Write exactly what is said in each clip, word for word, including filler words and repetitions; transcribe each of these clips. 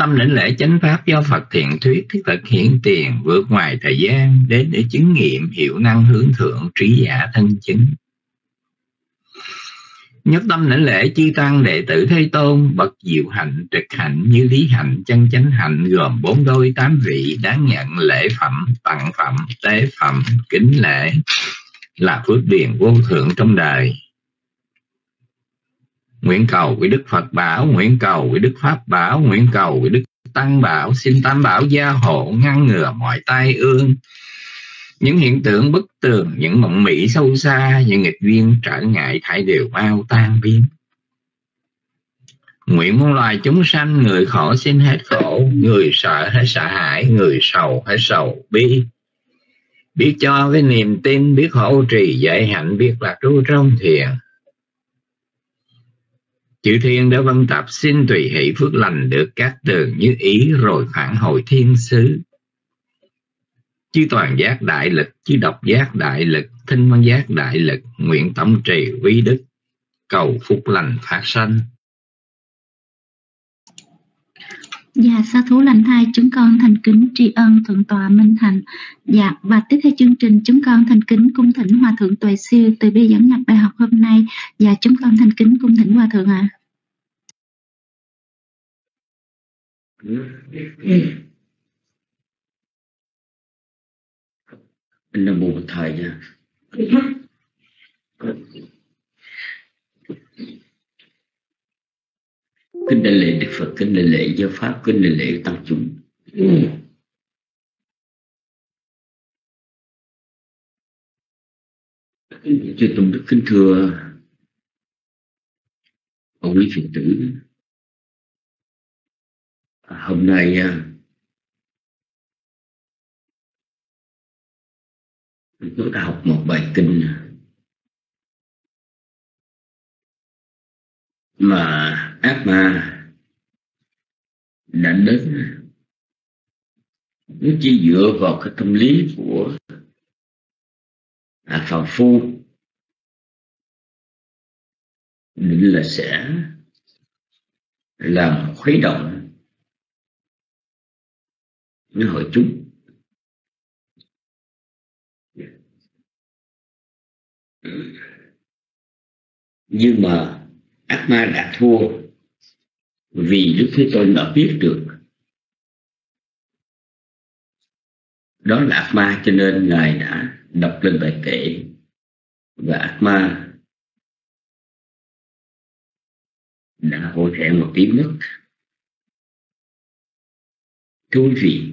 tâm lĩnh lễ chánh pháp do Phật thiện thuyết thiết thực hiện tiền, vượt ngoài thời gian đến để chứng nghiệm hiệu năng hướng thượng trí giả thân chứng. Nhất tâm lĩnh lễ chư tăng đệ tử Thế Tôn, bậc diệu hạnh, trực hạnh, như lý hạnh, chân chánh hạnh, gồm bốn đôi tám vị, đáng nhận lễ phẩm, tặng phẩm, tế phẩm, kính lễ, là phước điền vô thượng trong đời. Nguyện cầu với Đức Phật bảo, nguyện cầu với Đức Pháp bảo, nguyện cầu với Đức Tăng bảo, xin Tam bảo gia hộ ngăn ngừa mọi tai ương, những hiện tượng bất tường, những mộng mị sâu xa, những nghịch duyên trở ngại thải đều mau tan biến. Nguyện muôn loài chúng sanh, người khổ xin hết khổ, người sợ hết sợ hãi, người sầu hết sầu bi. Biết cho với niềm tin, biết hộ trì dạy hạnh, biết lạc trú trong thiền. Chư thiên đã vân tập xin tùy hỷ phước lành được các tường như ý, rồi phản hồi thiên xứ. Chư toàn giác đại lực, chư độc giác đại lực, thinh văn giác đại lực, nguyện tổng trì quý đức, cầu phúc lành phát sanh. Dạ, sa thú lành thai, chúng con thành kính tri ân Thượng tọa Minh Hạnh. Dạ, và tiếp theo chương trình chúng con thành kính cung thỉnh Hòa thượng Tuệ Siêu từ bi dẫn nhập bài học hôm nay. Dạ, chúng con thành kính cung thỉnh Hòa thượng ạ. À. Nam mô Bổn Thầy nha. Kính đại lễ Đức Phật, kính đại lễ giáo pháp, kính đại lễ tăng chúng. Chư tôn đức kính thưa ông Lý Phiền Tử. Hôm nay tôi đã học một bài kinh mà ác ma đã đến, nó chỉ dựa vào cái tâm lý của à, phàm phu, định là sẽ làm khuấy động những hội chúng. Nhưng mà ác ma đã thua, vì Đức Thế Tôn đã biết được đó là ác ma, cho nên Ngài đã đọc lên bài kệ, và ác ma đã hổ thẹn một tiếng nấc. Thưa quý vị,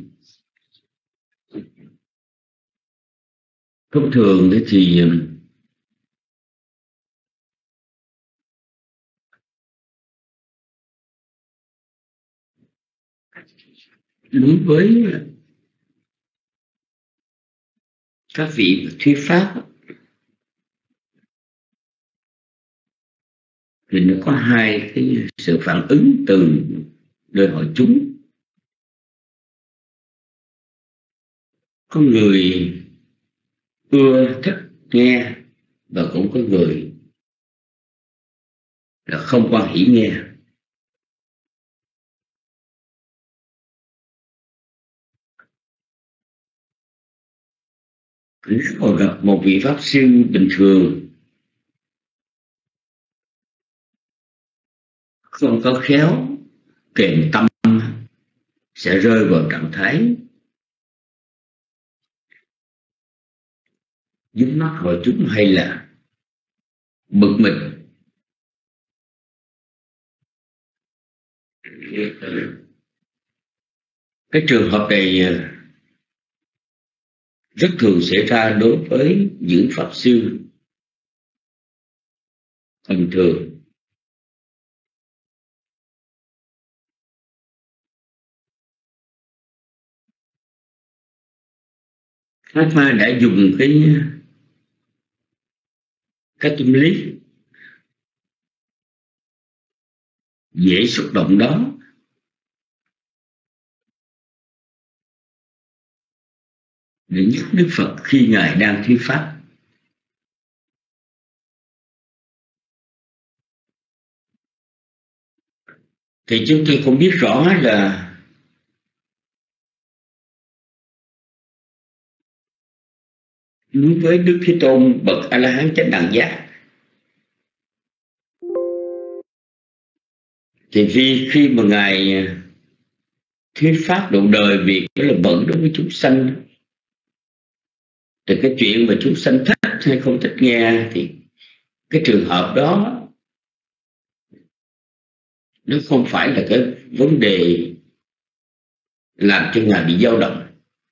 thông thường thì đối với các vị thuyết pháp thì nó có hai cái sự phản ứng từ đời hội chúng. Có người ưa thích nghe, và cũng có người là không quan hỷ nghe. Nếu mà gặp một vị pháp sư bình thường không có khéo kềm tâm, sẽ rơi vào trạng thái dính mắc hội chúng hay là bực mình. Cái trường hợp này rất thường xảy ra đối với những pháp sư bình thường. Ác ma đã dùng cái cái tâm lý dễ xúc động đó để nhắc Đức Phật khi Ngài đang thuyết pháp. Thì chúng tôi không biết rõ là đối với Đức Thế Tôn bậc A La Hán chánh đẳng giác. Thì vì khi mà ngài thuyết pháp độ đời việc đó là bẩn đối với chúng sanh, thì cái chuyện mà chúng sanh thích hay không thích nghe thì cái trường hợp đó nó không phải là cái vấn đề làm cho ngài bị dao động.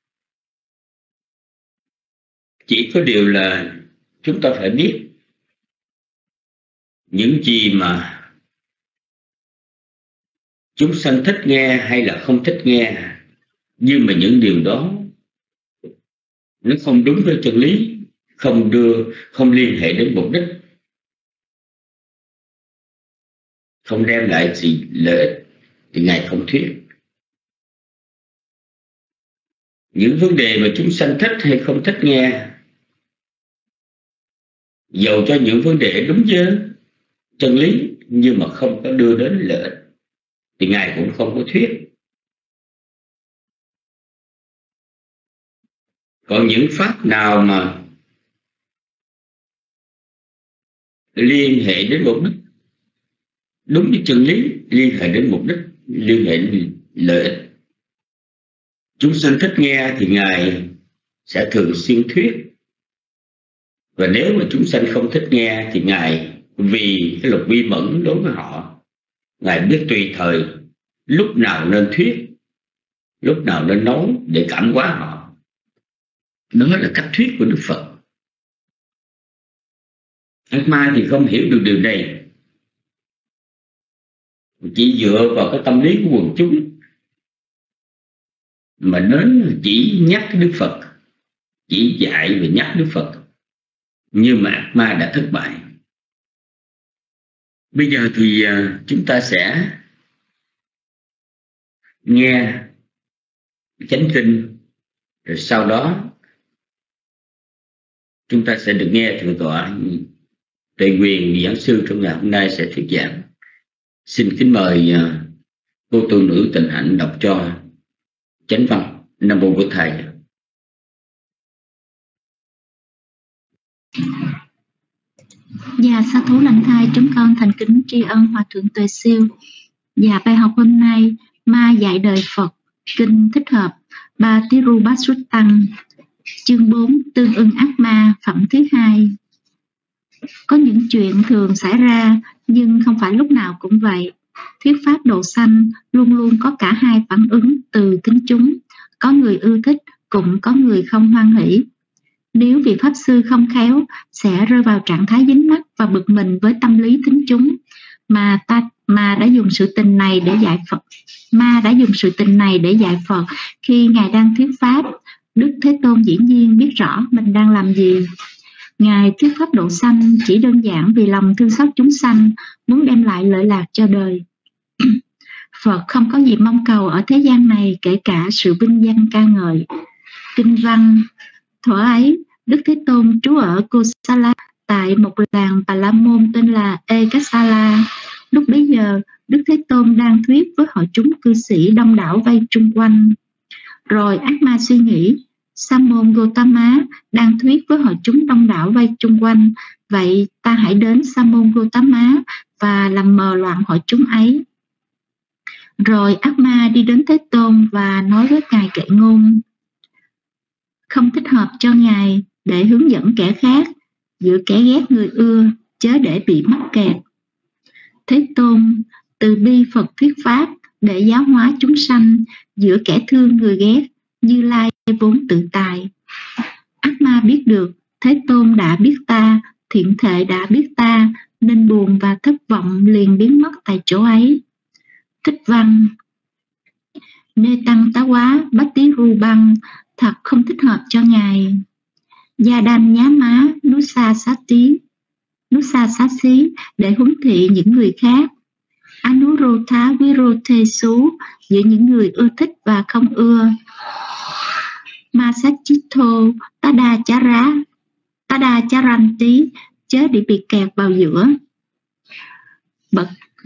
Chỉ có điều là chúng ta phải biết những gì mà chúng sanh thích nghe hay là không thích nghe, nhưng mà những điều đó nó không đúng với chân lý, không đưa không liên hệ đến mục đích, không đem lại gì lợi ích thì ngài không thuyết. Những vấn đề mà chúng sanh thích hay không thích nghe, dầu cho những vấn đề đúng với chân lý nhưng mà không có đưa đến lợi ích thì ngài cũng không có thuyết. Còn những pháp nào mà liên hệ đến mục đích, đúng với chân lý, liên hệ đến mục đích, liên hệ đến lợi ích, chúng sanh thích nghe thì ngài sẽ thường xuyên thuyết. Và nếu mà chúng sanh không thích nghe thì ngài vì cái luật vi mẫn đối với họ, ngài biết tùy thời lúc nào nên thuyết, lúc nào nên nói để cảm hóa họ. Đó là cách thuyết của Đức Phật. Ác ma thì không hiểu được điều này, chỉ dựa vào cái tâm lý của quần chúng mà đến chỉ nhắc Đức Phật, chỉ dạy và nhắc Đức Phật, nhưng mà ác ma đã thất bại. Bây giờ thì chúng ta sẽ nghe chánh kinh, rồi sau đó chúng ta sẽ được nghe thượng tọa Tuệ Quyền giảng sư trong ngày hôm nay sẽ thuyết giảng. Xin kính mời cô tu nữ Tịnh Hạnh đọc cho chánh văn. Nam mô của thầy. Dạ, sa thú lành thai, chúng con thành kính tri ân Hòa thượng Tuệ Siêu. Dạ, bài học hôm nay Ma dạy đời Phật, kinh thích hợp Ba Tiru Bát Sút Tăng, chương bốn, tương ưng ác ma, phẩm thứ hai. Có những chuyện thường xảy ra nhưng không phải lúc nào cũng vậy. Thuyết pháp độ sanh luôn luôn có cả hai phản ứng từ thính chúng, có người ưa thích cũng có người không hoan hỷ. Nếu vị pháp sư không khéo sẽ rơi vào trạng thái dính mắc và bực mình với tâm lý thính chúng mà ta mà đã dùng sự tình này để dạy Phật. Ma đã dùng sự tình này để dạy Phật khi ngài đang thuyết pháp. Đức Thế Tôn dĩ nhiên biết rõ mình đang làm gì. Ngài thuyết pháp độ sanh chỉ đơn giản vì lòng thương xót chúng sanh, muốn đem lại lợi lạc cho đời. Phật không có gì mong cầu ở thế gian này, kể cả sự vinh danh ca ngợi. Kinh văn: thuở ấy, Đức Thế Tôn trú ở Kosala tại một làng Bà La Môn tên là Ekasala. Lúc bấy giờ, Đức Thế Tôn đang thuyết với hội chúng cư sĩ đông đảo vây chung quanh. Rồi ác ma suy nghĩ, Sa môn Gotama đang thuyết với hội chúng đông đảo vây chung quanh, vậy ta hãy đến Sa môn Gotama và làm mờ loạn hội chúng ấy. Rồi ác ma đi đến Thế Tôn và nói với ngài kệ ngôn: không thích hợp cho ngài để hướng dẫn kẻ khác, giữa kẻ ghét người ưa, chớ để bị mắc kẹt. Thế Tôn từ bi Phật thuyết pháp để giáo hóa chúng sanh, giữa kẻ thương người ghét, Như Lai vốn tự tại. Ác ma biết được Thế Tôn đã biết ta, thiện thệ đã biết ta, nên buồn và thất vọng liền biến mất tại chỗ ấy. Thích văn: Nê tăng tá quá bát tí ru băng, thật không thích hợp cho ngài. Gia đan nhá má nú sa sát tí nú sa sát xí để huấn thị những người khác. Anurotha virote xú, giữa những người ưa thích và không ưa. Masachito tada chara tada charanti, chớ để bị kẹt vào giữa. Bậc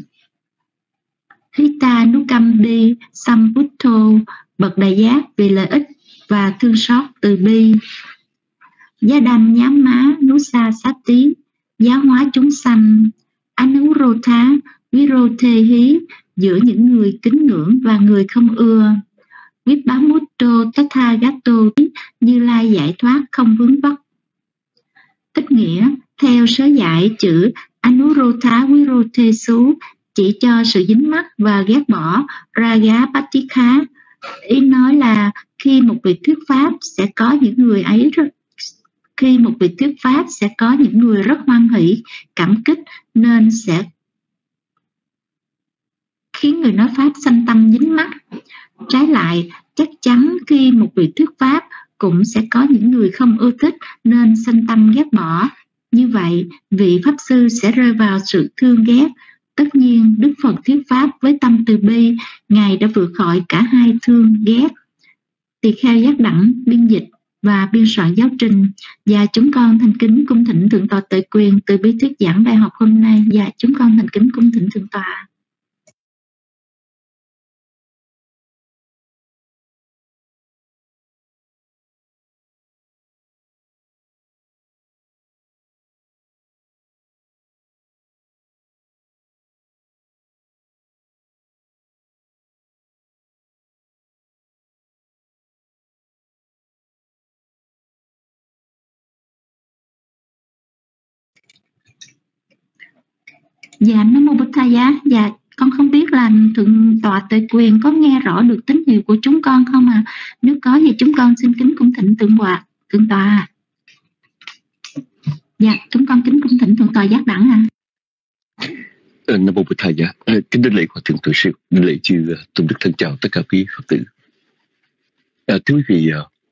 Hita Nukambi Samputo, bậc đại giác vì lợi ích và thương xót từ bi. Giá đam nhá má nú sa sát tí, giáo hóa chúng sanh Anuruddha Virodhehi, giữa những người kính ngưỡng và người không ưa. Vibhamutto Tathagato, Như Lai giải thoát không vướng vấp. Tích nghĩa: theo sớ giải, chữ Anuruddha Virodhesu chỉ cho sự dính mắc và ghét bỏ Raga Patikha. Ý nói là khi một vị thuyết pháp sẽ có những người ấy rất khi một vị thuyết pháp sẽ có những người rất hoan hỷ, cảm kích, nên sẽ khiến người nói pháp sanh tâm dính mắc. Trái lại, chắc chắn khi một vị thuyết pháp cũng sẽ có những người không ưa thích, nên sanh tâm ghét bỏ. Như vậy, vị pháp sư sẽ rơi vào sự thương ghét. Tất nhiên, Đức Phật thuyết pháp với tâm từ bi, Ngài đã vượt khỏi cả hai thương ghét. Tỳ kheo Giác Đẳng biên dịch và biên soạn giáo trình, và chúng con thành kính cung thỉnh Thượng tọa Tuệ Quyền từ bi thuyết giảng bài học hôm nay, và chúng con thành kính cung thỉnh Thượng tọa. Dạ, Nam Mô Bụt Thầy Giá. Dạ, con không biết là Thượng tọa Tuệ Quyền có nghe rõ được tín hiệu của chúng con không à? Nếu có thì chúng con xin kính cung thỉnh Thượng tọa. Thượng tọa. Dạ, chúng con kính cung thỉnh Thượng tọa Giác Đẳng à. Nam Mô Bụt Thầy Giá. Kính đảnh lễ của Thượng tọa sư, đảnh lễ chư tôn đức thân chào tất cả quý Phật tử. À, thưa quý vị,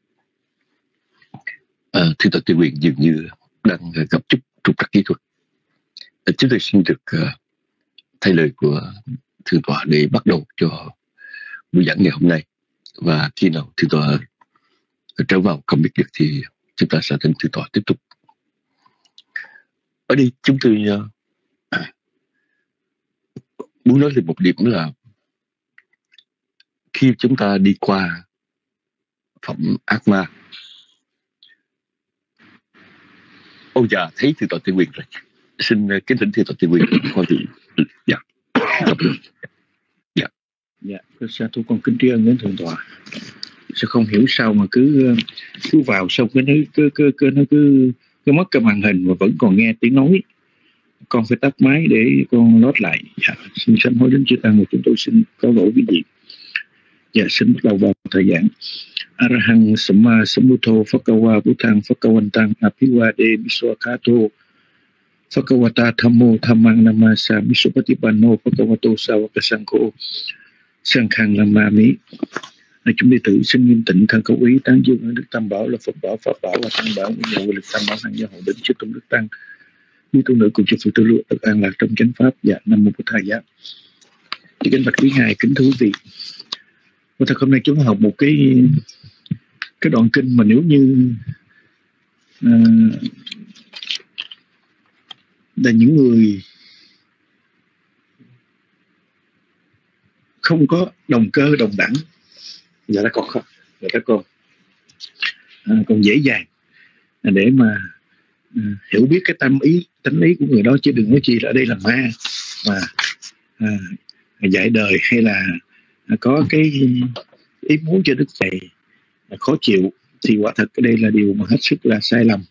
à, Thượng tọa Tuệ Quyền dường như đang gặp chút trục trặc kỹ thuật. À, chúng tôi xin được uh, thay lời của Thượng tọa để bắt đầu cho buổi giảng ngày hôm nay, và khi nào Thượng tọa trở vào không biết được thì chúng ta sẽ thỉnh Thượng tọa tiếp tục. Ở đây chúng tôi uh, muốn nói lên một điểm là khi chúng ta đi qua phẩm ác ma. Ôi dạ, thấy Thượng tọa Tuệ Quyền rồi. Xin kính thỉnh Thượng tọa Tuệ Quyền qua vị. Dạ. Dạ. Dạ, sa thú con kính tri ân đến Thượng tọa. Sao không hiểu sao mà cứ cứ vào xong cái nó cứ cứ cứ nó cứ cứ mất cái màn hình mà vẫn còn nghe tiếng nói. Con phải tắt máy để con lót lại. Dạ, xin sám hối đến chư tăng và chúng tôi xin có lỗi quý vị. Dạ, xin bắt đầu vào thời giảng. Arahang Samma Sambuddho Phakawa Buddhang Phakawantang Apiwade Miswakato Phakawata Thammo Thammang Namasa Misupatipanno Phakawato Sawakasangko Sankhang Namami. Chúng đệ tử xin nghiêm tịnh thân khẩu ý tán dương ở Đức Tam Bảo là Phật Bảo, Pháp Bảo và Tăng Bảo, nguyên nhờ lực Tam Bảo hàng gia hộ đến chư tôn đức tăng, như tu nữ cùng chư Phật tử lưu được an lạc trong chánh pháp. Dạ, Nam Mô Bụt Thầy Giá. Kính bạch quý ngài, kính thưa quý vị. Và thật hôm nay chúng ta học một cái cái đoạn kinh mà nếu như uh, là những người không có đồng cơ đồng đẳng, dạ đã còn không, dạ đã còn à, còn dễ dàng để mà à, hiểu biết cái tâm ý, tánh ý của người đó, chứ đừng nói chi là ở đây là ma mà à, dạy đời hay là à, có cái ý muốn cho đức thầy khó chịu, thì quả thật cái đây là điều mà hết sức là sai lầm.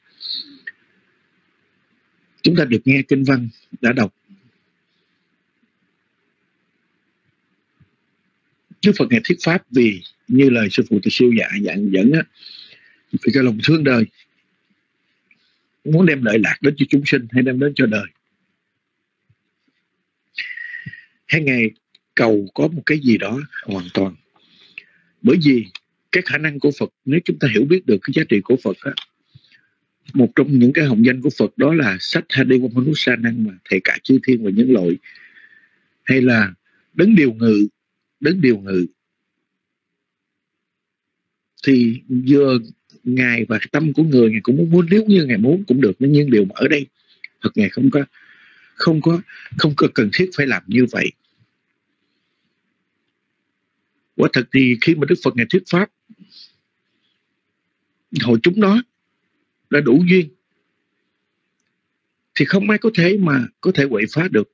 Chúng ta được nghe kinh văn đã đọc, Đức Phật Ngài thuyết pháp vì như lời sư phụ Từ Siêu dạ dạng dẫn á, vì cái lòng thương đời, muốn đem lợi lạc đến cho chúng sinh hay đem đến cho đời, hay Ngài cầu có một cái gì đó hoàn toàn. Bởi vì cái khả năng của Phật, nếu chúng ta hiểu biết được cái giá trị của Phật á, một trong những cái hồng danh của Phật đó là Satthadewa Manusanang, mà thầy cả chư thiên và nhân loại, hay là đấng điều ngự, đấng điều ngự. Thì vừa Ngài và tâm của người Ngài cũng muốn, muốn nếu như Ngài muốn cũng được, nhưng điều mà ở đây thật Ngài không có không có không có cần thiết phải làm như vậy. Quả thật thì khi mà Đức Phật Ngài thuyết pháp, hội chúng đó đã đủ duyên thì không ai có thể mà có thể quậy phá được.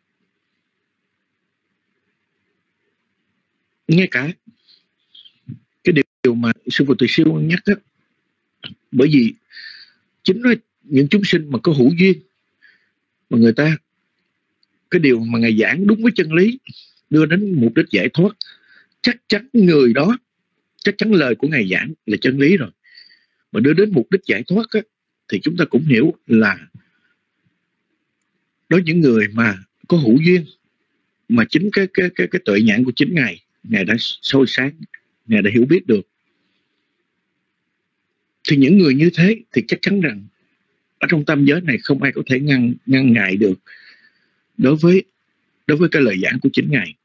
Ngay cả cái điều mà sư phụ Từ Siêu nhắc đó, bởi vì chính là những chúng sinh mà có hữu duyên mà người ta, cái điều mà Ngài giảng đúng với chân lý, đưa đến mục đích giải thoát, chắc chắn người đó, chắc chắn lời của Ngài giảng là chân lý rồi, mà đưa đến mục đích giải thoát á, thì chúng ta cũng hiểu là đối với những người mà có hữu duyên, mà chính cái cái cái cái tuệ nhãn của chính Ngài, Ngài đã soi sáng, Ngài đã hiểu biết được, thì những người như thế thì chắc chắn rằng ở trong tam giới này không ai có thể ngăn ngăn Ngài được đối với đối với cái lời giảng của chính Ngài.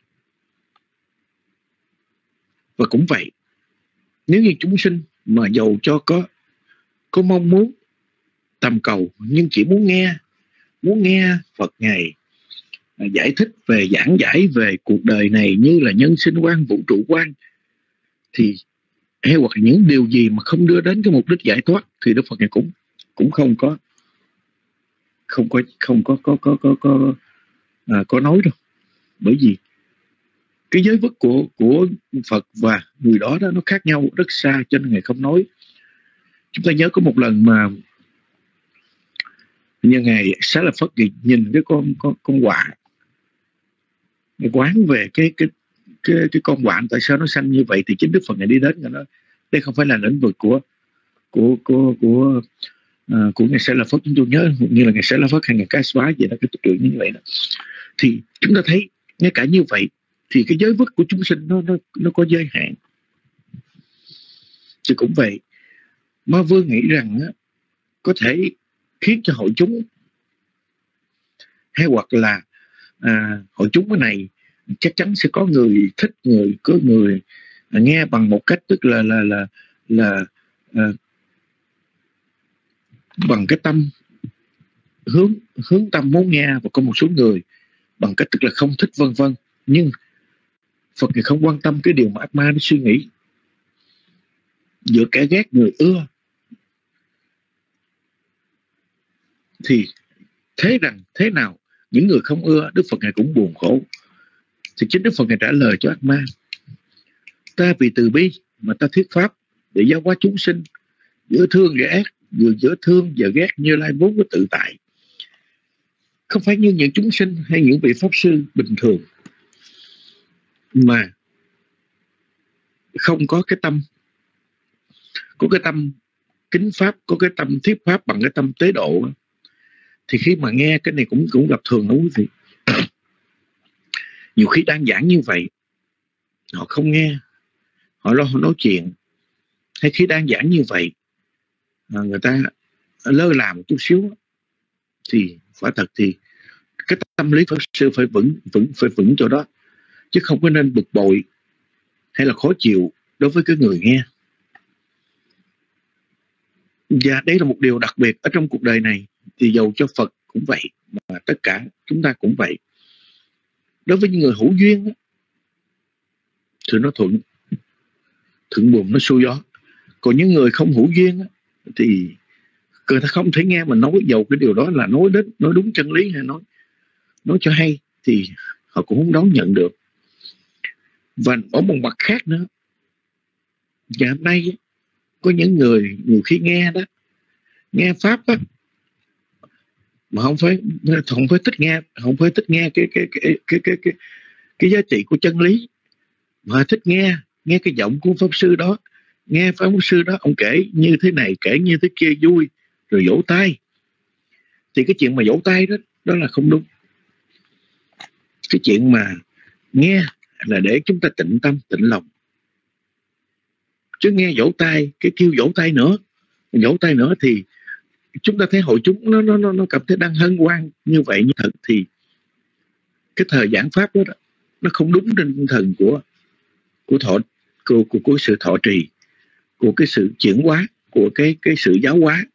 Và cũng vậy, nếu như chúng sinh mà dầu cho có có mong muốn tầm cầu, nhưng chỉ muốn nghe muốn nghe Phật Ngài giải thích về, giảng giải về cuộc đời này như là nhân sinh quan, vũ trụ quan, thì hay hoặc những điều gì mà không đưa đến cái mục đích giải thoát thì Đức Phật Ngài cũng cũng không có không có không có có có có có, à, có nói đâu. Bởi vì cái giới vất của của Phật và người đó đó nó khác nhau rất xa, cho nên Ngài không nói. Chúng ta nhớ có một lần mà như Ngài Xá Lợi Phất nhìn cái con con con quạ, Ngài quán về cái cái cái cái con quạ tại sao nó xanh như vậy, thì chính Đức Phật Ngài đi đến, Ngài nói đây không phải là lĩnh vực của của của của uh, của Ngài Xá Lợi Phất. Chúng tôi nhớ như là Ngài Xá Lợi Phất hay Ngài Cái Xóa vậy đó, cái tư tưởng như vậy đó. Thì chúng ta thấy ngay cả như vậy thì cái giới vất của chúng sinh nó nó nó có giới hạn. Thì cũng vậy, Ma Vương nghĩ rằng á, có thể khiến cho hội chúng hay hoặc là à, hội chúng cái này chắc chắn sẽ có người thích, người có người nghe bằng một cách tức là là là là à, bằng cái tâm hướng hướng tâm muốn nghe, và có một số người bằng cách tức là không thích, vân vân. Nhưng Phật thì không quan tâm cái điều mà ác ma nó suy nghĩ. Giữa kẻ ghét người ưa thì thế rằng thế nào những người không ưa, Đức Phật Ngài cũng buồn khổ. Thì chính Đức Phật Ngài trả lời cho ác ma: ta vì từ bi mà ta thuyết pháp để giáo hóa chúng sinh, giữa thương và ác, vừa giữa thương và ghét Như Lai vốn có tự tại, không phải như những chúng sinh hay những vị pháp sư bình thường mà không có cái tâm, có cái tâm kính pháp, có cái tâm thuyết pháp bằng cái tâm tế độ. Thì khi mà nghe cái này cũng cũng gặp thường đó quý vị. Nhiều khi đang giảng như vậy họ không nghe, họ lo họ nói chuyện, hay khi đang giảng như vậy người ta lơ là một chút xíu, thì quả thật thì cái tâm lý Pháp sư phải vững vững phải vững chỗ đó, chứ không có nên bực bội hay là khó chịu đối với cái người nghe. Và đây là một điều đặc biệt ở trong cuộc đời này, thì dầu cho Phật cũng vậy, mà tất cả chúng ta cũng vậy. Đối với những người hữu duyên thì nó thuận thuận buồm nó xuôi gió, còn những người không hữu duyên thì người ta không thể nghe mình nói, dầu cái điều đó là nói đến nói đúng chân lý hay nói nói cho hay, thì họ cũng không đón nhận được. Và ở một mặt khác nữa, và hôm nay có những người nhiều khi nghe đó, nghe pháp đó, mà không phải không phải thích nghe, không phải thích nghe cái cái cái cái cái cái cái giá trị của chân lý, mà thích nghe nghe cái giọng của pháp sư đó, nghe pháp sư đó ông kể như thế này, kể như thế kia vui, rồi vỗ tay. Thì cái chuyện mà vỗ tay đó đó là không đúng. Cái chuyện mà nghe là để chúng ta tịnh tâm, tịnh lòng, chứ nghe vỗ tay, cái kêu vỗ tay nữa, vỗ tay nữa thì chúng ta thấy hội chúng nó nó nó cảm thấy đang hân hoan như vậy. Như thật thì cái thời giảng pháp đó, đó nó không đúng trên tinh thần của của thọ của, của của sự thọ trì, của cái sự chuyển hóa, của cái cái sự giáo hóa.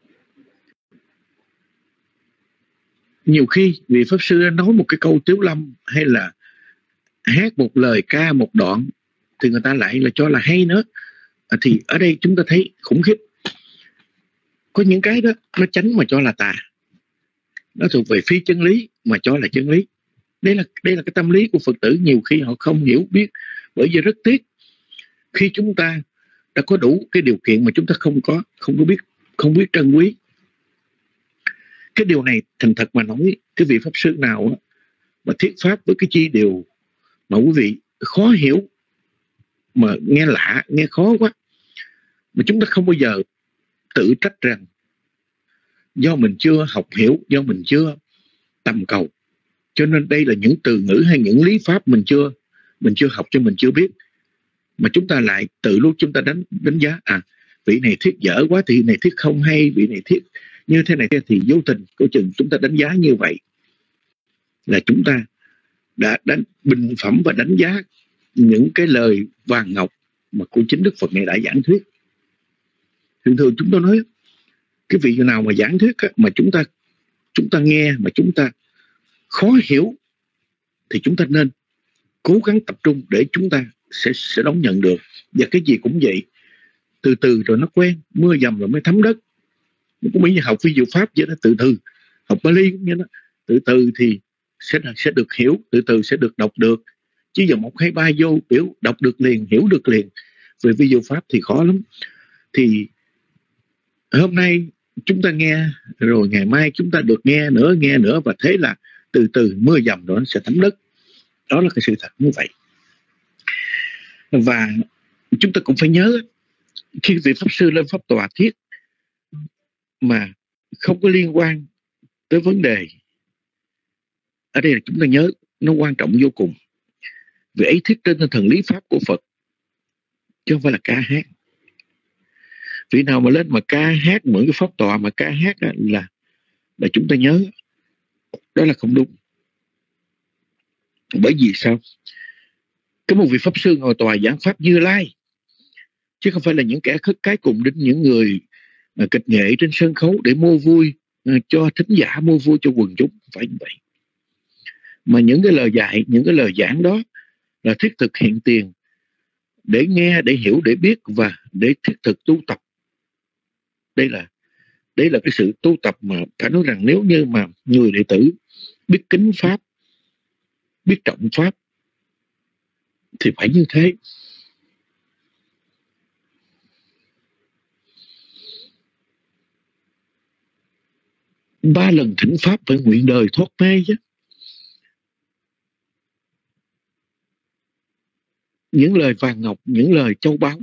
Nhiều khi vị pháp sư nói một cái câu tiếu lâm hay là hát một lời ca một đoạn thì người ta lại là cho là hay nữa. À, thì ở đây chúng ta thấy khủng khiếp. Có những cái đó nó chánh mà cho là tà, nó thuộc về phi chân lý mà cho là chân lý. Đây là đây là cái tâm lý của Phật tử nhiều khi họ không hiểu biết. Bởi vì rất tiếc khi chúng ta đã có đủ cái điều kiện mà chúng ta không có không có biết không biết trân quý cái điều này. Thành thật mà nói, cái vị pháp sư nào mà thuyết pháp với cái chi điều mà quý vị khó hiểu, mà nghe lạ, nghe khó quá, mà chúng ta không bao giờ tự trách rằng do mình chưa học hiểu, do mình chưa tầm cầu, cho nên đây là những từ ngữ hay những lý pháp mình chưa mình chưa học cho mình chưa biết, mà chúng ta lại tự lúc chúng ta đánh đánh giá à vị này thuyết dở quá, thì vị này thuyết không hay, vị này thuyết như thế này, thì vô tình câu chừng chúng ta đánh giá như vậy là chúng ta đã đánh bình phẩm và đánh giá những cái lời vàng ngọc mà của chính Đức Phật này đã giảng thuyết. Thường thường chúng tôi nói cái vị nào mà giảng thuyết á, mà chúng ta chúng ta nghe mà chúng ta khó hiểu thì chúng ta nên cố gắng tập trung để chúng ta sẽ sẽ đón nhận được. Và cái gì cũng vậy, từ từ rồi nó quen, mưa dầm rồi mới thấm đất. Nó cũng như học vi diệu pháp vậy đó, từ từ học Bali cũng như đó, từ từ thì sẽ sẽ được hiểu, từ từ sẽ được đọc được. Chứ giờ một hai ba vô biểu đọc được liền, hiểu được liền về vi diệu pháp thì khó lắm. Thì hôm nay chúng ta nghe rồi ngày mai chúng ta được nghe nữa nghe nữa, và thế là từ từ mưa dầm rồi nó sẽ thấm đất. Đó là cái sự thật như vậy. Và chúng ta cũng phải nhớ, khi vị pháp sư lên pháp tòa thuyết mà không có liên quan tới vấn đề, ở đây là chúng ta nhớ nó quan trọng vô cùng. Vị ấy thuyết trên tinh thần lý pháp của Phật, chứ không phải là ca hát. Vị nào mà lên mà ca hát mượn cái pháp tòa mà ca hát là là chúng ta nhớ đó là không đúng. Bởi vì sao? Có một vị pháp sư ngồi tòa giảng pháp Như Lai, chứ không phải là những kẻ khất cái cùng đến những người mà kịch nghệ trên sân khấu để mua vui cho thính giả, mua vui cho quần chúng. Phải như vậy. Mà những cái lời dạy, những cái lời giảng đó là thiết thực hiện tiền để nghe, để hiểu, để biết và để thiết thực tu tập. Đây là đây là cái sự tu tập mà phải nói rằng nếu như mà người đệ tử biết kính pháp, biết trọng pháp thì phải như thế. Ba lần thỉnh pháp phải nguyện đời thoát mê chứ. Những lời vàng ngọc, những lời châu báu,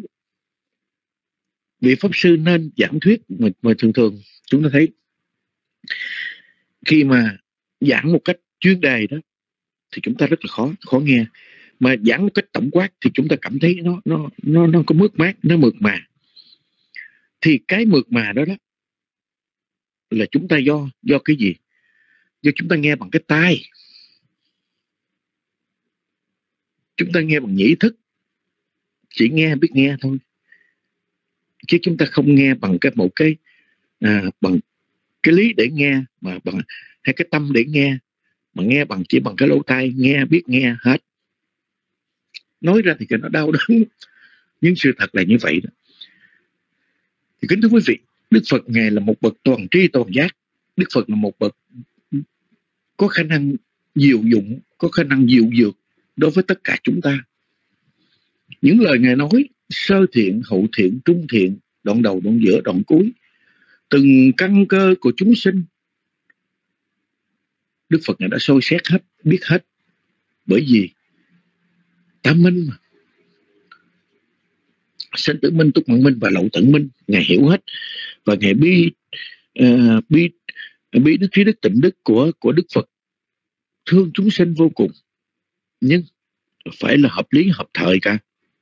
vị pháp sư nên giảng thuyết mà, mà thường thường chúng ta thấy khi mà giảng một cách chuyên đề đó thì chúng ta rất là khó khó nghe, mà giảng một cách tổng quát thì chúng ta cảm thấy nó nó nó nó có mướt mát, nó mượt mà. Thì cái mượt mà đó đó là chúng ta do do cái gì? Do chúng ta nghe bằng cái tai, chúng ta nghe bằng nhĩ thức, chỉ nghe biết nghe thôi, chứ chúng ta không nghe bằng cái một cái à, bằng cái lý để nghe, mà bằng hay cái tâm để nghe, mà nghe bằng chỉ bằng cái lỗ tai, nghe biết nghe hết. Nói ra thì cái nó đau đớn, nhưng sự thật là như vậy đó. Thì kính thưa quý vị, Đức Phật Ngài là một bậc toàn tri toàn giác. Đức Phật là một bậc có khả năng diệu dụng, có khả năng diệu dược đối với tất cả chúng ta. Những lời Ngài nói sơ thiện, hậu thiện, trung thiện, đoạn đầu, đoạn giữa, đoạn cuối, từng căn cơ của chúng sinh Đức Phật Ngài đã soi xét hết, biết hết. Bởi vì tam minh mà, sanh tử minh, túc mạng minh và lậu tận minh, Ngài hiểu hết. Và Ngài bi uh, bi bi đức trí đức tịnh đức của của Đức Phật thương chúng sinh vô cùng, nhưng phải là hợp lý hợp thời cả.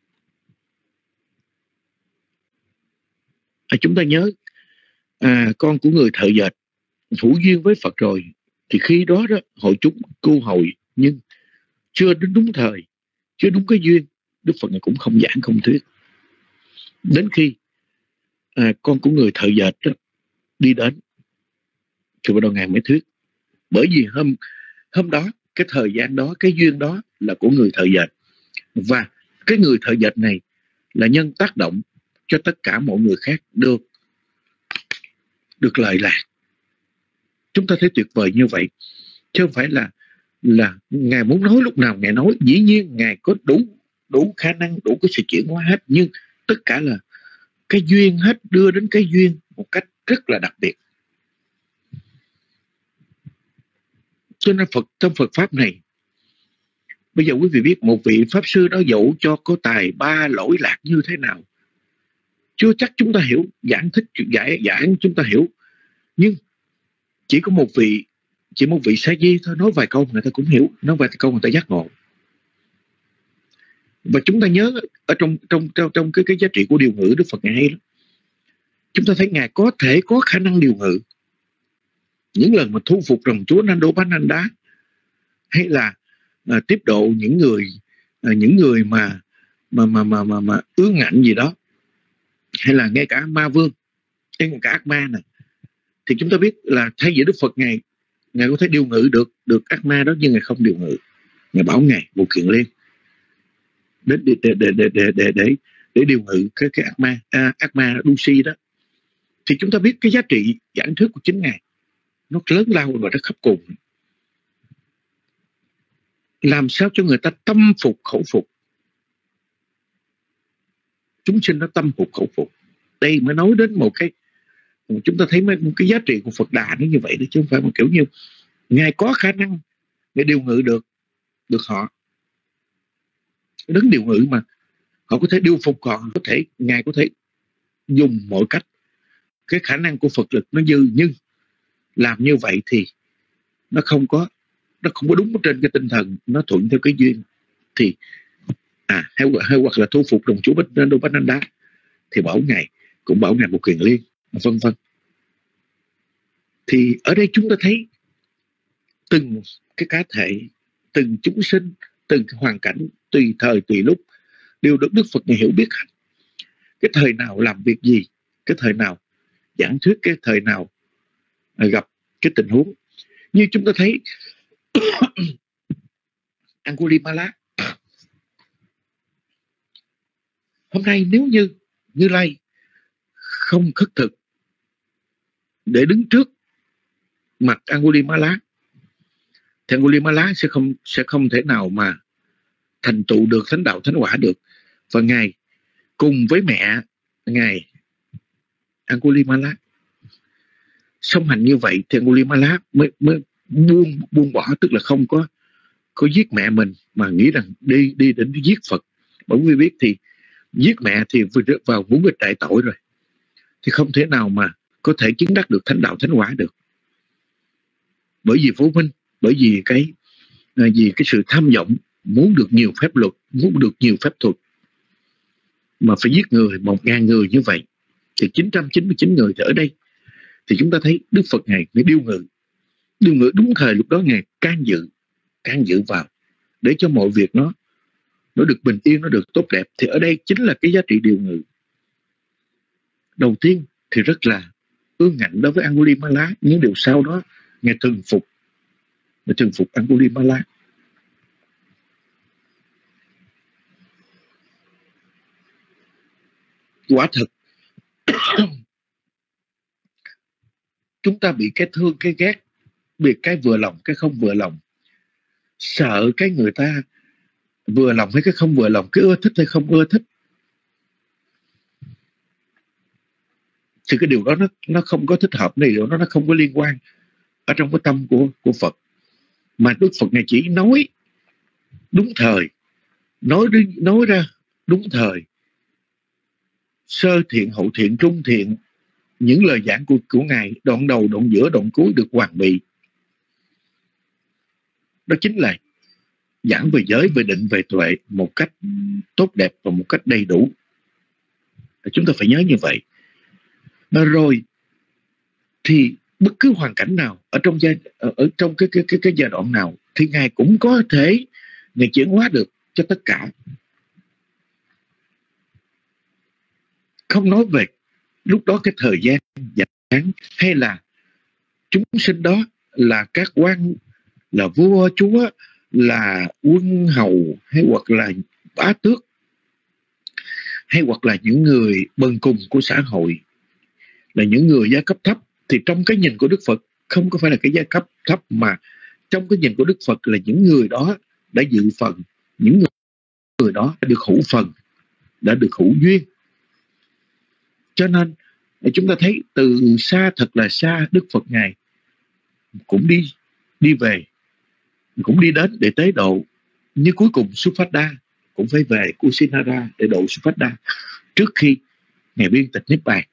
À, chúng ta nhớ à, con của người thợ dệt hữu duyên với Phật rồi thì khi đó đó hội chúng cô hội, nhưng chưa đến đúng thời, chưa đúng cái duyên, Đức Phật này cũng không giảng không thuyết. Đến khi à, con của người thợ dệt đó đi đến thì bắt đầu Ngài mới thuyết. Bởi vì hôm hôm đó, cái thời gian đó, cái duyên đó là của người thợ dệt, và cái người thợ dệt này là nhân tác động cho tất cả mọi người khác được được lợi lạc. Chúng ta thấy tuyệt vời như vậy, chứ không phải là là Ngài muốn nói lúc nào Ngài nói. Dĩ nhiên Ngài có đủ đủ khả năng, đủ cái sự chuyển hóa hết, nhưng tất cả là cái duyên hết, đưa đến cái duyên một cách rất là đặc biệt. Cho nên Phật, trong Phật Pháp này, bây giờ quý vị biết một vị Pháp Sư đó dẫu cho có tài ba lỗi lạc như thế nào, chưa chắc chúng ta hiểu, giảng thích giải giảng chúng ta hiểu, nhưng chỉ có một vị chỉ một vị sa di thôi, nói vài câu người ta cũng hiểu, nói vài câu người ta giác ngộ. Và chúng ta nhớ ở trong trong trong, trong cái cái giá trị của điều ngữ, Đức Phật Ngài hay lắm. Chúng ta thấy Ngài có thể có khả năng điều ngữ. Những lần mà thu phục rồng chúa Nando Bananda, hay là à, tiếp độ những người à, những người mà mà mà mà mà, mà ương ngạnh gì đó, hay là ngay cả ma vương, ngay cả ác ma này, thì chúng ta biết là thay vì Đức Phật Ngài Ngài có thể điều ngự được được ác ma đó, nhưng Ngài không điều ngự. Ngài bảo Ngài một kiện liên để để để để để để để, để, để điều ngự cái cái ác ma à, ác ma Dusi đó. Thì chúng ta biết cái giá trị giảng thuyết của chính Ngài nó lớn lao và nó khắp cùng. Làm sao cho người ta tâm phục khẩu phục, chúng sinh nó tâm phục khẩu phục. Đây mới nói đến một cái, chúng ta thấy một cái giá trị của Phật Đà nó như vậy đó, chứ không phải một kiểu như Ngài có khả năng để điều ngự được được họ. Đứng điều ngự mà họ có thể điều phục họ, có thể Ngài có thể dùng mọi cách, cái khả năng của Phật lực nó dư, nhưng làm như vậy thì nó không có nó không có đúng trên cái tinh thần, nó thuận theo cái duyên. Thì à hay, hay hoặc là thu phục đồng chúa Nando Bananda thì bảo Ngài cũng bảo Ngài một kiền liên, vân vân. Thì ở đây chúng ta thấy từng cái cá thể, từng chúng sinh, từng cái hoàn cảnh, tùy thời tùy lúc đều được Đức Phật Ngài hiểu biết. Cái thời nào làm việc gì, cái thời nào giảng thuyết, cái thời nào gặp cái tình huống. Như chúng ta thấy Angulimala hôm nay, nếu như Như Lai không khất thực để đứng trước mặt Angulimala thì Angulimala sẽ không sẽ không thể nào mà thành tựu được thánh đạo thánh quả được. Và Ngài cùng với mẹ Ngài Angulimala song hành như vậy thì Angulimala mới mới buông buông bỏ, tức là không có có giết mẹ mình mà nghĩ rằng đi đi đến giết Phật. Bởi vì biết thì giết mẹ thì vào ngũ nghịch đại tội rồi, thì không thể nào mà có thể chứng đắc được thánh đạo thánh quả được. Bởi vì vô minh, bởi vì cái vì cái sự tham vọng, muốn được nhiều phép luật, muốn được nhiều phép thuật, mà phải giết người một ngàn người như vậy thì chín trăm chín mươi chín người. Thì ở đây thì chúng ta thấy Đức Phật Ngài mới điêu ngự điêu ngự đúng thời lúc đó. Ngài can dự can dự vào để cho mọi việc nó nó được bình yên, nó được tốt đẹp. Thì ở đây chính là cái giá trị điều ngự. Đầu tiên thì rất là ương ngạnh đối với Angulimala, nhưng điều sau đó Ngài thường phục Ngài thường phục Angulimala. Quả thật chúng ta bị cái thương cái ghét, bị cái vừa lòng cái không vừa lòng, sợ cái người ta vừa lòng hay cái không vừa lòng, cái ưa thích hay không ưa thích, thì cái điều đó nó nó không có thích hợp, điều đó nó không có liên quan ở trong cái tâm của của Phật. Mà Đức Phật này chỉ nói đúng thời, nói nói ra đúng thời, sơ thiện, hậu thiện, trung thiện. Những lời giảng của, của Ngài đoạn đầu, đoạn giữa, đoạn cuối được hoàn bị. Đó chính là giảng về giới, về định, về tuệ một cách tốt đẹp và một cách đầy đủ. Chúng ta phải nhớ như vậy. Rồi thì bất cứ hoàn cảnh nào ở trong giai ở, ở trong cái cái cái cái giai đoạn nào thì Ngài cũng có thể Ngài chuyển hóa được cho tất cả. Không nói về lúc đó cái thời gian giảng, hay là chúng sinh đó là các quan, là vua chúa, là quân hầu, hay hoặc là bá tước, hay hoặc là những người bần cùng của xã hội, là những người giai cấp thấp, thì trong cái nhìn của Đức Phật không có phải là cái giai cấp thấp, mà trong cái nhìn của Đức Phật là những người đó đã dự phần, những người, người đó đã được hữu phần, đã được hữu duyên. Cho nên chúng ta thấy từ xa, thật là xa, Đức Phật Ngài cũng đi đi về, cũng đi đến để tế độ. Như cuối cùng Suphada cũng phải về Kusinara để độ Suphada trước khi Ngài biên tịch Niết Bàn.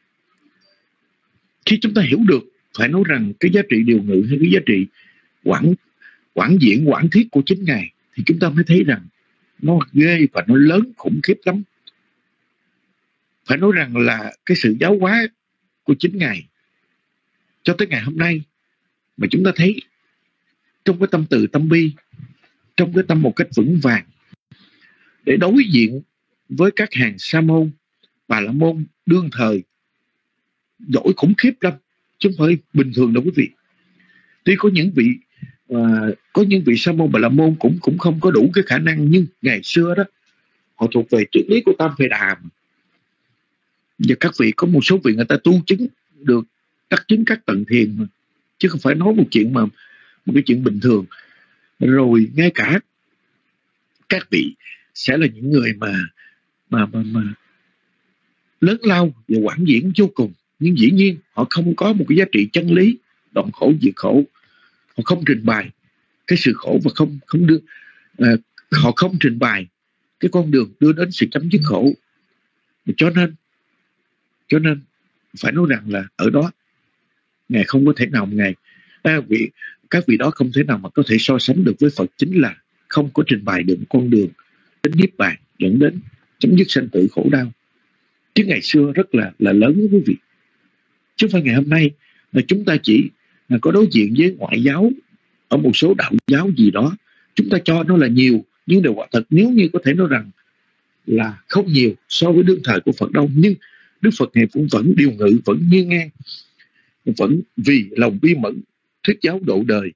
Khi chúng ta hiểu được, phải nói rằng cái giá trị điều ngự hay cái giá trị quảng, quảng diễn, quảng thiết của chính Ngài, thì chúng ta mới thấy rằng nó ghê và nó lớn khủng khiếp lắm. Phải nói rằng là cái sự giáo hóa của chính Ngài cho tới ngày hôm nay mà chúng ta thấy trong cái tâm từ tâm bi, trong cái tâm một cách vững vàng để đối diện với các hàng sa môn, bà la môn đương thời giỏi khủng khiếp lắm, chứ không phải bình thường đâu quý vị. Tuy có những vị uh, có những vị sa môn, bà la môn cũng cũng không có đủ cái khả năng, nhưng ngày xưa đó họ thuộc về triết lý của Tam Phệ Đà. Và các vị có một số vị người ta tu chứng được đắc chứng các tầng thiền mà, chứ không phải nói một chuyện mà một cái chuyện bình thường. Rồi ngay cả các vị sẽ là những người mà mà mà, mà lớn lao và quảng diễn vô cùng, nhưng dĩ nhiên họ không có một cái giá trị chân lý đoạn khổ diệt khổ. Họ không trình bày cái sự khổ và không không đưa uh, họ không trình bày cái con đường đưa đến sự chấm dứt khổ. Cho nên cho nên phải nói rằng là ở đó Ngài không có thể nào Ngài à, vị, các vị đó không thể nào mà có thể so sánh được với Phật, chính là không có trình bày được con đường đến Niết Bàn, dẫn đến chấm dứt sanh tử khổ đau. Chứ ngày xưa rất là là lớn với quý vị, chứ không phải ngày hôm nay là chúng ta chỉ là có đối diện với ngoại giáo ở một số đạo giáo gì đó, chúng ta cho nó là nhiều, nhưng điều quả thật nếu như có thể nói rằng là không nhiều so với đương thời của Phật đâu. Nhưng Đức Phật Ngài cũng vẫn điều ngự, vẫn nghiêng ngang, vẫn vì lòng bi mẫn thuyết giáo độ đời,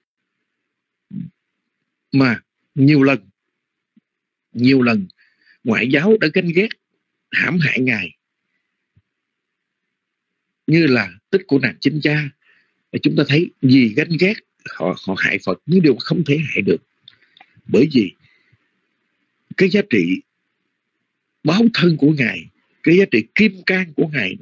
mà nhiều lần nhiều lần ngoại giáo đã ganh ghét hãm hại Ngài, như là tích của nàng Chinh Cha. Chúng ta thấy vì ganh ghét họ họ hại Phật, nhưng điều không thể hại được, bởi vì cái giá trị báo thân của Ngài, cái giá trị kim cang của Ngài,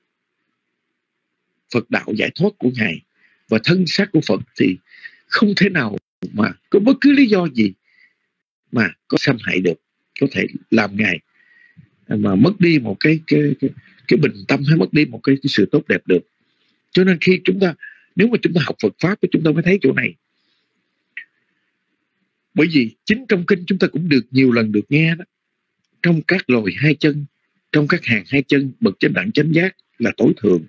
Phật đạo giải thoát của Ngài và thân xác của Phật thì không thể nào mà có bất cứ lý do gì mà có xâm hại được, có thể làm Ngài mà mất đi một cái cái cái, cái bình tâm, hay mất đi một cái, cái sự tốt đẹp được. Cho nên khi chúng ta, nếu mà chúng ta học Phật Pháp thì chúng ta mới thấy chỗ này. Bởi vì chính trong kinh chúng ta cũng được nhiều lần được nghe đó, trong các loài hai chân, trong các hàng hai chân, bậc chánh đẳng chánh giác là tối thượng.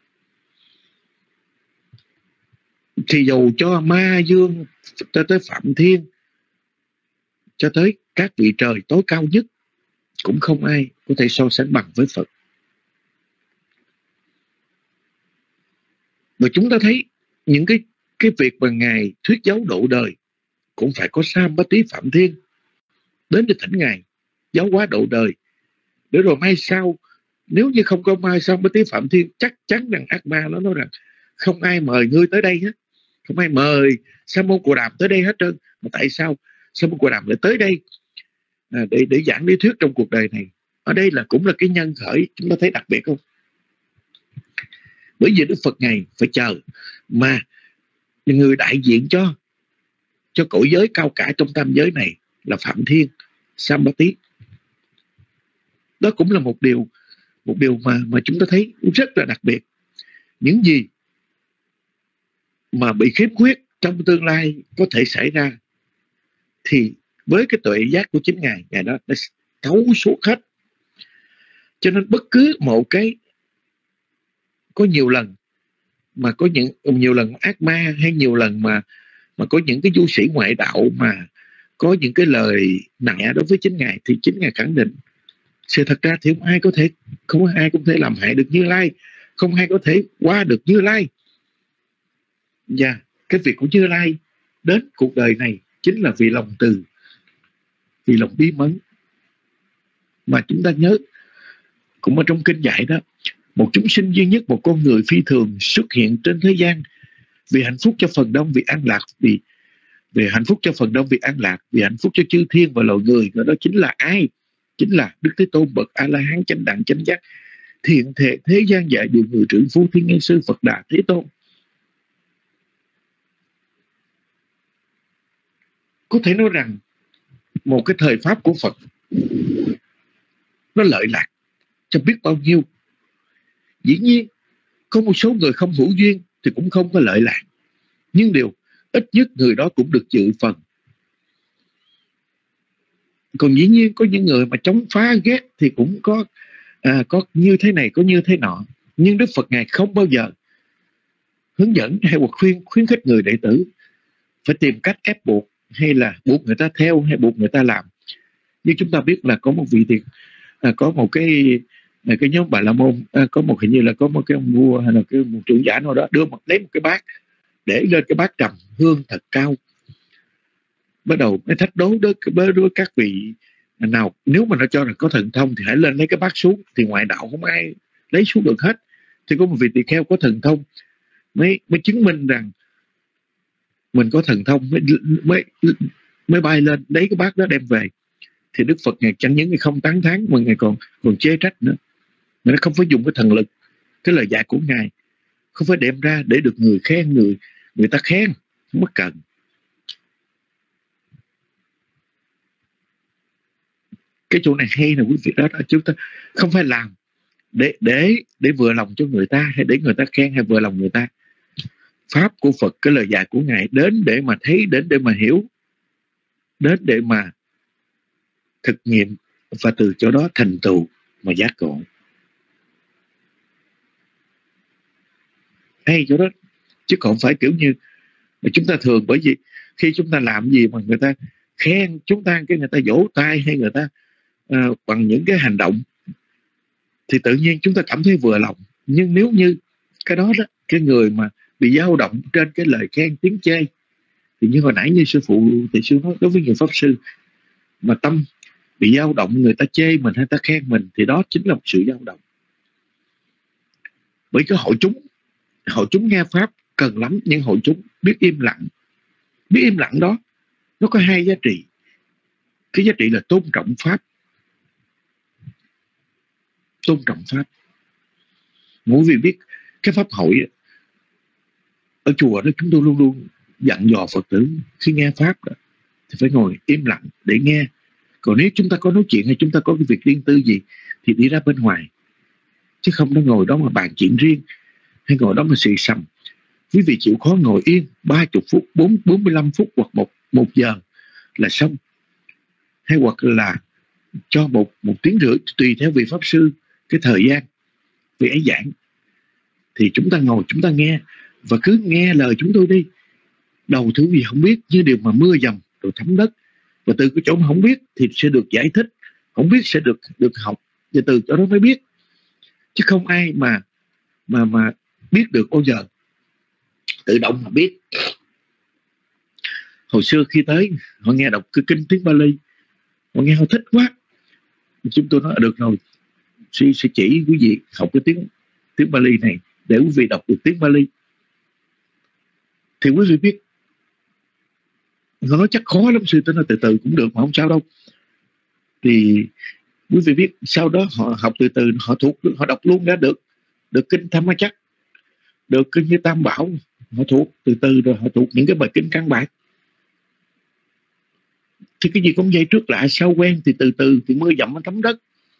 Thì dầu cho ma dương, cho tới Phạm Thiên, cho tới các vị trời tối cao nhất, cũng không ai có thể so sánh bằng với Phật. Và chúng ta thấy những cái, cái việc mà Ngài thuyết giáo độ đời cũng phải có Sam Bá Tý Phạm Thiên đến để thỉnh Ngài giáo hóa độ đời. Để rồi mai sau, nếu như không có mai Sam Bá Tý Phạm Thiên, chắc chắn rằng ác ma nó nói rằng không ai mời ngươi tới đây hết, không ai mời Sa môn Cù Đàm tới đây hết trơn. Mà tại sao Sa môn Cù Đàm lại tới đây à, để để giảng lý thuyết trong cuộc đời này? Ở đây là cũng là cái nhân khởi, chúng ta thấy đặc biệt không? Bởi vì Đức Phật Ngài phải chờ mà người đại diện cho cho cõi giới cao cả trong tam giới này là Phạm Thiên, Sam Bá Tý. Đó cũng là một điều một điều mà mà chúng ta thấy rất là đặc biệt. Những gì mà bị khiếm khuyết trong tương lai có thể xảy ra thì với cái tuệ giác của chính Ngài, Ngài đó đã thấu suốt hết. Cho nên bất cứ một cái, có nhiều lần mà có những nhiều lần ác ma, hay nhiều lần mà mà có những cái du sĩ ngoại đạo mà có những cái lời nặng đối với chính Ngài, thì chính Ngài khẳng định sự thật ra thì không ai có thể không ai có thể làm hại được Như Lai, không ai có thể qua được Như Lai. Và cái việc của Như Lai đến cuộc đời này chính là vì lòng từ, vì lòng bi mẫn. Mà chúng ta nhớ cũng ở trong kinh dạy đó, một chúng sinh duy nhất, một con người phi thường xuất hiện trên thế gian vì hạnh phúc cho phần đông, vì an lạc, vì vì hạnh phúc cho phần đông, vì an lạc, vì hạnh phúc cho chư thiên và loài người. Và đó chính là ai? Chính là Đức Thế Tôn, bậc A La Hán chánh đẳng chánh giác, thiện thể thế gian dạy điều người trưởng phu thiên nhân sư Phật Đà Thế Tôn. Có thể nói rằng một cái thời pháp của Phật nó lợi lạc cho biết bao nhiêu. Dĩ nhiên có một số người không hữu duyên thì cũng không có lợi lạc, nhưng điều ít nhất người đó cũng được dự phần. Còn dĩ nhiên có những người mà chống phá ghét thì cũng có à, có như thế này, có như thế nọ. Nhưng Đức Phật Ngài không bao giờ hướng dẫn hay hoặc khuyên khuyến khích người đệ tử phải tìm cách ép buộc hay là buộc người ta theo hay buộc người ta làm. Như chúng ta biết là có một vị thiền à, có một cái cái nhóm Bà La Môn, à, có một hình như là có một cái ông vua hay là cái một trưởng giả nào đó đưa một lấy một cái bát, để lên cái bát trầm hương thật cao, bắt đầu mới thách đố đối với các vị nào, nếu mà nó cho rằng có thần thông thì hãy lên lấy cái bát xuống. Thì ngoại đạo không ai lấy xuống được hết. Thì có một vị tỳ kheo có thần thông mới mới chứng minh rằng mình có thần thông, mới mới mới bay lên lấy cái bát đó đem về. Thì Đức Phật Ngài chẳng những Ngài không tán thán mà Ngài còn còn chê trách nữa. Ngài không phải dùng cái thần lực, cái lời dạy của Ngài không phải đem ra để được người khen, người người ta khen, không có cần. Cái chỗ này hay là quý vị đó, đó chúng ta không phải làm để để để vừa lòng cho người ta hay để người ta khen hay vừa lòng người ta. Pháp của Phật, cái lời dạy của Ngài đến để mà thấy, đến để mà hiểu, đến để mà thực nghiệm và từ chỗ đó thành tựu mà giác ngộ. Hay chỗ đó, chứ không phải kiểu như mà chúng ta thường, bởi vì khi chúng ta làm gì mà người ta khen chúng ta, cái người ta vỗ tay hay người ta uh, bằng những cái hành động thì tự nhiên chúng ta cảm thấy vừa lòng. Nhưng nếu như cái đó đó, cái người mà bị dao động trên cái lời khen tiếng chê, thì như hồi nãy như sư phụ thì sư nói, đối với người pháp sư mà tâm bị dao động, người ta chê mình hay ta khen mình, thì đó chính là một sự dao động. Bởi cái hội chúng hội chúng nghe pháp cần lắm, nhưng hội chúng biết im lặng. Biết im lặng đó nó có hai giá trị. Cái giá trị là tôn trọng pháp, tôn trọng pháp. Mỗi vị biết cái pháp hội ở chùa đó, chúng tôi luôn luôn dặn dò Phật tử khi nghe pháp đó, thì phải ngồi im lặng để nghe. Còn nếu chúng ta có nói chuyện hay chúng ta có cái việc riêng tư gì thì đi ra bên ngoài, chứ không có ngồi đó mà bàn chuyện riêng hay ngồi đó mà xì xầm. Quý vị chịu khó ngồi yên ba mươi phút, bốn mươi lăm phút hoặc một, một giờ là xong. Hay hoặc là cho một, một tiếng rưỡi, tùy theo vị pháp sư cái thời gian vị ấy giảng, thì chúng ta ngồi chúng ta nghe và cứ nghe lời chúng tôi đi. Đầu thứ gì không biết, như điều mà mưa dầm rồi thấm đất, và từ cái chỗ mà không biết thì sẽ được giải thích, không biết sẽ được được học, và từ chỗ đó mới biết. Chứ không ai mà mà mà biết được bao giờ tự động mà biết. Hồi xưa khi tới họ nghe đọc cái kinh tiếng Bali, họ nghe họ thích quá, chúng tôi nói được rồi, sư sẽ chỉ quý vị học cái tiếng tiếng Bali này để quý vị đọc được tiếng Bali. Thì quý vị biết, họ nói chắc khó lắm sư, tôi nói từ từ cũng được mà không sao đâu. Thì quý vị biết sau đó họ học từ từ, họ thuộc, họ đọc luôn đã được được kinh Tham Chắc, được kinh như Tam Bảo, họ thuộc từ từ rồi họ thuộc những cái bài kinh căn bản. Thì cái gì cũng vậy, trước lạ sau quen, thì từ từ thì mưa dầm nó thấm đất.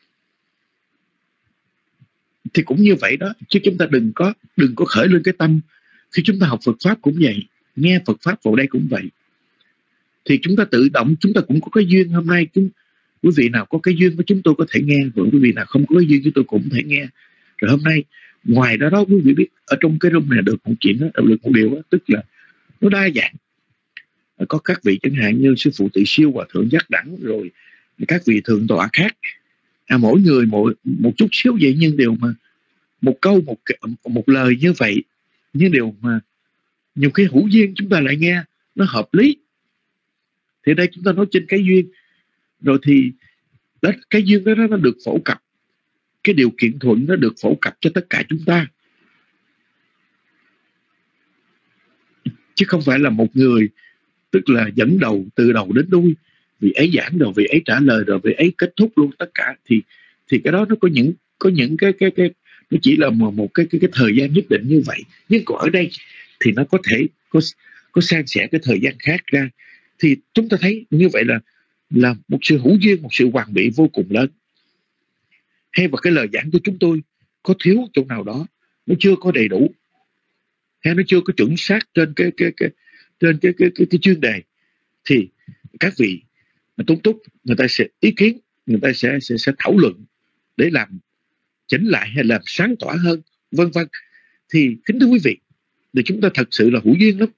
Thì cũng như vậy đó, chứ chúng ta đừng có đừng có khởi lên cái tâm. Khi chúng ta học Phật pháp cũng vậy, nghe Phật pháp vào đây cũng vậy, thì chúng ta tự động, chúng ta cũng có cái duyên. Hôm nay chúng quý vị nào có cái duyên với chúng tôi có thể nghe, và quý vị nào không có cái duyên với tôi cũng thể nghe. Rồi hôm nay ngoài đó đó quý vị biết, ở trong cái room này được một chuyện đó, được một điều đó, tức là nó đa dạng. Có các vị chẳng hạn như sư phụ Tự Siêu, Hòa thượng Giác Đẳng, rồi các vị thượng tọa khác, à, mỗi người mỗi một chút xíu vậy, nhưng đều mà một câu một một lời như vậy, nhưng đều mà nhiều khi hữu duyên chúng ta lại nghe nó hợp lý. Thì đây chúng ta nói trên cái duyên, rồi thì đó, cái duyên đó nó được phổ cập, cái điều kiện thuận nó được phổ cập cho tất cả chúng ta, chứ không phải là một người tức là dẫn đầu từ đầu đến đuôi, vì ấy giảng rồi vì ấy trả lời rồi vì ấy kết thúc luôn tất cả, thì thì cái đó nó có những có những cái cái cái nó chỉ là một, một cái, cái cái thời gian nhất định như vậy. Nhưng còn ở đây thì nó có thể có có san sẻ cái thời gian khác ra, thì chúng ta thấy như vậy là là một sự hữu duyên, một sự hoàn bị vô cùng lớn. Hay và cái lời giảng của chúng tôi có thiếu chỗ nào đó, nó chưa có đầy đủ, hay nó chưa có chuẩn xác trên cái cái cái trên cái cái cái, cái chuyên đề, thì các vị tôn túc người ta sẽ ý kiến, người ta sẽ sẽ sẽ thảo luận để làm chỉnh lại hay làm sáng tỏ hơn, vân vân. Thì kính thưa quý vị, thì chúng ta thật sự là hữu duyên lắm.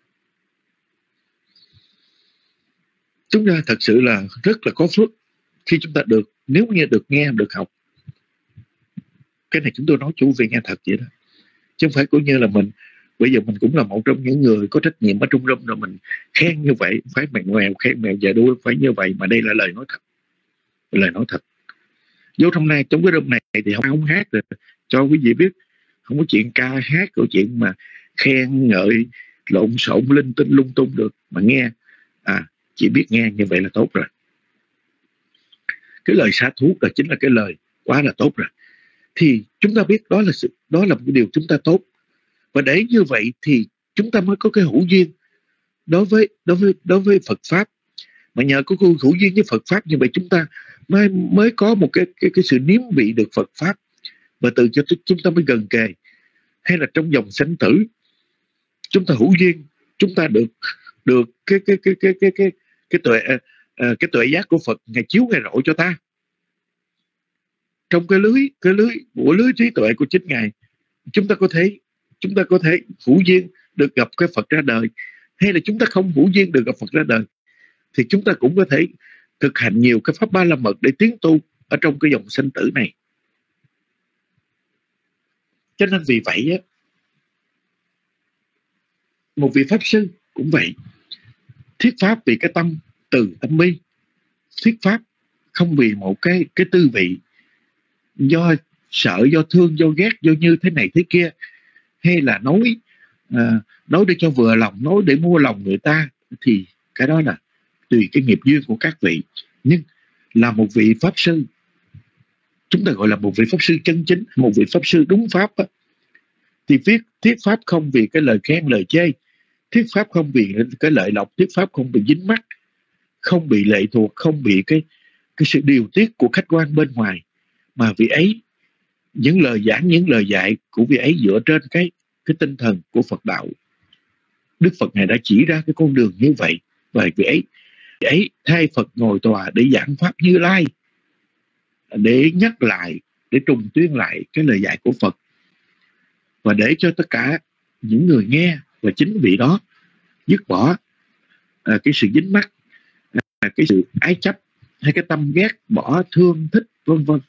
Chúng ta thật sự là rất là có phước khi chúng ta được, nếu như được nghe, được học. Cái này chúng tôi nói chủ về nghe thật vậy đó, chứ không phải cũng như là mình bây giờ mình cũng là một trong những người có trách nhiệm ở trong room rồi mình khen như vậy, phải mèo mèo khen mèo già đuôi, phải như vậy, mà đây là lời nói thật, lời nói thật. Vô trong này trong cái room này thì không, không hát rồi, cho quý vị biết, không có chuyện ca hát, có chuyện mà khen ngợi lộn xộn linh tinh lung tung được, mà nghe à chỉ biết nghe như vậy là tốt rồi. Cái lời xả thú là chính là cái lời quá là tốt rồi. Thì chúng ta biết đó là sự, đó là một cái điều chúng ta tốt, và để như vậy thì chúng ta mới có cái hữu duyên đối với đối với đối với Phật pháp. Mà nhờ có cái hữu duyên với Phật pháp như vậy, chúng ta mới mới có một cái cái cái sự nếm vị được Phật pháp, và từ cho chúng ta mới gần kề. Hay là trong dòng sanh tử chúng ta hữu duyên, chúng ta được được cái cái cái cái cái cái cái tuệ uh, cái tuệ giác của Phật ngày chiếu ngày rọi cho ta. Trong cái lưới cái lưới bộ lưới trí tuệ của chính Ngài, chúng ta có thể chúng ta có thể hữu duyên được gặp cái Phật ra đời, hay là chúng ta không hữu duyên được gặp Phật ra đời, thì chúng ta cũng có thể thực hành nhiều cái pháp ba la mật để tiến tu ở trong cái dòng sanh tử này. Cho nên vì vậy á, một vị pháp sư cũng vậy, thuyết pháp vì cái tâm từ tâm bi, thuyết pháp không vì một cái cái tư vị do sợ, do thương, do ghét, do như thế này thế kia, hay là nói à, nói để cho vừa lòng, nói để mua lòng người ta, thì cái đó là tùy cái nghiệp duyên của các vị. Nhưng là một vị pháp sư, chúng ta gọi là một vị pháp sư chân chính, một vị pháp sư đúng pháp á, thì viết thuyết pháp không vì cái lời khen lời chê, thuyết pháp không vì cái lợi lộc, thuyết pháp không bị dính mắc, không bị lệ thuộc, không bị cái cái sự điều tiết của khách quan bên ngoài, mà vị ấy những lời giảng, những lời dạy của vị ấy dựa trên cái cái tinh thần của Phật đạo. Đức Phật Ngài đã chỉ ra cái con đường như vậy, và vị ấy vị ấy thay Phật ngồi tòa để giảng pháp Như Lai, để nhắc lại, để trùng tuyên lại cái lời dạy của Phật, và để cho tất cả những người nghe và chính vị đó dứt bỏ à, cái sự dính mắc, à, cái sự ái chấp, hay cái tâm ghét bỏ, thương thích, vân vân.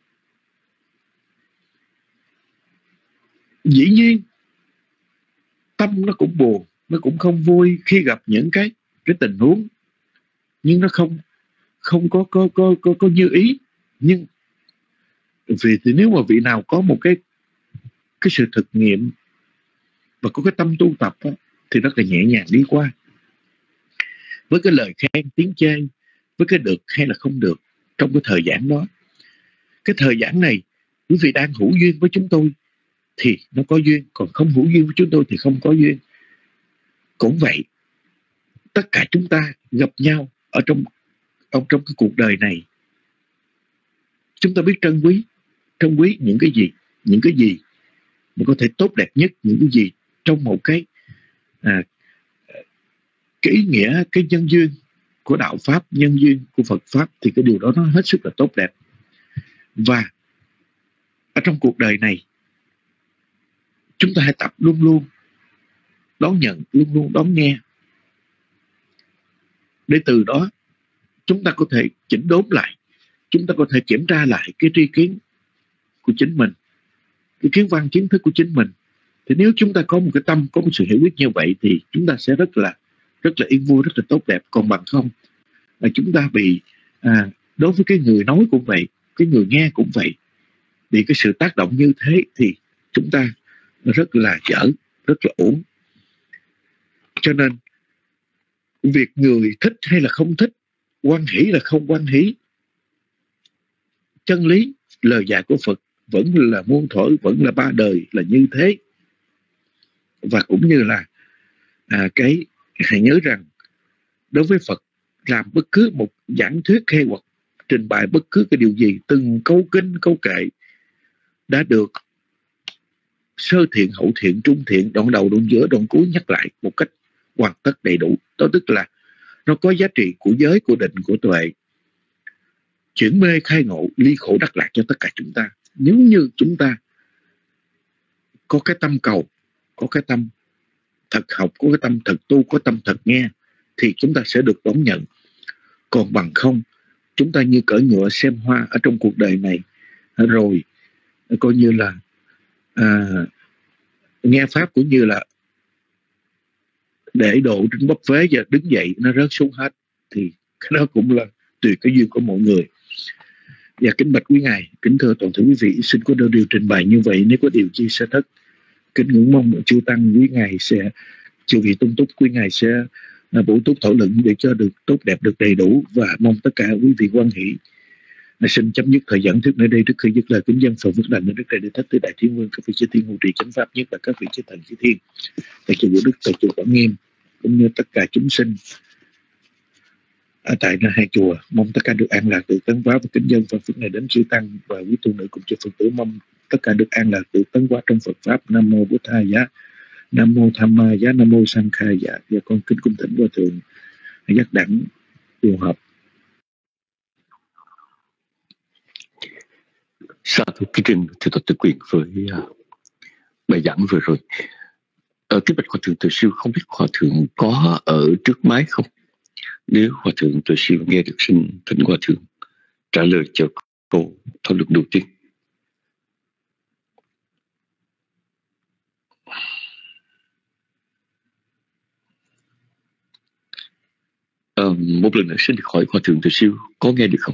Dĩ nhiên tâm nó cũng buồn, nó cũng không vui khi gặp những cái cái tình huống, nhưng nó không không có có có có, có như ý. Nhưng vì thì nếu mà vị nào có một cái cái sự thực nghiệm và có cái tâm tu tập đó, thì rất là nhẹ nhàng đi qua. Với cái lời khen tiếng chê, với cái được hay là không được trong cái thời giảng đó, cái thời giảng này quý vị đang hữu duyên với chúng tôi thì nó có duyên, còn không hữu duyên với chúng tôi thì không có duyên. Cũng vậy, tất cả chúng ta gặp nhau ở trong ở trong cái cuộc đời này, chúng ta biết trân quý trân quý những cái gì, những cái gì mà có thể tốt đẹp nhất, những cái gì trong một cái à, cái ý nghĩa, cái nhân duyên của đạo pháp, nhân duyên của Phật pháp, thì cái điều đó nó hết sức là tốt đẹp. Và ở trong cuộc đời này, chúng ta hãy tập luôn luôn đón nhận, luôn luôn đón nghe, để từ đó chúng ta có thể chỉnh đốn lại, chúng ta có thể kiểm tra lại cái tri kiến của chính mình, cái kiến văn kiến thức của chính mình. Thì nếu chúng ta có một cái tâm, có một sự hiểu biết như vậy, thì chúng ta sẽ rất là rất là yên vui, rất là tốt đẹp. Còn bằng không là chúng ta bị à, đối với cái người nói cũng vậy, cái người nghe cũng vậy, Vì cái sự tác động như thế thì chúng ta rất là dở, rất là ổn. Cho nên việc người thích hay là không thích, hoan hỷ là không hoan hỷ, chân lý, lời dạy của Phật vẫn là muôn thuở, vẫn là ba đời là như thế. Và cũng như là à, cái hãy nhớ rằng đối với Phật, làm bất cứ một giảng thuyết hay hoặc trình bày bất cứ cái điều gì, từng câu kinh câu kệ đã được sơ thiện, hậu thiện, trung thiện, đoạn đầu, đoạn giữa, đoạn cuối nhắc lại một cách hoàn tất đầy đủ. Đó tức là nó có giá trị của giới, của định, của tuệ, chuyển mê khai ngộ, ly khổ đắc lạc cho tất cả chúng ta. Nếu như chúng ta có cái tâm cầu, có cái tâm thật học, có cái tâm thật tu, có tâm thật nghe, thì chúng ta sẽ được đón nhận. Còn bằng không, chúng ta như cởi ngựa xem hoa ở trong cuộc đời này, rồi coi như là à, nghe pháp cũng như là để độ trên bắp vế và đứng dậy nó rớt xuống hết, thì cái đó cũng là tùy cái duyên của mọi người. Và kính bạch quý ngài, kính thưa toàn thể quý vị, xin có đôi điều trình bày như vậy. Nếu có điều chi sẽ thất, kính ngưỡng mong chư tăng quý ngài sẽ chư vị tôn túc, quý ngài sẽ bổ túc thảo luận để cho được tốt đẹp, được đầy đủ, và mong tất cả quý vị hoan hỷ. Xin chấm dứt thời giảng thuyết nơi đây, trước khi dứt lời kính dân phần phước lành đến đức trời để thách tới đại thiên vương, các vị chư thiên hộ trì chánh pháp, nhất là các vị chư thần chư thiên tại chùa Vũ Đức, tại chùa Quảng Nghiêm, cũng như tất cả chúng sinh ở tại hai chùa. Mong tất cả được an lạc, được tấn hóa, và kính dân phần phước này đến chư tăng và quý tu nữ cùng chư Phật tử, mong tất cả được an lạc, được tấn hóa trong Phật pháp. Nam mô Bổn Thầy Giá, Nam mô Tham Ma Giá, Nam mô Sang Khai Giá. Và con kính cung thỉnh Hòa thượng giác đẳng phù hợp. Sa thú kính trình thưa toàn tự quyền với uh, bài giảng vừa rồi. Ở kính bạch Hòa thượng Từ Siêu, không biết Hòa thượng có ở trước máy không? Nếu Hòa thượng Từ Siêu nghe được, xin thỉnh Hòa thượng trả lời cho câu thảo luận đầu tiên. Uh, một lần nữa xin được hỏi Hòa thượng Từ Siêu có nghe được không?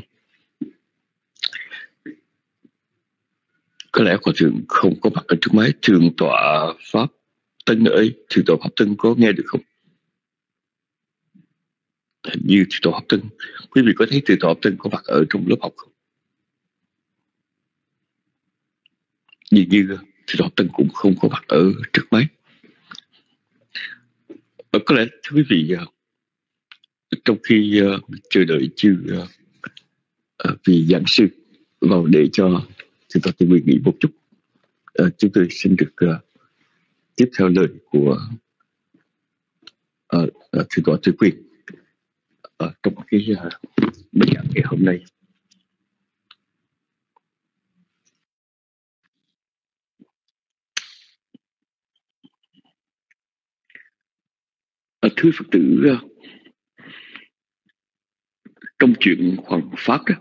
Có lẽ Hòa thượng không có mặt ở trước máy. Thượng tọa Pháp Tân ơi, Thượng tọa Pháp Tân có nghe được không? Hình như Thượng tọa Pháp Tân, quý vị có thấy Thượng tọa Pháp Tân có mặt ở trong lớp học không? Dường như Thượng tọa Pháp Tân cũng không có mặt ở trước máy. Ờ, có lẽ thưa quý vị, trong khi uh, chờ đợi chư uh, uh, vị giảng sư vào để cho Thượng tọa Từ Quyền nghĩ một chút, uh, chúng tôi xin được uh, tiếp theo lời của uh, uh, Thượng tọa Từ Quyền uh, trong cái uh, bài giảng ngày hôm nay. Uh, thưa Phật tử, uh, trong chuyện Hoàng Pháp đó,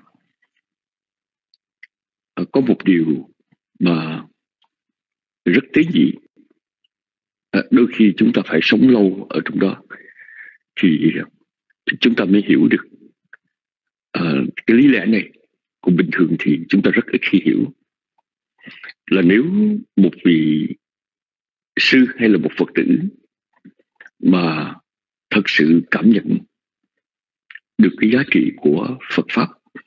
uh, có một điều mà rất tế nhị. À, đôi khi chúng ta phải sống lâu ở trong đó thì chúng ta mới hiểu được à, cái lý lẽ này. Còn bình thường thì chúng ta rất ít khi hiểu. Là nếu một vị sư hay là một Phật tử mà thật sự cảm nhận được cái giá trị của Phật Pháp,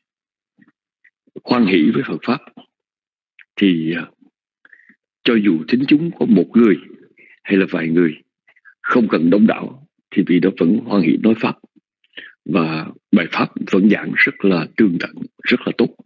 hoan hỷ với Phật Pháp, thì cho dù thính chúng có một người hay là vài người, không cần đông đảo, thì vị đó vẫn hoan hỷ nói Pháp, và bài Pháp vẫn giảng rất là tường tận, rất là tốt.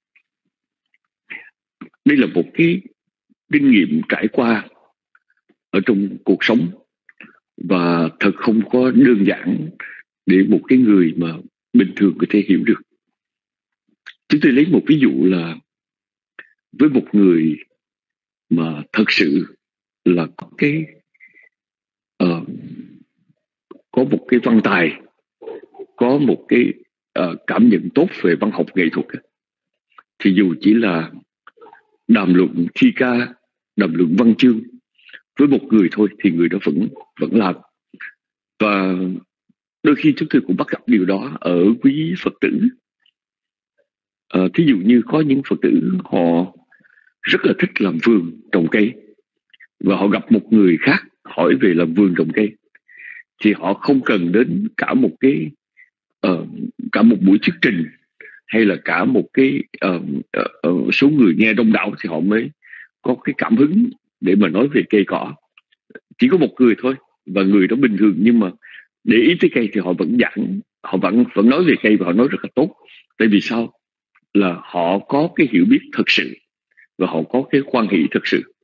Đây là một cái kinh nghiệm trải qua ở trong cuộc sống, và thật không có đơn giản để một cái người mà bình thường có thể hiểu được. Chúng tôi lấy một ví dụ là với một người mà thật sự là có cái uh, có một cái văn tài, có một cái uh, cảm nhận tốt về văn học nghệ thuật, thì dù chỉ là đàm luận thi ca, đàm luận văn chương với một người thôi, thì người đó vẫn vẫn làm. Và đôi khi chúng tôi cũng bắt gặp điều đó ở quý Phật tử. Uh, thí dụ như có những Phật tử họ rất là thích làm vườn trồng cây, và họ gặp một người khác hỏi về làm vườn trồng cây, thì họ không cần đến cả một cái uh, cả một buổi thuyết trình hay là cả một cái uh, uh, uh, số người nghe đông đảo thì họ mới có cái cảm hứng để mà nói về cây cỏ. Chỉ có một người thôi, và người đó bình thường, nhưng mà để ý tới cây thì họ vẫn giảng, họ vẫn vẫn nói về cây, và họ nói rất là tốt. Tại vì sao? Là họ có cái hiểu biết thật sự, và họ có cái quan hệ thật sự.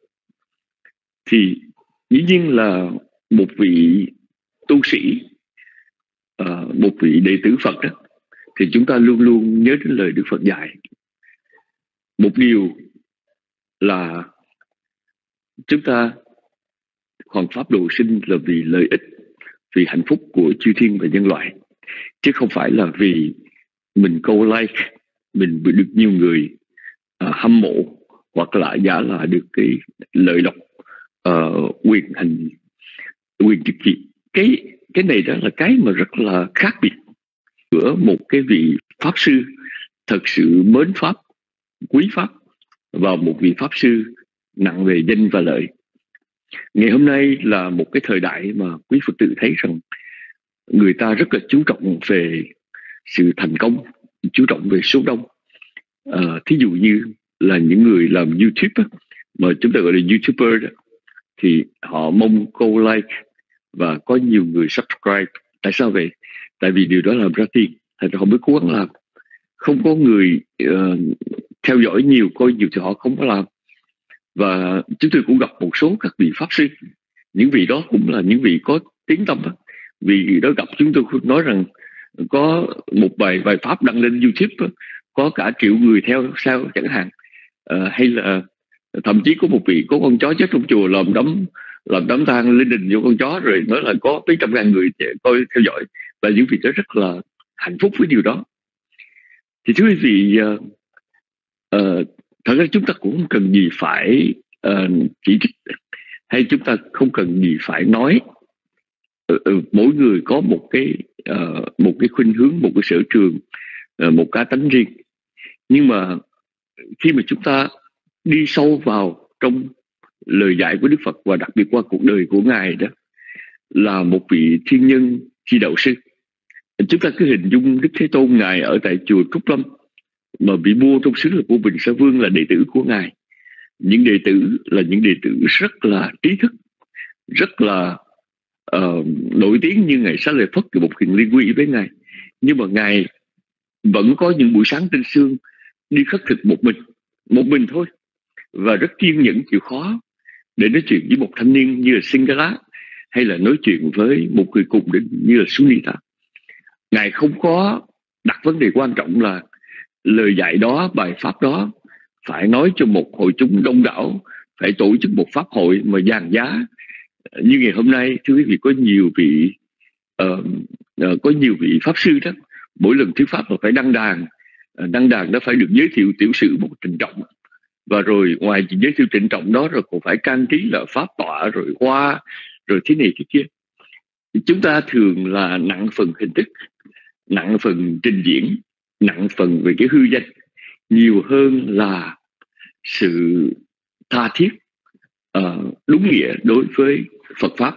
Thì dĩ nhiên là một vị tu sĩ, uh, một vị đệ tử Phật đó, thì chúng ta luôn luôn nhớ đến lời Đức Phật dạy. Một điều là chúng ta hoàn pháp độ sinh là vì lợi ích, vì hạnh phúc của chư thiên và nhân loại, chứ không phải là vì mình câu like, mình được nhiều người uh, hâm mộ, hoặc là giả là được cái lợi lộc, uh, quyền hành, quyền trực trị. Cái cái này đó là cái mà rất là khác biệt giữa một cái vị pháp sư thật sự mến pháp, quý pháp, và một vị pháp sư nặng về danh và lợi. Ngày hôm nay là một cái thời đại mà quý Phật tử thấy rằng người ta rất là chú trọng về sự thành công, chú trọng về số đông. À, thí dụ như là những người làm YouTube đó, mà chúng ta gọi là YouTuber đó, thì họ mong câu like và có nhiều người subscribe. Tại sao vậy? Tại vì điều đó làm ra tiền, thành ra họ mới cố gắng làm. Không có người uh, theo dõi nhiều, coi nhiều thì họ không có làm. Và chúng tôi cũng gặp một số các vị pháp sư, những vị đó cũng là những vị có tiếng tâm đó. Vì đó gặp chúng tôi nói rằng có một bài bài pháp đăng lên YouTube đó, có cả triệu người theo sao chẳng hạn. Uh, hay là thậm chí có một vị có con chó chết trong chùa, làm đấm làm đám tang lên đình vô con chó, rồi nói là có mấy trăm ngàn người coi theo dõi, và những vị đó rất là hạnh phúc với điều đó. Thì thưa quý vị, uh, uh, thật ra chúng ta cũng không cần gì phải uh, chỉ trích, hay chúng ta không cần gì phải nói. Uh, uh, mỗi người có một cái uh, một cái khuynh hướng, một cái sở trường, uh, một cá tánh riêng. Nhưng mà khi mà chúng ta đi sâu vào trong lời dạy của Đức Phật, và đặc biệt qua cuộc đời của Ngài đó, là một vị thiên nhân chi đạo sư. Chúng ta cứ hình dung Đức Thế Tôn Ngài ở tại chùa Trúc Lâm, mà vị vua trong xứ là vua Bình Sa Vương là đệ tử của Ngài. Những đệ tử là những đệ tử rất là trí thức, rất là uh, nổi tiếng, như Ngài Xá Lợi Phất, một hiền liên quy với Ngài. Nhưng mà Ngài vẫn có những buổi sáng tinh sương đi khất thực một mình, một mình thôi, và rất kiên nhẫn chịu khó để nói chuyện với một thanh niên như là Singala, hay là nói chuyện với một người cùng đến như là Sunita. Ngài không có đặt vấn đề quan trọng là lời dạy đó, bài pháp đó phải nói cho một hội chúng đông đảo, phải tổ chức một pháp hội mà dàn giá. Như ngày hôm nay, thưa quý vị, có nhiều vị uh, uh, có nhiều vị pháp sư đó, mỗi lần thuyết pháp là phải đăng đàn, uh, đăng đàn đó phải được giới thiệu tiểu sử một trình trọng, và rồi ngoài chuyện giới thiệu trịnh trọng đó, rồi còn phải trang trí là pháp tọa, rồi hoa, rồi thế này thế kia. Chúng ta thường là nặng phần hình thức, nặng phần trình diễn, nặng phần về cái hư danh, nhiều hơn là sự tha thiết, uh, đúng nghĩa đối với Phật Pháp.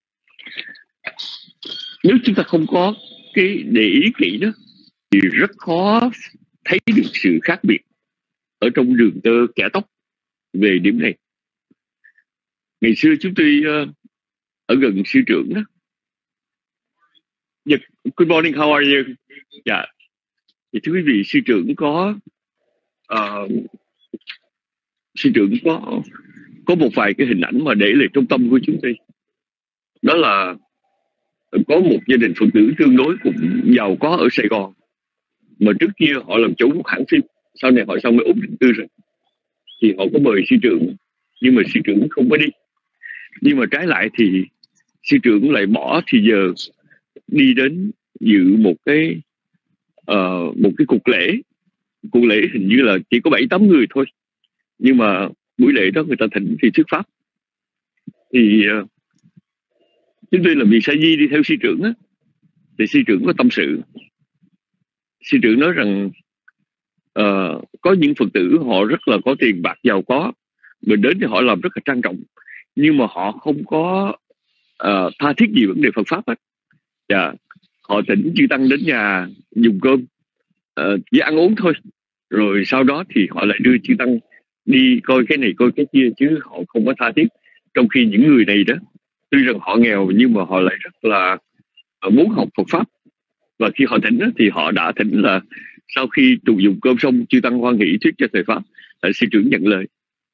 Nếu chúng ta không có cái để ý kỹ đó, thì rất khó thấy được sự khác biệt ở trong đường tơ kẻ tóc về điểm này. Ngày xưa chúng tôi uh, ở gần sư trưởng đó. Yeah, good morning, how are you? Dạ. Yeah. Thì thưa quý vị, sư trưởng có uh, sư trưởng có có một vài cái hình ảnh mà để lại trong tâm của chúng tôi. Đó là có một gia đình Phật tử tương đối cũng giàu có ở Sài Gòn, mà trước kia họ làm chủ một hãng phim, sau này họ xong mới ổn định cư rồi. Thì họ có mời sư trưởng, nhưng mà sư trưởng không có đi. Nhưng mà trái lại thì sư trưởng lại bỏ thì giờ đi đến dự một cái uh, một cái cuộc lễ. Cuộc lễ hình như là chỉ có bảy tám người thôi, nhưng mà buổi lễ đó người ta thỉnh thì thuyết pháp. Thì uh, chúng tôi là vì sa di đi theo sư trưởng á, thì sư trưởng có tâm sự. Sư trưởng nói rằng uh, có những Phật tử họ rất là có tiền bạc giàu có, mình đến thì họ làm rất là trang trọng, nhưng mà họ không có uh, tha thiết gì vấn đề Phật pháp hết. Dạ, họ thỉnh chư tăng đến nhà dùng cơm, uh, chỉ ăn uống thôi, rồi sau đó thì họ lại đưa chư tăng đi coi cái này coi cái kia, chứ họ không có tha thiết. Trong khi những người này đó, tuy rằng họ nghèo nhưng mà họ lại rất là muốn học Phật pháp. Và khi họ thỉnh đó, thì họ đã thỉnh là sau khi tụ dùng cơm xong, chư tăng hoan hỷ thuyết cho thầy pháp, là sư trưởng nhận lời.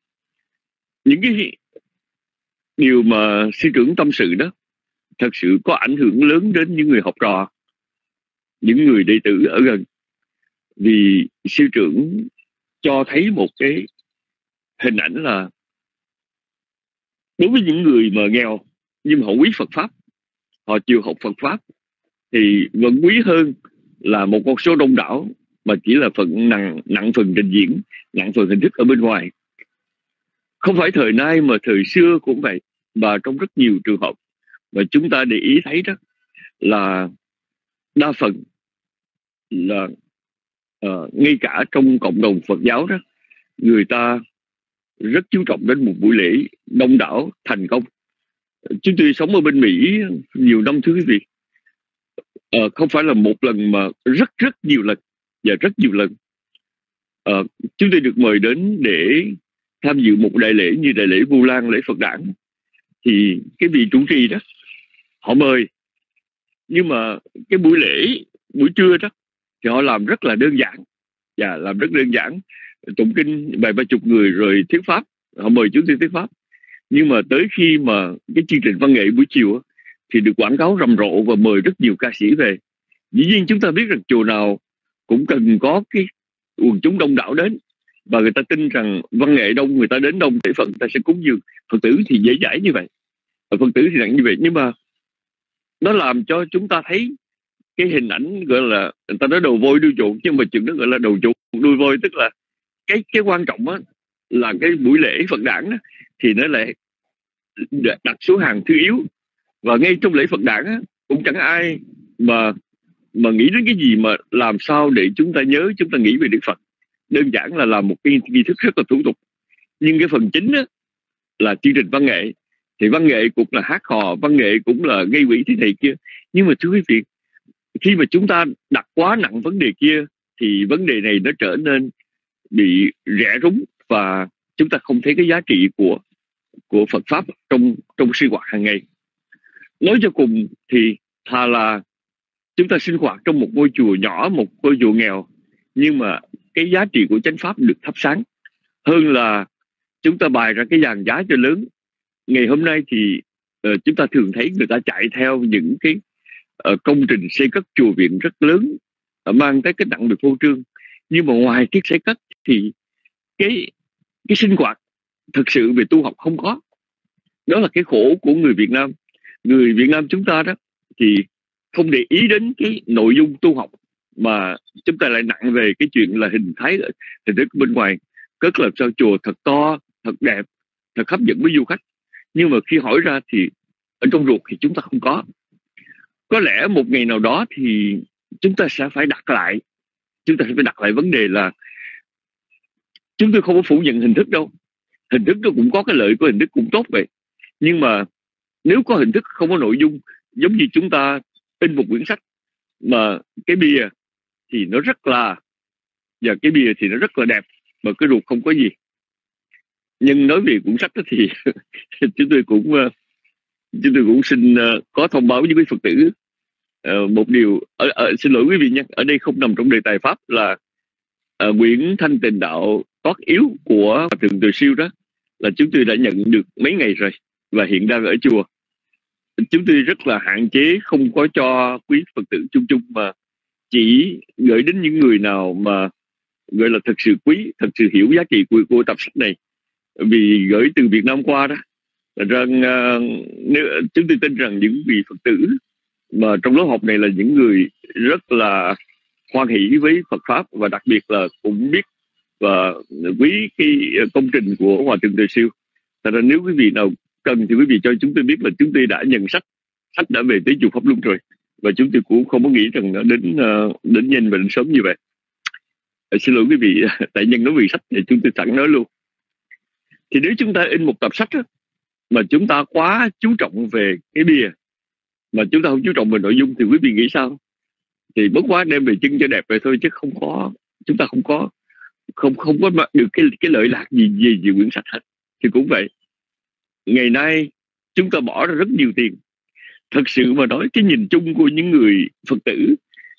Những cái điều mà sư trưởng tâm sự đó thật sự có ảnh hưởng lớn đến những người học trò, những người đệ tử ở gần. Vì sư trưởng cho thấy một cái hình ảnh là đối với những người mà nghèo nhưng mà họ quý Phật pháp, họ chịu học Phật pháp, thì vẫn quý hơn là một con số đông đảo mà chỉ là phần nặng, nặng phần trình diễn, nặng phần hình thức ở bên ngoài. Không phải thời nay mà thời xưa cũng vậy, và trong rất nhiều trường hợp mà chúng ta để ý thấy đó là đa phần là uh, ngay cả trong cộng đồng Phật giáo đó, người ta rất chú trọng đến một buổi lễ đông đảo thành công. Chúng tôi sống ở bên Mỹ nhiều năm, thưa quý vị, uh, không phải là một lần mà rất rất nhiều lần, và rất nhiều lần uh, chúng tôi được mời đến để tham dự một đại lễ như đại lễ Vu Lan, lễ Phật Đản. Thì cái vị chủ trì đó họ mời, nhưng mà cái buổi lễ buổi trưa đó thì họ làm rất là đơn giản, và làm rất đơn giản, tụng kinh vài ba chục người rồi thuyết pháp, họ mời chúng tôi thuyết pháp. Nhưng mà tới khi mà cái chương trình văn nghệ buổi chiều thì được quảng cáo rầm rộ và mời rất nhiều ca sĩ về. Dĩ nhiên chúng ta biết rằng chùa nào cũng cần có cái quần chúng đông đảo đến, và người ta tin rằng văn nghệ đông, người ta đến đông để Phật ta sẽ cúng dường. Phật tử thì dễ dãi như vậy, Phật tử thì nặng như vậy, nhưng mà nó làm cho chúng ta thấy cái hình ảnh gọi là, người ta nói đầu voi đuôi chuột, nhưng mà chừng đó gọi là đầu chuột đuôi voi. Tức là cái cái quan trọng á là cái buổi lễ Phật Đản á, thì nó lại đặt số hàng thứ yếu. Và ngay trong lễ Phật Đản á, cũng chẳng ai mà mà nghĩ đến cái gì mà làm sao để chúng ta nhớ, chúng ta nghĩ về Đức Phật. Đơn giản là làm một cái nghi thức rất là thủ tục. Nhưng cái phần chính á, là chương trình văn nghệ. Thì văn nghệ cũng là hát hò, văn nghệ cũng là gây quỹ thế này kia. Nhưng mà thưa quý vị, khi mà chúng ta đặt quá nặng vấn đề kia, thì vấn đề này nó trở nên bị rẻ rúng, và chúng ta không thấy cái giá trị của của Phật pháp trong trong sinh hoạt hàng ngày. Nói cho cùng thì thà là chúng ta sinh hoạt trong một ngôi chùa nhỏ, một ngôi chùa nghèo, nhưng mà cái giá trị của chánh pháp được thắp sáng, hơn là chúng ta bày ra cái dàn giá cho lớn. Ngày hôm nay thì uh, chúng ta thường thấy người ta chạy theo những cái uh, công trình xây cất chùa viện rất lớn, uh, mang tới cái nặng về phô trương. Nhưng mà ngoài cái xây cất thì cái cái sinh hoạt thực sự về tu học không có. Đó là cái khổ của người Việt Nam. Người Việt Nam chúng ta đó thì không để ý đến cái nội dung tu học, mà chúng ta lại nặng về cái chuyện là hình thái, hình thức bên ngoài. Cất làm sao chùa thật to, thật đẹp, thật hấp dẫn với du khách. Nhưng mà khi hỏi ra thì ở trong ruột thì chúng ta không có. Có lẽ một ngày nào đó thì chúng ta sẽ phải đặt lại, chúng ta sẽ phải đặt lại vấn đề là chúng tôi không có phủ nhận hình thức đâu. Hình thức nó cũng có cái lợi của hình thức cũng tốt vậy. Nhưng mà nếu có hình thức không có nội dung, giống như chúng ta in một quyển sách mà cái bìa thì nó rất là, và cái bìa thì nó rất là đẹp, mà cái ruột không có gì. Nhưng nói về cuốn sách đó thì chúng tôi cũng chúng tôi cũng xin có thông báo với quý Phật tử một điều. Ở, ở, xin lỗi quý vị nha, ở đây không nằm trong đề tài pháp, là uh, quyển Thanh Tịnh Đạo Toát Yếu của Hòa Thượng Từ Siêu đó là chúng tôi đã nhận được mấy ngày rồi, và hiện đang ở chùa. Chúng tôi rất là hạn chế, không có cho quý Phật tử chung chung, mà chỉ gửi đến những người nào mà gọi là thật sự quý, thật sự hiểu giá trị của, của tập sách này. Vì gửi từ Việt Nam qua đó, rằng uh, nếu, chúng tôi tin rằng những vị Phật tử mà trong lớp học này là những người rất là hoan hỷ với Phật pháp, và đặc biệt là cũng biết và quý cái công trình của Hòa Thượng Từ Siêu. Thật ra nếu quý vị nào cần thì quý vị cho chúng tôi biết, là chúng tôi đã nhận sách, sách đã về tới chùa Pháp Luân rồi, và chúng tôi cũng không có nghĩ rằng nó đến đến nhanh và đến sớm như vậy. À, xin lỗi quý vị, tại nhân nói về sách thì chúng tôi sẵn nói luôn. Thì nếu chúng ta in một tập sách đó, mà chúng ta quá chú trọng về cái bìa mà chúng ta không chú trọng về nội dung thì quý vị nghĩ sao? Thì bất quá đem về chân cho đẹp vậy thôi, chứ không có, chúng ta không có không không có được cái cái lợi lạc gì gì về quyển sách hết. Thì cũng vậy, ngày nay chúng ta bỏ ra rất nhiều tiền. Thật sự mà nói, cái nhìn chung của những người Phật tử,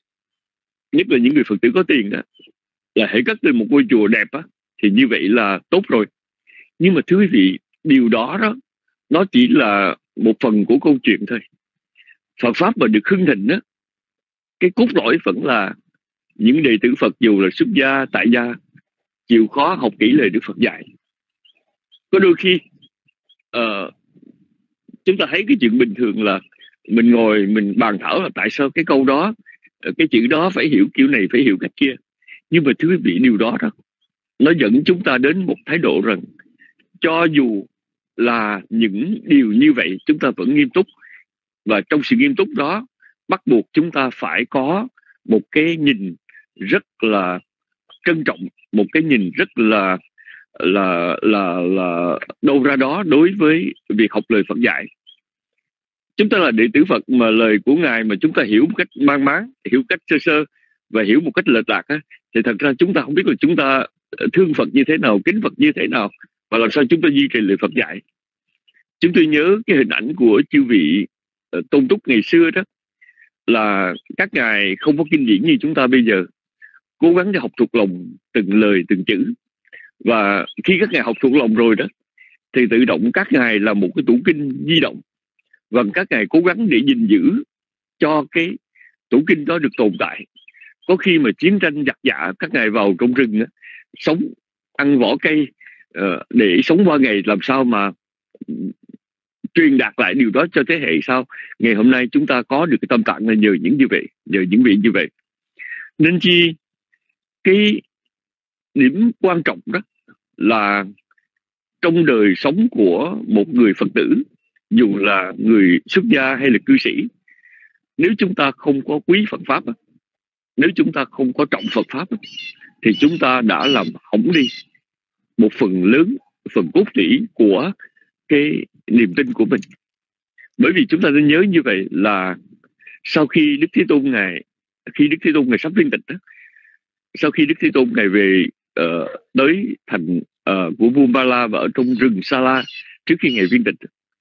nhất là những người Phật tử có tiền đó, là hãy cất lên một ngôi chùa đẹp á, thì như vậy là tốt rồi. Nhưng mà thưa quý vị, điều đó đó nó chỉ là một phần của câu chuyện thôi. Phật pháp mà được hưng thịnh đó, cái cốt lõi vẫn là những đệ tử Phật, dù là xuất gia, tại gia, chịu khó học kỹ lời Đức Phật dạy. Có đôi khi uh, chúng ta thấy cái chuyện bình thường là mình ngồi mình bàn thảo là tại sao cái câu đó, cái chữ đó phải hiểu kiểu này, phải hiểu cách kia. Nhưng mà thưa quý vị, điều đó đó nó dẫn chúng ta đến một thái độ rằng cho dù là những điều như vậy, chúng ta vẫn nghiêm túc. Và trong sự nghiêm túc đó, bắt buộc chúng ta phải có một cái nhìn rất là trân trọng, một cái nhìn rất là là là là đâu ra đó đối với việc học lời Phật dạy. Chúng ta là đệ tử Phật mà lời của Ngài mà chúng ta hiểu một cách mang máng, hiểu cách sơ sơ và hiểu một cách lệch lạc á, thì thật ra chúng ta không biết là chúng ta thương Phật như thế nào, kính Phật như thế nào, và làm sao chúng ta duy trì lời Phật dạy. Chúng tôi nhớ cái hình ảnh của chư vị uh, tôn túc ngày xưa đó, là các ngài không có kinh điển như chúng ta bây giờ, cố gắng để học thuộc lòng từng lời từng chữ. Và khi các ngài học thuộc lòng rồi đó, thì tự động các ngài là một cái tủ kinh di động, và các ngài cố gắng để gìn giữ cho cái tủ kinh đó được tồn tại. Có khi mà chiến tranh giặc giã, các ngài vào trong rừng đó, sống ăn vỏ cây uh, để sống qua ngày, làm sao mà truyền đạt lại điều đó cho thế hệ sau. Ngày hôm nay chúng ta có được cái tâm tạng là nhờ những như vậy, nhờ những vị như vậy. Nên chi cái điểm quan trọng đó là trong đời sống của một người Phật tử, dù là người xuất gia hay là cư sĩ, nếu chúng ta không có quý Phật pháp, nếu chúng ta không có trọng Phật pháp, thì chúng ta đã làm hỏng đi một phần lớn, phần cốt tủy của cái niềm tin của mình. Bởi vì chúng ta nên nhớ như vậy là sau khi Đức Thế Tôn ngài khi Đức Thế Tôn ngài sắp viên tịch đó, sau khi Đức Thế Tôn ngài về uh, tới thành uh, của vua Ba La và ở trong rừng Sa La trước khi ngài viên tịch,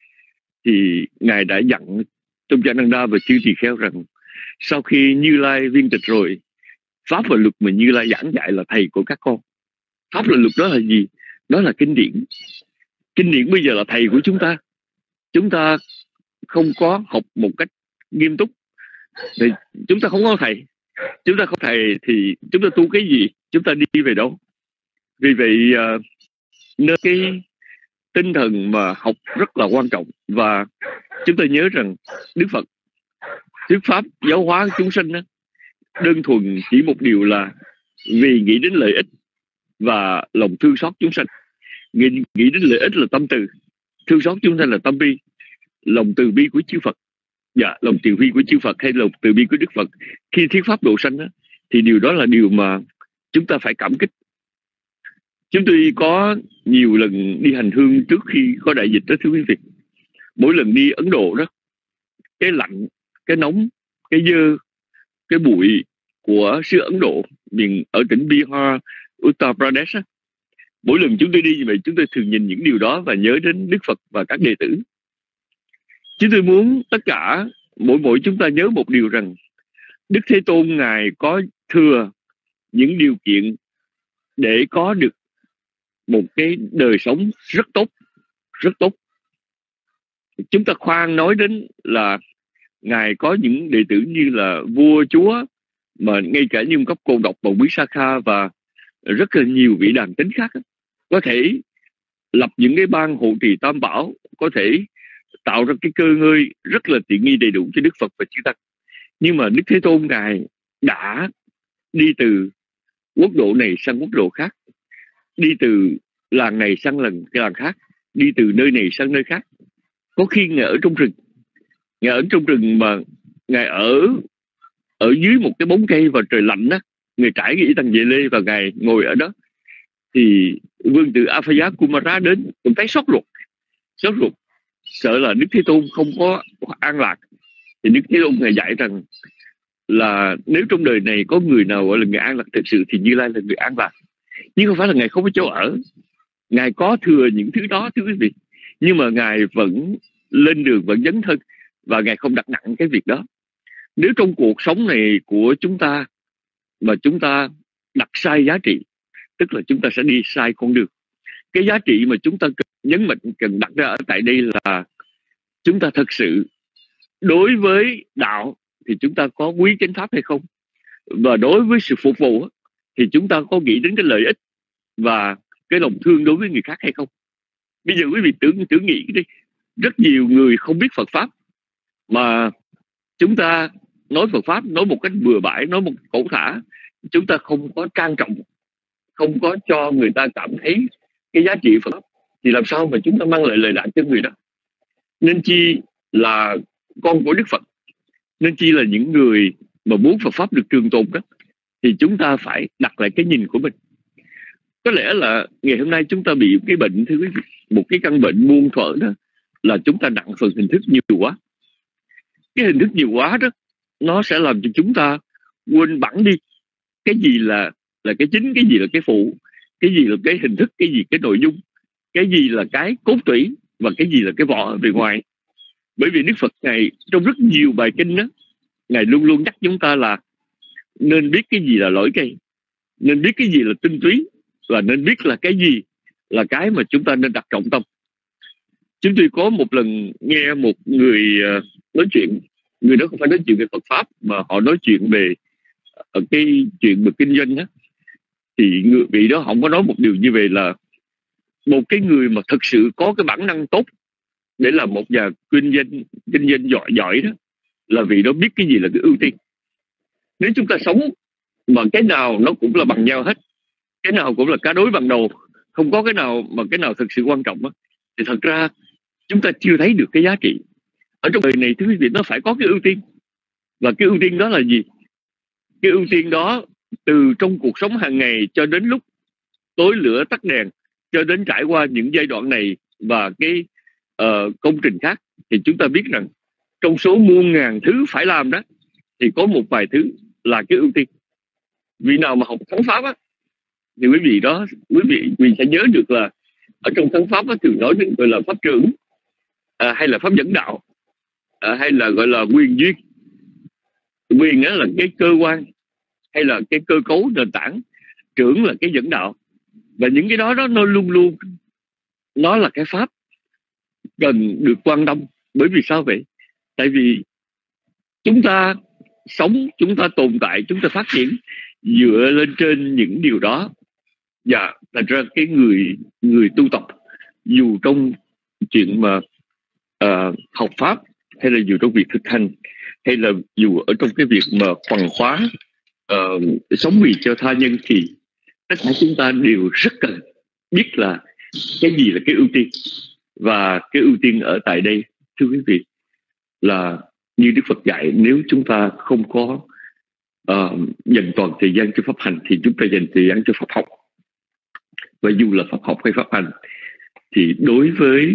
thì ngài đã dặn Tôn-cha-nan-đa và chư tỳ kheo rằng sau khi Như Lai viên tịch rồi, pháp và luật mà Như Lai giảng dạy là thầy của các con. Pháp và luật đó là gì? Đó là kinh điển. Kinh điển bây giờ là thầy của chúng ta. Chúng ta không có học một cách nghiêm túc thì chúng ta không có thầy. Chúng ta không thầy thì chúng ta tu cái gì? Chúng ta đi về đâu? Vì vậy uh, nơi cái tinh thần mà học rất là quan trọng. Và chúng ta nhớ rằng Đức Phật thuyết pháp giáo hóa chúng sinh đó, đơn thuần chỉ một điều là vì nghĩ đến lợi ích và lòng thương xót chúng sinh. Nghĩ, nghĩ đến lợi ích là tâm từ, thương xót chúng sinh là tâm bi, lòng từ bi của chư Phật. Dạ, lòng từ bi của chư Phật hay lòng từ bi của Đức Phật khi thuyết pháp độ sanh đó, thì điều đó là điều mà chúng ta phải cảm kích. Chúng tôi có nhiều lần đi hành hương trước khi có đại dịch đó thưa quý vị. Mỗi lần đi Ấn Độ đó, cái lạnh, cái nóng, cái dơ, cái bụi của xứ Ấn Độ, miền ở tỉnh Bihar, Uttar Pradesh đó, mỗi lần chúng tôi đi như vậy, chúng tôi thường nhìn những điều đó và nhớ đến Đức Phật và các đệ tử. Chúng tôi muốn tất cả mỗi mỗi chúng ta nhớ một điều rằng Đức Thế Tôn ngài có thừa những điều kiện để có được một cái đời sống rất tốt, rất tốt. Chúng ta khoan nói đến là ngài có những đệ tử như là vua chúa, mà ngay cả như cấp Cô Độc và Quý Sa Kha và rất là nhiều vị đàn tính khác có thể lập những cái ban hộ trì tam bảo, có thể tạo ra cái cơ ngơi rất là tiện nghi đầy đủ cho Đức Phật và chư Tăng. Nhưng mà Đức Thế Tôn ngài đã đi từ quốc độ này sang quốc độ khác, đi từ làng này sang làng cái làng khác, đi từ nơi này sang nơi khác. Có khi ngài ở trong rừng, ngài ở trong rừng mà ngài ở ở dưới một cái bóng cây và trời lạnh đó, người trải cái y tầng vệ lê và ngài ngồi ở đó, thì vương tử Aphaya Kumara đến cũng thấy sốt ruột, sốt ruột sợ là Đức Thế Tôn không có an lạc. Thì Đức Thế Tôn ngài dạy rằng là nếu trong đời này có người nào gọi là người an lạc thực sự thì Như Lai là người an lạc, nhưng không phải là ngài không có chỗ ở. Ngài có thừa những thứ đó thưa quý vị, nhưng mà ngài vẫn lên đường, vẫn dấn thân, và ngài không đặt nặng cái việc đó. Nếu trong cuộc sống này của chúng ta mà chúng ta đặt sai giá trị, tức là chúng ta sẽ đi sai con đường. Cái giá trị mà chúng ta cần nhấn mạnh, cần đặt ra ở tại đây là chúng ta thật sự đối với đạo thì chúng ta có quý chánh pháp hay không, và đối với sự phục vụ thì chúng ta có nghĩ đến cái lợi ích và cái lòng thương đối với người khác hay không. Bây giờ quý vị tưởng tưởng nghĩ đi, rất nhiều người không biết Phật pháp mà chúng ta nói Phật pháp, nói một cách bừa bãi, nói một cẩu thả, chúng ta không có trang trọng, không có cho người ta cảm thấy cái giá trị Phật pháp, thì làm sao mà chúng ta mang lại lời lạc cho người đó. Nên chi là con của Đức Phật, nên chi là những người mà muốn Phật pháp được trường tồn đó, thì chúng ta phải đặt lại cái nhìn của mình. Có lẽ là ngày hôm nay chúng ta bị cái bệnh, thưa quý vị, một cái căn bệnh muôn thuở đó là chúng ta nặng phần hình thức nhiều quá. Cái hình thức nhiều quá đó nó sẽ làm cho chúng ta quên bẵng đi cái gì là là cái chính, cái gì là cái phụ, cái gì là cái hình thức, cái gì cái nội dung, cái gì là cái cốt tủy và cái gì là cái vỏ bề ngoài. Bởi vì Đức Phật ngài trong rất nhiều bài kinh đó, ngài luôn luôn nhắc chúng ta là nên biết cái gì là lỗi cây, nên biết cái gì là tinh túy, và nên biết là cái gì là cái mà chúng ta nên đặt trọng tâm. Chúng tôi có một lần nghe một người nói chuyện, người đó không phải nói chuyện về Phật pháp mà họ nói chuyện về cái chuyện về kinh doanh đó. Thì người vị đó không có nói một điều như vậy, là một cái người mà thực sự có cái bản năng tốt để là một nhà kinh doanh kinh doanh giỏi giỏi đó, là vị đó biết cái gì là cái ưu tiên. Nếu chúng ta sống mà cái nào nó cũng là bằng nhau hết, cái nào cũng là cá đối bằng đầu, không có cái nào mà cái nào thực sự quan trọng đó, thì thật ra chúng ta chưa thấy được cái giá trị. Ở trong đời này, thưa quý vị, nó phải có cái ưu tiên. Và cái ưu tiên đó là gì? Cái ưu tiên đó từ trong cuộc sống hàng ngày cho đến lúc tối lửa tắt đèn, cho đến trải qua những giai đoạn này và cái uh, công trình khác, thì chúng ta biết rằng trong số muôn ngàn thứ phải làm đó, thì có một vài thứ là cái ưu tiên. Vì nào mà học thắng pháp á, thì quý vị đó, quý vị, quý vị sẽ nhớ được là ở trong thắng pháp á, thường nói đến gọi là pháp trưởng, à, hay là pháp dẫn đạo, à, hay là gọi là quyền duyên. Quyền á là cái cơ quan hay là cái cơ cấu nền tảng, trưởng là cái dẫn đạo. Và những cái đó đó nó luôn luôn nó là cái pháp cần được quan tâm. Bởi vì sao vậy? Tại vì chúng ta sống, chúng ta tồn tại, chúng ta phát triển dựa lên trên những điều đó. Và thành ra cái người người tu tập, dù trong chuyện mà uh, học pháp, hay là dù trong việc thực hành, hay là dù ở trong cái việc mà khoằng khóa uh, sống vì cho tha nhân, thì tất cả chúng ta đều rất cần biết là cái gì là cái ưu tiên. Và cái ưu tiên ở tại đây, thưa quý vị, là như Đức Phật dạy, nếu chúng ta không có uh, dành toàn thời gian cho pháp hành, thì chúng ta dành thời gian cho pháp học. Và dù là pháp học hay pháp hành, thì đối với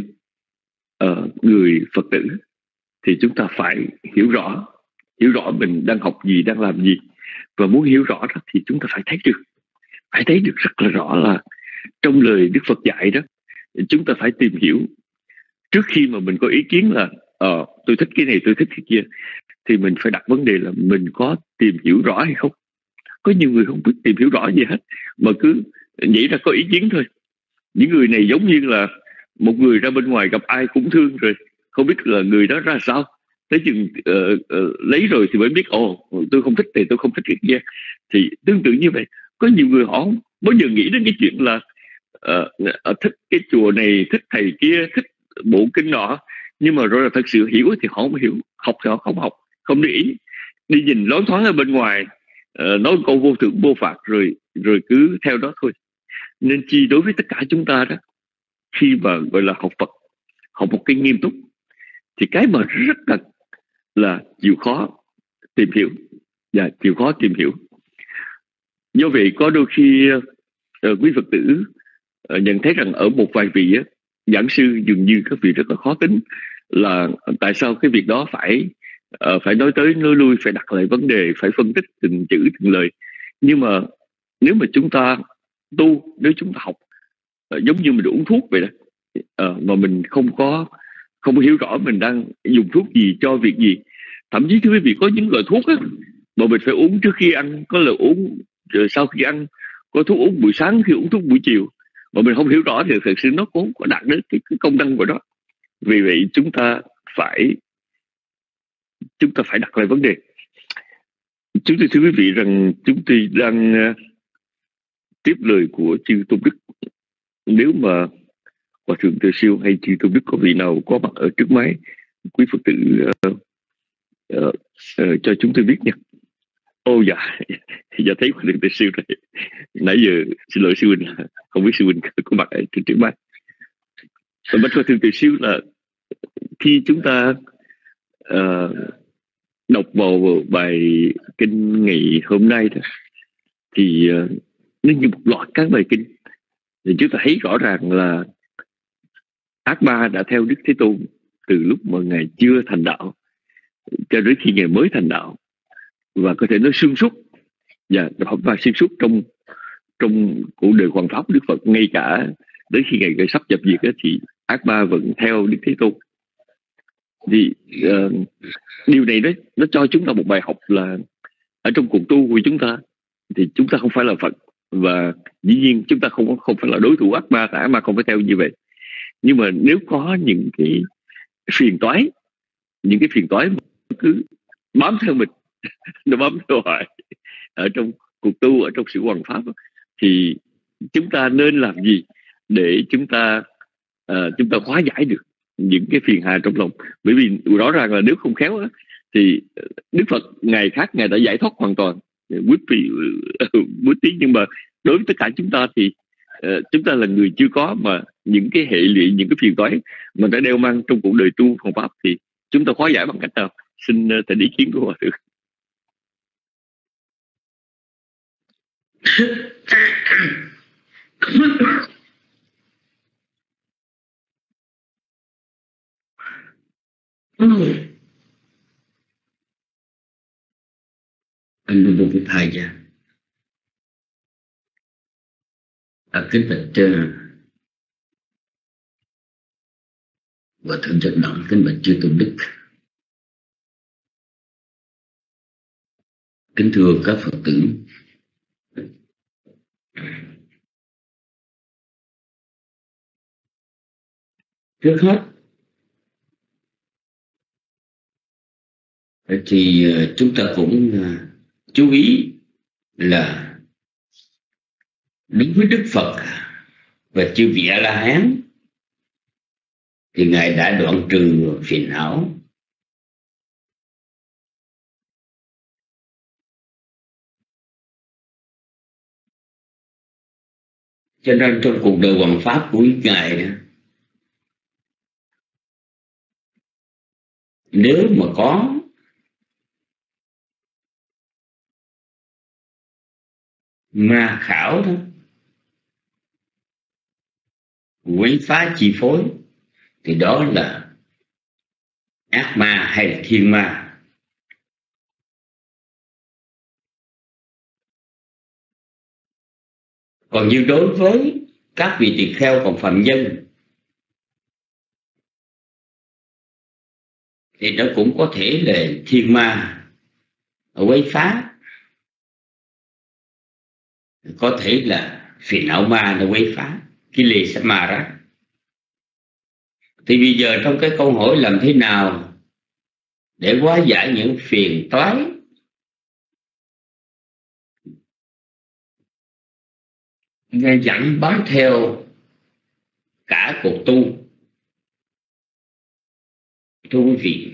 uh, người Phật tử thì chúng ta phải hiểu rõ, hiểu rõ mình đang học gì, đang làm gì. Và muốn hiểu rõ đó thì chúng ta phải thấy được, phải thấy được rất là rõ là trong lời Đức Phật dạy đó, chúng ta phải tìm hiểu. Trước khi mà mình có ý kiến là uh, tôi thích cái này, tôi thích cái kia, thì mình phải đặt vấn đề là mình có tìm hiểu rõ hay không. Có nhiều người không biết tìm hiểu rõ gì hết, mà cứ nghĩ ra có ý kiến thôi. Những người này giống như là một người ra bên ngoài gặp ai cũng thương rồi, không biết là người đó ra sao. Tới chừng uh, uh, lấy rồi thì mới biết, ồ, tôi không thích này, tôi không thích cái kia. Thì tương tự như vậy, có nhiều người họ không bao giờ nghĩ đến cái chuyện là uh, thích cái chùa này, thích thầy kia, thích bộ kinh nọ. Nhưng mà rồi là thật sự hiểu thì họ không hiểu, học thì họ không học, không để ý. Đi nhìn loáng thoáng ở bên ngoài, uh, nói câu vô thượng vô phạt, rồi rồi cứ theo đó thôi. Nên chi đối với tất cả chúng ta đó, khi mà gọi là học Phật, học một cái nghiêm túc, thì cái mà rất cần là chịu khó tìm hiểu. Và chịu khó tìm hiểu. Do vậy có đôi khi uh, quý Phật tử uh, nhận thấy rằng ở một vài vị uh, giảng sư dường như các vị rất là khó tính, là tại sao cái việc đó phải uh, phải nói tới nói lui, phải đặt lại vấn đề, phải phân tích từng chữ từng lời. Nhưng mà nếu mà chúng ta tu, nếu chúng ta học uh, giống như mình uống thuốc vậy đó, uh, mà mình không có không hiểu rõ mình đang dùng thuốc gì cho việc gì. Thậm chí thưa quý vị, có những loại thuốc á, mà mình phải uống trước khi ăn, có là uống rồi sau khi ăn, có thuốc uống buổi sáng, khi uống thuốc buổi chiều, mà mình không hiểu rõ thì thật sự nó cũng có đạt đến cái, cái công năng của nó. Vì vậy chúng ta phải chúng ta phải đặt lại vấn đề. Chúng tôi thưa quý vị rằng chúng tôi đang uh, tiếp lời của chư Tôn Đức. Nếu mà Hòa Thượng Từ Siêu hay chư Tôn Đức có vị nào có mặt ở trước máy, quý Phật tử uh, uh, uh, cho chúng tôi biết nha. Ô dạ, dạ thấy Hòa Thượng Từ Siêu rồi. Nãy giờ xin lỗi sư huynh, không biết sư huynh có mặt ở trên trước máy. Bạch Hòa Thượng Từ Siêu là khi chúng ta uh, đọc vào bài kinh ngày hôm nay đó, thì uh, nó như một loạt các bài kinh, thì chúng ta thấy rõ ràng là Ác Ma đã theo Đức Thế Tôn từ lúc mà Ngài chưa thành đạo cho đến khi Ngài mới thành đạo, và có thể nói xuyên suốt và và xuyên suốt trong trong cuộc đời hoàn pháp Đức Phật, ngay cả đến khi Ngài sắp nhập diệt thì Ác Ma vẫn theo Đức Thế Tôn. Thì uh, điều này đó, nó cho chúng ta một bài học là ở trong cuộc tu của chúng ta thì chúng ta không phải là Phật, và dĩ nhiên chúng ta không không phải là đối thủ Ác Ma, tại Ác Ma không phải theo như vậy. Nhưng mà nếu có những cái phiền toái, những cái phiền toái cứ bám theo mình, nó bám theo hoài ở trong cuộc tu, ở trong sự hoàn pháp, thì chúng ta nên làm gì để chúng ta uh, chúng ta hóa giải được những cái phiền hà trong lòng? Bởi vì rõ ràng là nếu không khéo á, thì Đức Phật Ngài khác, Ngài đã giải thoát hoàn toàn quyết vị bố tí, nhưng mà đối với tất cả chúng ta thì uh, chúng ta là người chưa có, mà những cái hệ lụy, những cái phiền toái mà đã đeo mang trong cuộc đời tu hoàn pháp thì chúng ta hóa giải bằng cách nào? Xin uh, thỉnh ý kiến của Hòa Thượng. Anh luôn luôn với thầy ra ở kính bạch uh, và thượng chất động, kính bạch chư Tôn Đức, kính thưa các Phật tử. Trước hết thì chúng ta cũng chú ý là đúng với Đức Phật và chư vị A-la-hán thì Ngài đã đoạn trừ phiền não. Cho nên trong cuộc đời hoàn pháp của Ngài, nếu mà có ma khảo đó, quấy phá chi phối, thì đó là ác ma hay là thiên ma. Còn như đối với các vị tỳ kheo còn phàm nhân thì nó cũng có thể là thiên ma quấy phá, có thể là phiền não ma nó quấy phá, cái lì sa ma đó. Thì bây giờ trong cái câu hỏi làm thế nào để hóa giải những phiền toái nghe dẫn bám theo cả cuộc tu, thưa quý vị,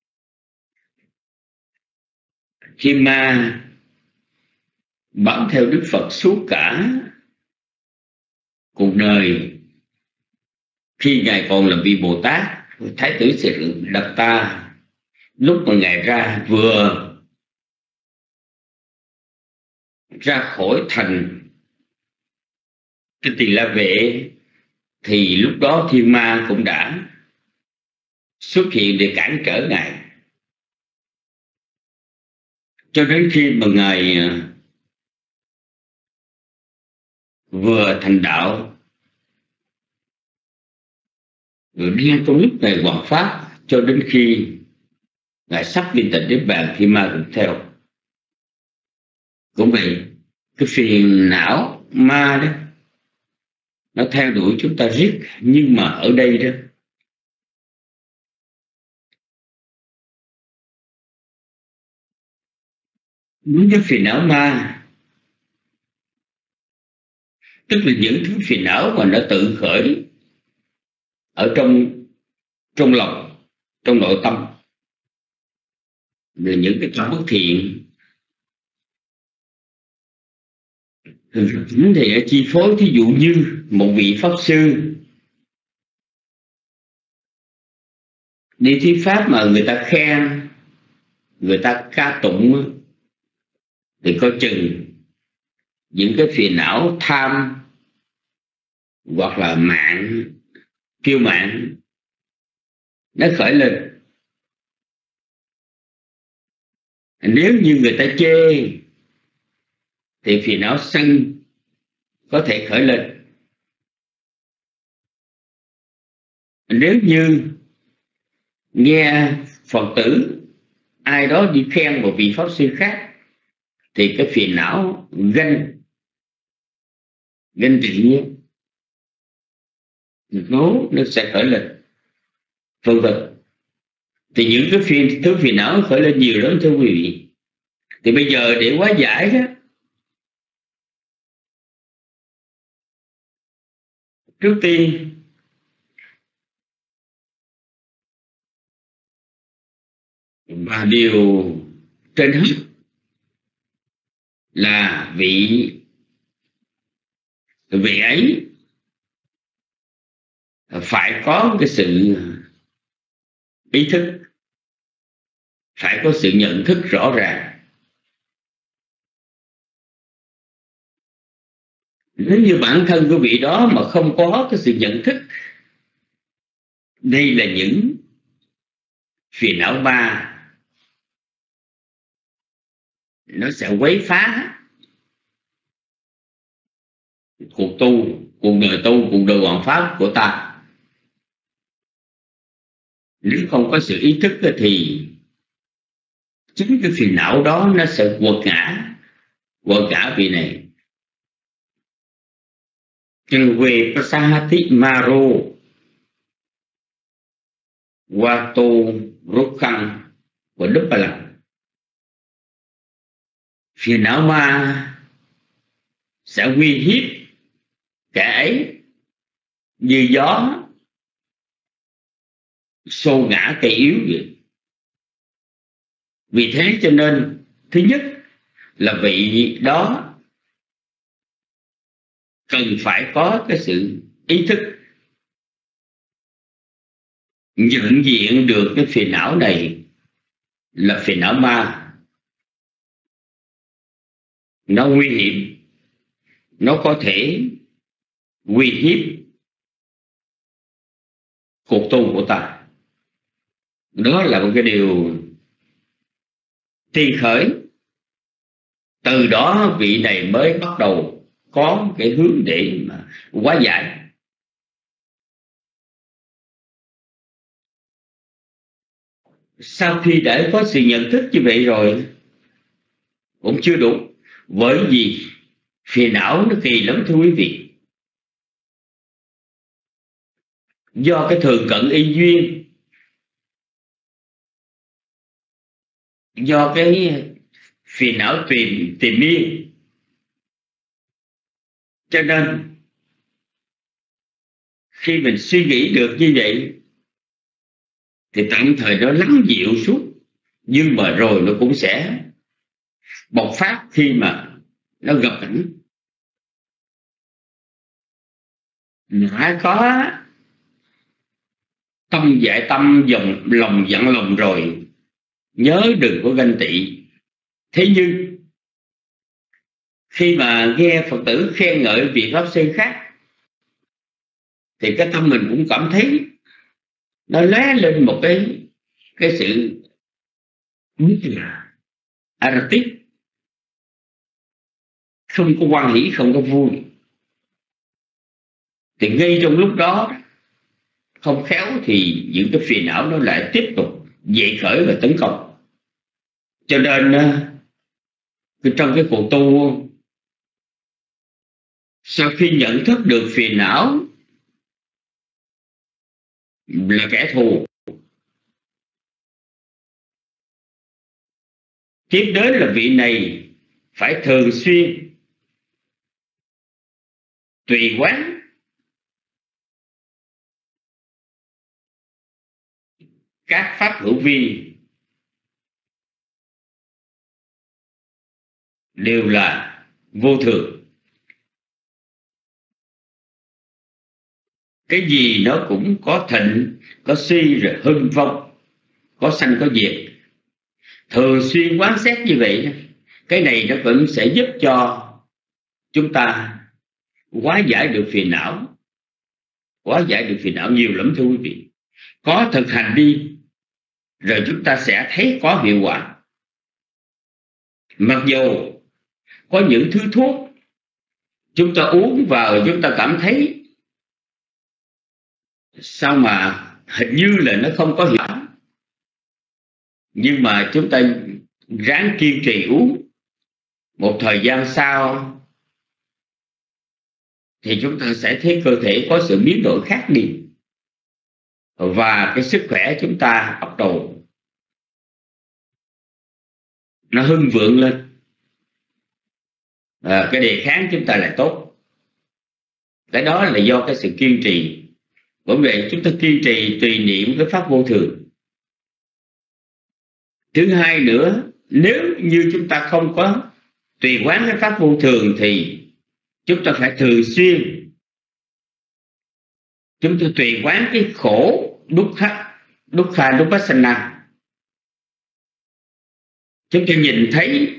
khi ma bám theo Đức Phật suốt cả cuộc đời, khi Ngài còn là vị Bồ Tát, Thái tử Siddhartha, lúc mà Ngài ra vừa ra khỏi thành cái Tỳ La Vệ, thì lúc đó thiên ma cũng đã xuất hiện để cản trở Ngài. Cho đến khi mà Ngài vừa thành đạo, rồi riêng trong lúc Ngài hoằng pháp, cho đến khi Ngài sắp viên tịch đến bàn, thiên ma cũng theo. Cũng vậy, cái phiền não ma đó nó theo đuổi chúng ta riết. Nhưng mà ở đây đó, những cái phiền não ma, tức là những thứ phiền não mà nó tự khởi ở trong trong lòng, trong nội tâm, là những cái tâm bất thiện thì nó chi phối. Thí dụ như một vị pháp sư đi thuyết pháp mà người ta khen, người ta ca tụng, thì coi chừng những cái phiền não tham hoặc là mạn, kiêu mạn nó khởi lên. Nếu như người ta chê thì phiền não sân có thể khởi lên. Nếu như nghe Phật tử ai đó đi khen một vị pháp sư khác, thì cái phiền não ganh ganh tị nó nó sẽ khởi lên, vân vân. Thì những cái phiền thứ phiền não khởi lên nhiều lắm thưa quý vị. Thì bây giờ để hóa giải đó, trước tiên và điều trên hết là vị vị ấy phải có cái sự ý thức, phải có sự nhận thức rõ ràng. Nếu như bản thân của vị đó mà không có cái sự nhận thức, đây là những phiền não ma, nó sẽ quấy phá cuộc tu, cuộc đời tu, cuộc đời hoằng pháp của ta. Nếu không có sự ý thức thì chính cái phiền não đó nó sẽ quật ngã, quật ngã vị này. Chân về Pasahati Maro Wato Rukhang của Đức Bà Lăng. Phiền não ma sẽ uy hiếp kẻ ấy như gió xô ngã cây yếu vậy. Vì thế cho nên thứ nhất là vị đó cần phải có cái sự ý thức, nhận diện được cái phiền não này là phiền não ma, nó nguy hiểm, nó có thể uy hiếp cuộc tu của ta. Đó là một cái điều tiên khởi. Từ đó vị này mới bắt đầu có cái hướng để mà hóa giải. Sau khi đã có sự nhận thức như vậy rồi cũng chưa đủ, bởi vì phiền não nó kỳ lắm thưa quý vị. Do cái thường cận y duyên, do cái phiền não tìm tìm miên, cho nên khi mình suy nghĩ được như vậy thì tạm thời nó lắng dịu suốt, nhưng mà rồi nó cũng sẽ bộc phát khi mà nó gặp cảnh. Đã có tâm dại tâm, dòng lòng dặn lòng rồi, nhớ đừng có ganh tị. Thế nhưng khi mà nghe Phật tử khen ngợi vị Pháp Sư khác thì cái tâm mình cũng cảm thấy nó lóe lên một cái cái sự biết là erratic, không có hoan hỷ, không có vui. Thì ngay trong lúc đó không khéo thì những cái phiền não nó lại tiếp tục dậy khởi và tấn công. Cho nên trong cái cuộc tu, sau khi nhận thức được phiền não là kẻ thù, tiếp đến là vị này phải thường xuyên tùy quán các pháp hữu vi đều là vô thường. Cái gì nó cũng có thịnh, có suy, rồi hưng vong, có sanh có diệt. Thường xuyên quán xét như vậy, cái này nó vẫn sẽ giúp cho chúng ta hóa giải được phiền não. Hóa giải được phiền não nhiều lắm thưa quý vị. Có thực hành đi, rồi chúng ta sẽ thấy có hiệu quả. Mặc dù có những thứ thuốc chúng ta uống vào chúng ta cảm thấy sao mà hình như là nó không có hiệu quả, nhưng mà chúng ta ráng kiên trì uống, một thời gian sau thì chúng ta sẽ thấy cơ thể có sự biến đổi khác đi, và cái sức khỏe chúng ta bắt đầu nó hưng vượng lên, à, cái đề kháng chúng ta lại tốt. Cái đó là do cái sự kiên trì. Bởi vậy chúng ta kiên trì tùy niệm cái pháp vô thường. Thứ hai nữa, nếu như chúng ta không có tùy quán cái pháp vô thường thì chúng ta phải thường xuyên chúng ta tùy quán cái khổ dukkha, dukkha nupassana. Chúng ta nhìn thấy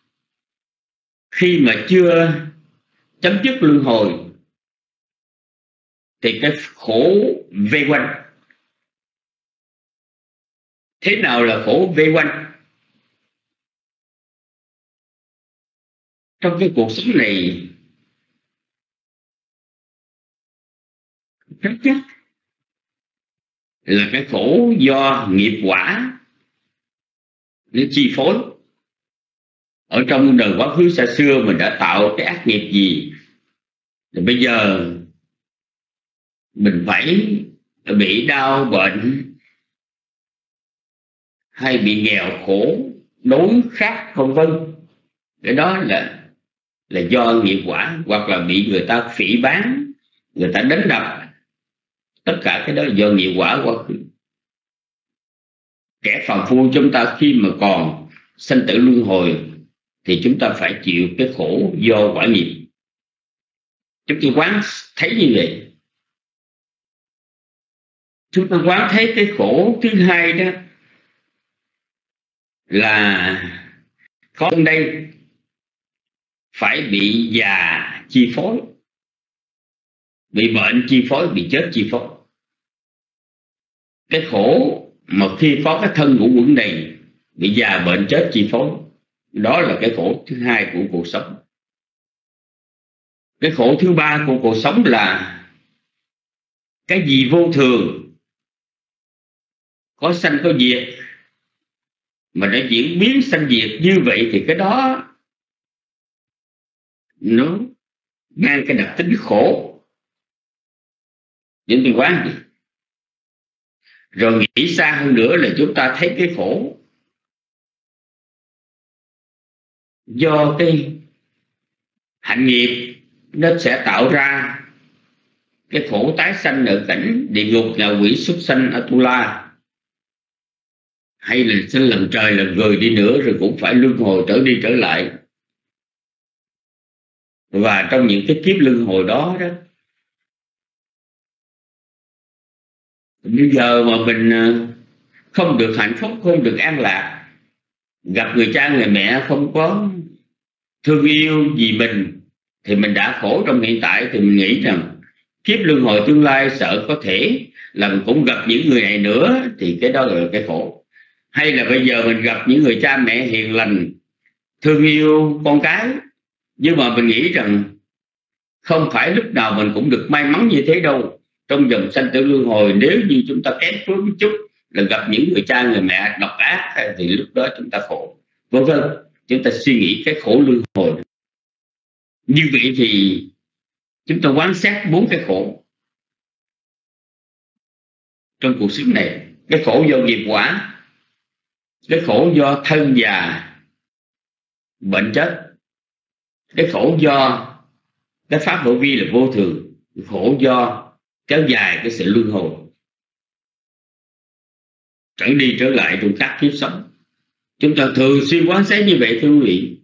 khi mà chưa chấm dứt luân hồi thì cái khổ vây quanh. Thế nào là khổ vây quanh? Trong cái cuộc sống này rất chắc là cái khổ do nghiệp quả nó chi phối. Ở trong đời quá khứ xa xưa mình đã tạo cái ác nghiệp gì, thì bây giờ mình phải bị đau bệnh, hay bị nghèo khổ, đói khát vân vân. Cái đó là là do nghiệp quả, hoặc là bị người ta phỉ báng, người ta đánh đập. Tất cả cái đó là do nghiệp quả quá khứ. Kẻ phàm phu chúng ta khi mà còn sanh tử luân hồi thì chúng ta phải chịu cái khổ do quả nghiệp. Chúng ta quán thấy như vậy, chúng ta quán thấy cái khổ thứ hai đó là có ở đây phải bị già chi phối, bị bệnh chi phối, bị chết chi phối. Cái khổ mà khi có cái thân ngũ quẩn này bị già bệnh chết chi phối, đó là cái khổ thứ hai của cuộc sống. Cái khổ thứ ba của cuộc sống là cái gì vô thường, có sanh có diệt, mà nó diễn biến sanh diệt như vậy thì cái đó nó mang cái đặc tính khổ. Những tôi quán gì? Rồi nghĩ xa hơn nữa là chúng ta thấy cái khổ do cái hạnh nghiệp nó sẽ tạo ra cái khổ tái sanh ở cảnh địa ngục, ngạ quỷ, súc sanh, Atula, hay là sanh lần trời lần người đi nữa rồi cũng phải luân hồi trở đi trở lại. Và trong những cái kiếp luân hồi đó đó, bây giờ mà mình không được hạnh phúc, không được an lạc, gặp người cha người mẹ không có thương yêu vì mình thì mình đã khổ trong hiện tại, thì mình nghĩ rằng kiếp luân hồi tương lai sợ có thể là mình cũng gặp những người này nữa, thì cái đó là cái khổ. Hay là bây giờ mình gặp những người cha mẹ hiền lành, thương yêu con cái, nhưng mà mình nghĩ rằng không phải lúc nào mình cũng được may mắn như thế đâu. Trong dòng sanh tử luân hồi, nếu như chúng ta kém phước một chút là gặp những người cha người mẹ độc ác, thì lúc đó chúng ta khổ, vân vân. Chúng ta suy nghĩ cái khổ luân hồi. Như vậy thì chúng ta quán sát bốn cái khổ trong cuộc sống này. Cái khổ do nghiệp quả, cái khổ do thân già bệnh chết, cái khổ do cái pháp vô vi là vô thường, cái khổ do kéo dài cái sự luân hồi, trở đi trở lại trong các kiếp sống. Chúng ta thường xuyên quán sát như vậy thưa quý vị.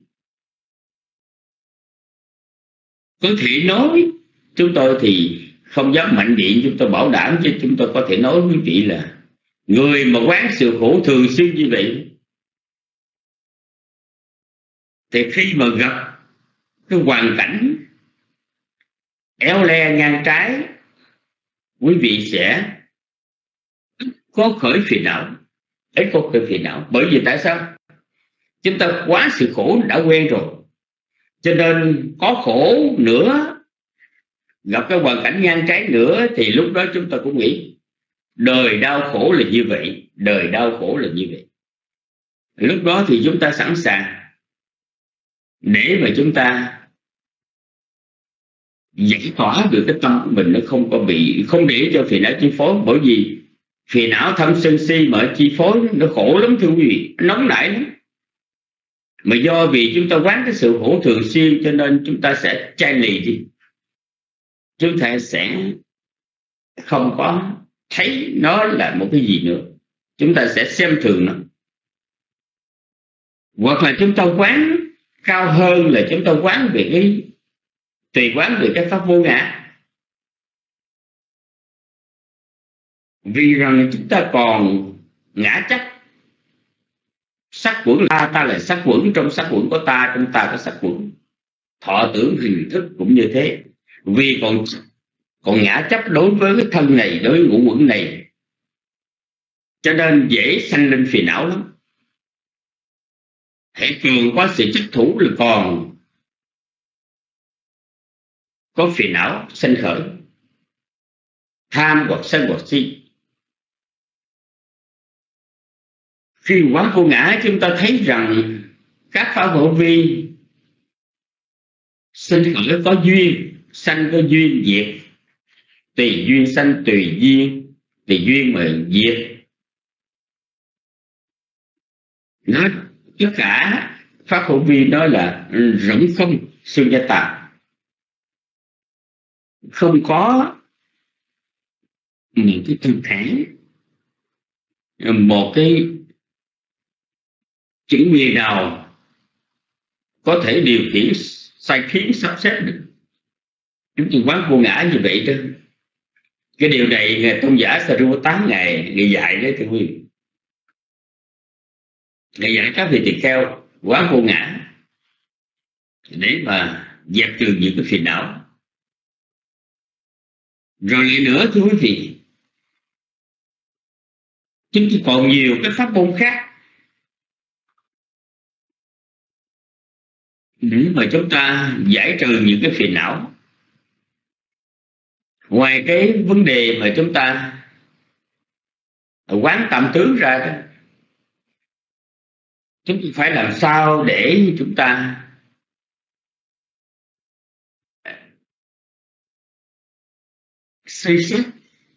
Có thể nói chúng tôi thì không dám mạnh miệng, chúng tôi bảo đảm chứ chúng tôi có thể nói với quý vị là người mà quán sự khổ thường xuyên như vậy thì khi mà gặp cái hoàn cảnh éo le ngang trái, quý vị sẽ có khởi phiền não, ít có khởi phiền não. Bởi vì tại sao? Chúng ta quá sự khổ đã quen rồi, cho nên có khổ nữa, gặp cái hoàn cảnh ngang trái nữa, thì lúc đó chúng ta cũng nghĩ đời đau khổ là như vậy, đời đau khổ là như vậy. Lúc đó thì chúng ta sẵn sàng để mà chúng ta giải tỏa được cái tâm của mình, nó không có bị, không để cho phiền não chi phối. Bởi vì phiền não tham sân si mà chi phối nó khổ lắm thưa quý vị, nó nóng nảy lắm. Mà do vì chúng ta quán cái sự khổ thường xuyên cho nên chúng ta sẽ chai lì đi, chúng ta sẽ không có thấy nó là một cái gì nữa, chúng ta sẽ xem thường nó. Hoặc là chúng ta quán cao hơn là chúng ta quán về cái tùy quán về cái pháp vô ngã, vì rằng chúng ta còn ngã chấp sắc quẩn, ta ta là sắc quẩn, trong sắc quẩn có ta, trong ta có sắc quẩn. Thọ tưởng hình thức cũng như thế, vì còn còn ngã chấp đối với cái thân này, đối với ngũ quẩn này, cho nên dễ sanh lên phiền não lắm. Hãy cường quá sự chấp thủ là còn có phiền não sanh khởi, tham hoặc sân hoặc si. Khi quán vô ngã, chúng ta thấy rằng các pháp vô vi sinh khởi có duyên, sanh có duyên, diệt tùy duyên sanh, tùy duyên tùy duyên mà diệt. Nó tất cả pháp vô vi đó là rỗng không siêu gia tà, không có một cái thực thể, một cái chữ quyền nào có thể điều khiển sai khiến sắp xếp được. Chúng tôi quán vô ngã như vậy đó. Cái điều này Ngài Tôn giả Sariputta Ngài Ngài dạy đấy thưa quý vị. Ngài dạy các vị tỳ kheo quán vô ngã để mà dẹp trừ những cái phiền não. Rồi lại nữa thưa quý vị, chúng tôi còn nhiều cái pháp môn khác để mà chúng ta giải trừ những cái phiền não. Ngoài cái vấn đề mà chúng ta quán tam tướng ra đó, chúng ta phải làm sao để chúng ta suy xét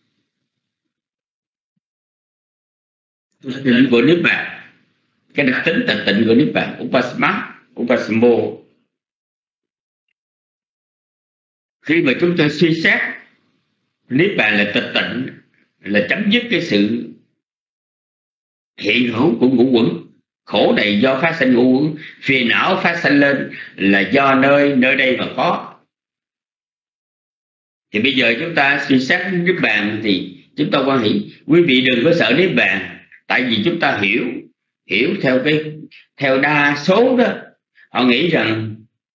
tịch tịnh của Niết Bàn, cái đặc tính tịch tịnh của Niết Bàn, Upasama, Upasamo. Khi mà chúng ta suy xét Niết Bàn là tịch tịnh, là chấm dứt cái sự hiện hữu của ngũ quẩn. Khổ này do phát sinh ngũ quẩn, phiền não phát sinh lên là do nơi nơi đây mà có. Thì bây giờ chúng ta suy xét Niết Bàn thì chúng ta quan hệ, quý vị đừng có sợ Niết Bàn, tại vì chúng ta hiểu hiểu theo cái theo đa số đó, họ nghĩ rằng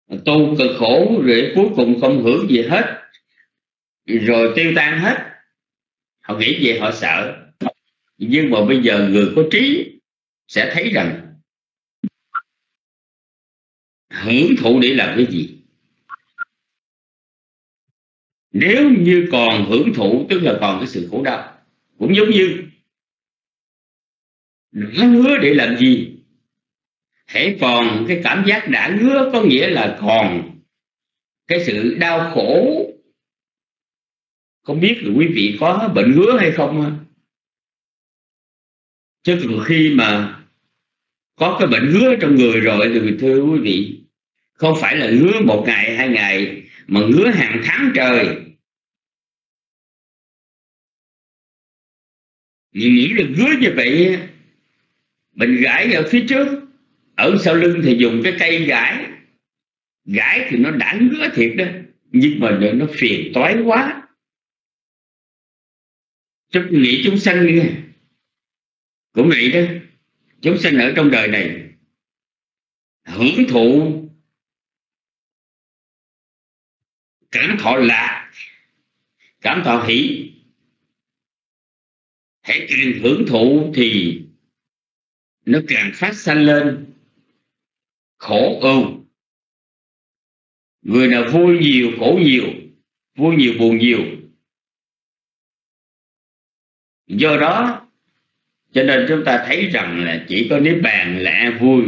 tu cực khổ rồi cuối cùng không hưởng gì hết, rồi tiêu tan hết. Họ nghĩ vậy họ sợ. Nhưng mà bây giờ người có trí sẽ thấy rằng hưởng thụ để làm cái gì? Nếu như còn hưởng thụ tức là còn cái sự khổ đau. Cũng giống như đã ngứa để làm gì? Hễ còn cái cảm giác đã ngứa có nghĩa là còn cái sự đau khổ. Không biết là quý vị có bệnh ngứa hay không? Chứ từ khi mà có cái bệnh ngứa trong người rồi thì thưa quý vị, không phải là ngứa một ngày hai ngày mà ngứa hàng tháng trời. Mình nghĩ là ngứa như vậy, mình gãi ở phía trước, ở sau lưng thì dùng cái cây gãi. Gãi thì nó đã ngứa thiệt đó, nhưng mà nó phiền toái quá. Chúng nghĩ chúng sanh nghe cũng vậy đó. Chúng sanh ở trong đời này hưởng thụ cảm thọ lạc, cảm thọ hỷ. Hãy càng hưởng thụ thì nó càng phát sanh lên khổ ưu. Người nào vui nhiều khổ nhiều, vui nhiều buồn nhiều. Do đó cho nên chúng ta thấy rằng là chỉ có niết bàn là vui.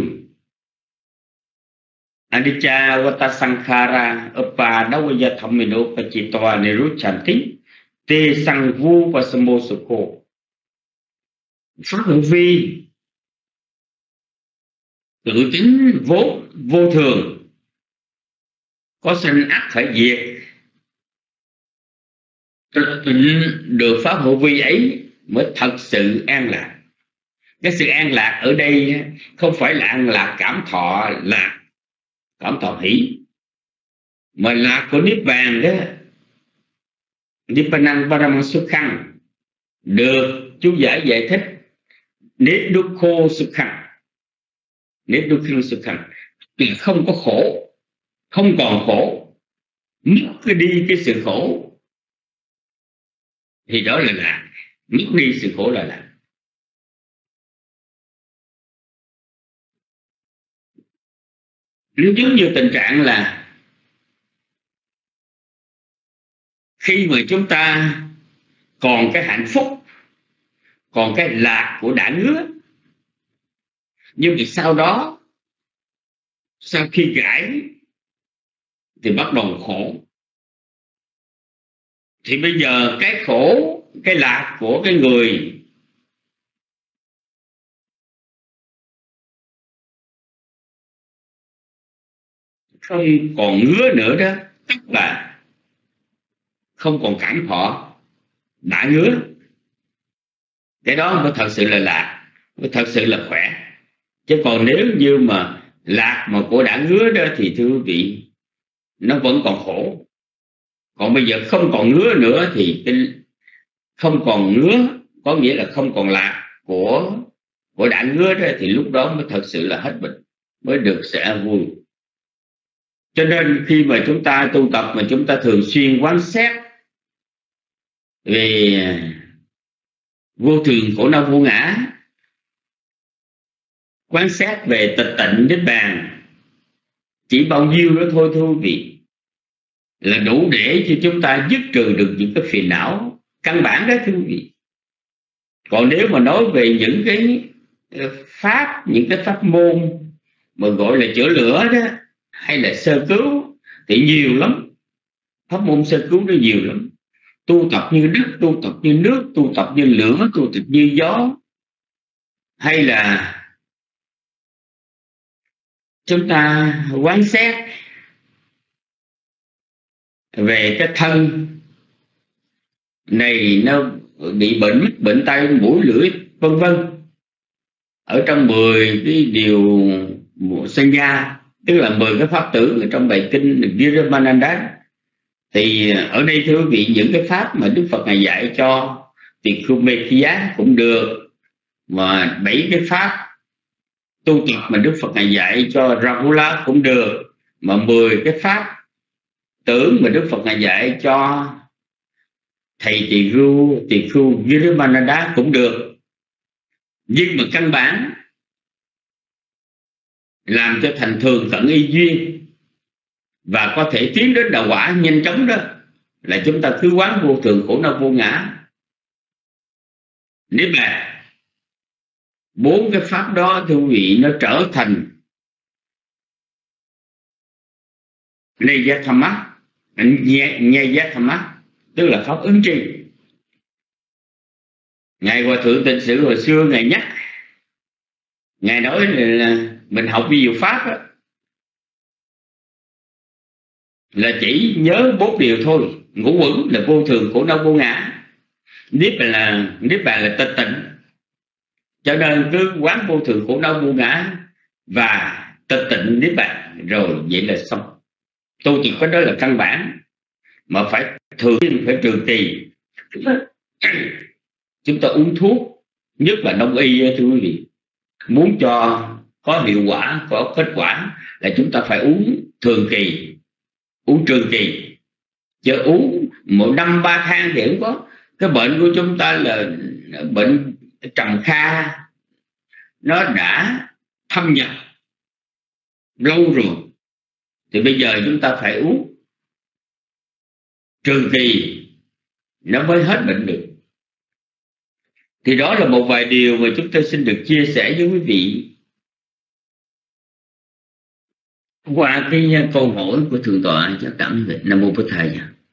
Anicca vata sankhara upadavaya dhammino pachitoa nirucchanti te sang vu pasamo sukho. Pháp hữu vi tự tính vô vô thường, có sanh ắt phải diệt. Tịnh được pháp hữu vi ấy mới thật sự an lạc. Cái sự an lạc ở đây không phải là an lạc cảm thọ lạc, cảm thọ hỷ, mà lạc của niết bàn đó, Nippanang Paramang Sukhang, được chú giải giải thích Niddukho Sukhang. Niddukho Sukhang là không có khổ, không còn khổ, mất đi cái sự khổ thì đó là lạc. Mất đi sự khổ là lạc. Nếu giống như tình trạng là khi mà chúng ta còn cái hạnh phúc, còn cái lạc của đã ngứa, nhưng mà sau đó sau khi gãi thì bắt đầu khổ. Thì bây giờ cái khổ, cái lạc của cái người không còn ngứa nữa đó, tức là không còn cảm thọ đã ngứa. Cái đó mới thật sự là lạc, mới thật sự là khỏe. Chứ còn nếu như mà lạc mà của đã ngứa đó thì thưa quý vị, nó vẫn còn khổ. Còn bây giờ không còn ngứa nữa thì cái không còn ngứa có nghĩa là không còn lạc của của đã ngứa đó, thì lúc đó mới thật sự là hết bệnh, mới được sẽ vui. Cho nên khi mà chúng ta tu tập mà chúng ta thường xuyên quán xét về vô thường khổ đau vô ngã, quán xét về tịch tịnh niết bàn, chỉ bao nhiêu đó thôi thưa quý vị, là đủ để cho chúng ta dứt trừ được những cái phiền não căn bản đó thưa quý vị. Còn nếu mà nói về những cái pháp, những cái pháp môn mà gọi là chữa lửa đó, hay là sơ cứu thì nhiều lắm. Pháp môn sơ cứu nó nhiều lắm. Tu tập như đất, tu tập như nước, tu tập như lửa, tu tập như gió, hay là chúng ta quán xét về cái thân này nó bị bệnh mắt, bệnh tay, mũi, lưỡi, vân vân. Ở trong mười cái điều sanya, tức là mười cái pháp tử ở trong bài kinh Viramananda, thì ở đây thưa quý vị, những cái pháp mà Đức Phật Ngài dạy cho Tikkumekiya cũng được, mà bảy cái pháp tu tập mà Đức Phật Ngài dạy cho Rahula cũng được, mà mười cái pháp tưởng mà Đức Phật ngài dạy cho thầy tỳ khưu tỳ khưu Viramananda cũng được, nhưng mà căn bản làm cho thành thường tận y duyên và có thể tiến đến đạo quả nhanh chóng đó là chúng ta cứ quán vô thường khổ đau vô ngã. Nếu mà bốn cái pháp đó thưa quý vị nó trở thành Niyatama, Niyatama tức là pháp ứng tri. Ngài Hòa Thượng Tịnh Sự hồi xưa ngài nhắc, ngài nói là mình học vi diệu pháp đó, là chỉ nhớ bốn điều thôi. Ngũ uẩn là vô thường khổ đau vô ngã, niết bàn là niết bàn là tịch tịnh. Cho nên cứ quán vô thường khổ đau vô ngã và tịch tịnh niết bàn rồi vậy là xong. Tôi chỉ có đó là căn bản, mà phải thường xuyên phải trường trì. Chúng ta uống thuốc, nhất là đông y thưa quý vị, muốn cho có hiệu quả, có kết quả là chúng ta phải uống thường kỳ, uống trường kỳ, chứ uống một năm ba tháng thì không có. Cái bệnh của chúng ta là bệnh trầm kha, nó đã thâm nhập lâu rồi, thì bây giờ chúng ta phải uống trường kỳ nó mới hết bệnh được. Thì đó là một vài điều mà chúng tôi xin được chia sẻ với quý vị qua cái câu hỏi của thượng tọa cho cảm về Nam Mô Bổn Thầy.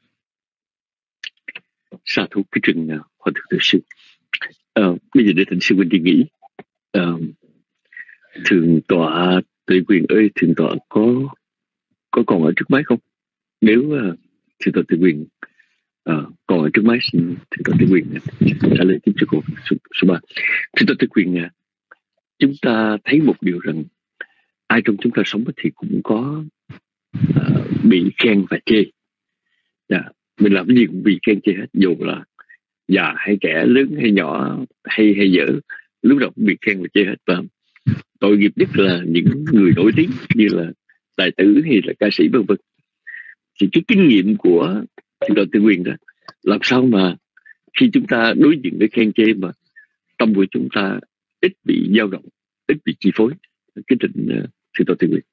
Sa thú cái trình uh, Hòa Thượng Tự Sư. Uh, bây giờ để thỉnh sư huynh đi nghỉ. Uh, thượng tọa Tuệ Quyền ơi, thượng tọa có có còn ở trước máy không? Nếu uh, thượng tọa Tuệ Quyền uh, còn ở trước máy, xin thượng tọa Tuệ Quyền trả lời tiếp cho câu số, số ba. Thượng tọa Tuệ Quyền, uh, chúng ta thấy một điều rằng ai trong chúng ta sống thì cũng có uh, bị khen và chê. Yeah. Mình làm cái gì cũng bị khen chê hết, dù là già hay trẻ, lớn hay nhỏ, hay hay dở, lúc nào cũng bị khen và chê hết. Và tội nghiệp nhất là những người nổi tiếng như là tài tử hay là ca sĩ vân vân. Thì cái kinh nghiệm của Thượng tọa Tuệ Quyền đó, làm sao mà khi chúng ta đối diện với khen chê mà tâm của chúng ta ít bị dao động, ít bị chi phối. Cái trình uh, Thượng tọa Tuệ Quyền.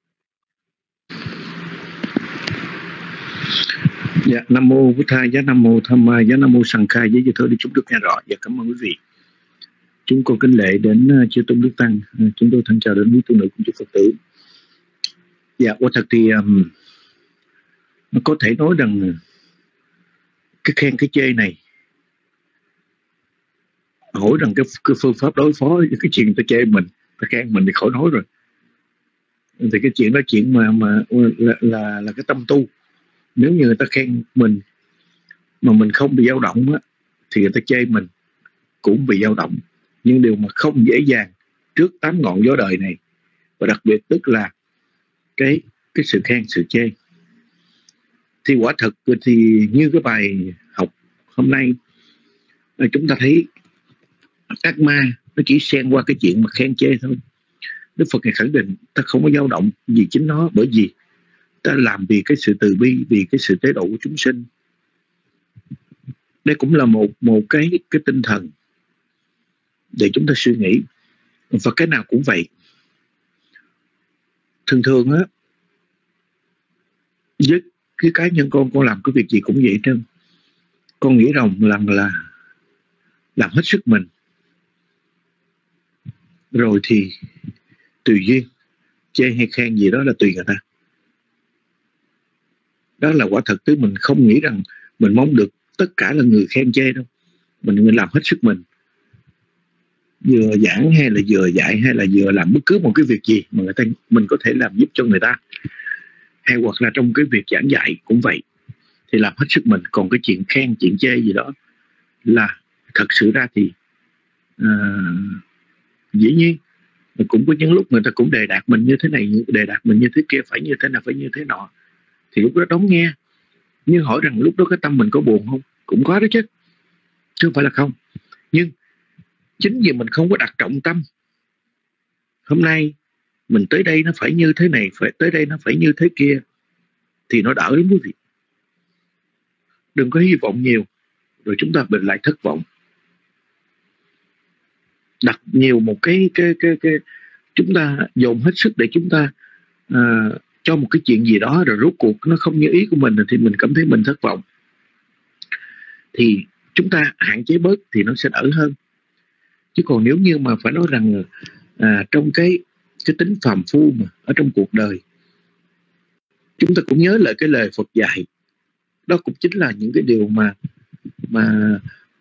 Dạ, Nam Mô Bổn Thầy, giá Nam Mô Tham Ma, giá Nam Mô Sằng Khai, với thơ đi chúng được nghe rõ. Dạ, cảm ơn quý vị. Chúng con kính lễ đến uh, chư tôn đức tăng, uh, chúng tôi thân chào đến quý tu nữ cùng chư Phật tử. Dạ, quả thật thì um, có thể nói rằng uh, cái khen cái chê này, hỏi rằng cái, cái phương pháp đối phó với cái chuyện ta chê mình, ta khen mình thì khỏi nói rồi. Thì cái chuyện đó chuyện mà mà là là, là cái tâm tu. Nếu như người ta khen mình mà mình không bị dao động á, thì người ta chê mình cũng bị dao động. Nhưng điều mà không dễ dàng trước tám ngọn gió đời này, và đặc biệt tức là cái cái sự khen, sự chê. Thì quả thật thì như cái bài học hôm nay chúng ta thấy ác ma nó chỉ xen qua cái chuyện mà khen chê thôi. Đức Phật ngài khẳng định ta không có dao động vì chính nó, bởi vì ta làm vì cái sự từ bi, vì cái sự tế độ của chúng sinh. Đây cũng là một một cái cái tinh thần để chúng ta suy nghĩ. Và cái nào cũng vậy. Thường thường á, với cái cá nhân con, con làm cái việc gì cũng vậy trơn. Con nghĩ rằng là, là làm hết sức mình, rồi thì tùy duyên, chê hay khen gì đó là tùy người ta. Đó là quả thật, chứ mình không nghĩ rằng mình mong được tất cả là người khen chê đâu. Mình, mình làm hết sức mình, vừa giảng hay là vừa dạy hay là vừa làm bất cứ một cái việc gì mà người ta mình có thể làm giúp cho người ta, hay hoặc là trong cái việc giảng dạy cũng vậy, thì làm hết sức mình. Còn cái chuyện khen, chuyện chê gì đó là thật sự ra thì uh, dĩ nhiên cũng có những lúc người ta cũng đề đạt mình như thế này, đề đạt mình như thế kia, phải như thế nào, phải như thế nọ, thì lúc đó đón nghe. Nhưng hỏi rằng lúc đó cái tâm mình có buồn không? Cũng có đó chứ, chứ không phải là không. Nhưng chính vì mình không có đặt trọng tâm. Hôm nay mình tới đây nó phải như thế này, phải tới đây nó phải như thế kia, thì nó đỡ lắm quý vị. Đừng có hy vọng nhiều rồi chúng ta bệnh lại thất vọng. Đặt nhiều một cái cái cái cái chúng ta dồn hết sức để chúng ta à, cho một cái chuyện gì đó, rồi rốt cuộc nó không như ý của mình, thì mình cảm thấy mình thất vọng. Thì chúng ta hạn chế bớt thì nó sẽ đỡ hơn. Chứ còn nếu như mà phải nói rằng à, trong cái cái tính phàm phu mà ở trong cuộc đời, chúng ta cũng nhớ lại cái lời Phật dạy. Đó cũng chính là những cái điều mà mà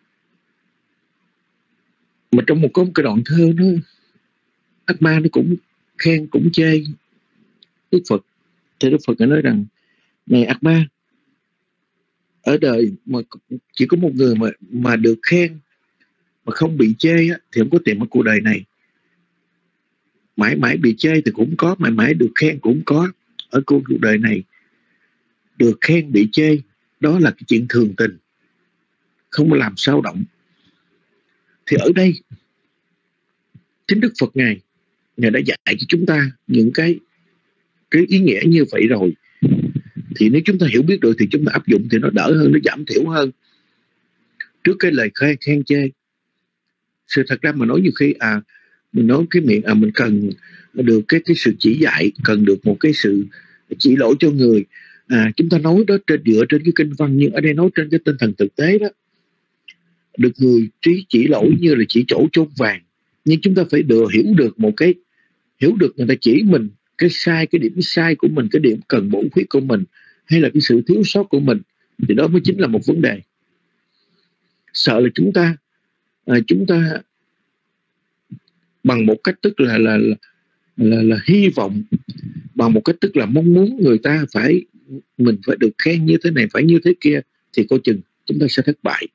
mà trong một có một cái đoạn thơ nó ác ma nó cũng khen cũng chê Đức Phật. Thì Đức Phật đã nói rằng: này ác ma, ở đời mà chỉ có một người mà mà được khen mà không bị chê á, thì không có tìm ở cuộc đời này. Mãi mãi bị chê thì cũng có, mãi mãi được khen cũng có. Ở cuộc đời này được khen bị chê đó là cái chuyện thường tình, không có làm sao động. Thì ở đây chính Đức Phật Ngài Ngài đã dạy cho chúng ta những cái cái ý nghĩa như vậy rồi. Thì nếu chúng ta hiểu biết được thì chúng ta áp dụng thì nó đỡ hơn, nó giảm thiểu hơn trước cái lời khen, khen chê. Sự thật ra mà nói nhiều khi à mình nói cái miệng à mình cần được cái cái sự chỉ dạy, cần được một cái sự chỉ lỗi cho người. À, chúng ta nói đó trên dựa trên cái kinh văn, nhưng ở đây nói trên cái tinh thần thực tế đó. Được người trí chỉ lỗi như là chỉ chỗ chôn vàng, nhưng chúng ta phải được hiểu được một cái hiểu được người ta chỉ mình cái sai, cái điểm sai của mình, cái điểm cần bổ khuyết của mình, hay là cái sự thiếu sót của mình, thì đó mới chính là một vấn đề. Sợ là chúng ta à, chúng ta bằng một cách tức là là là, là là hy vọng, bằng một cách tức là mong muốn người ta phải mình phải được khen như thế này, phải như thế kia, thì coi chừng chúng ta sẽ thất bại.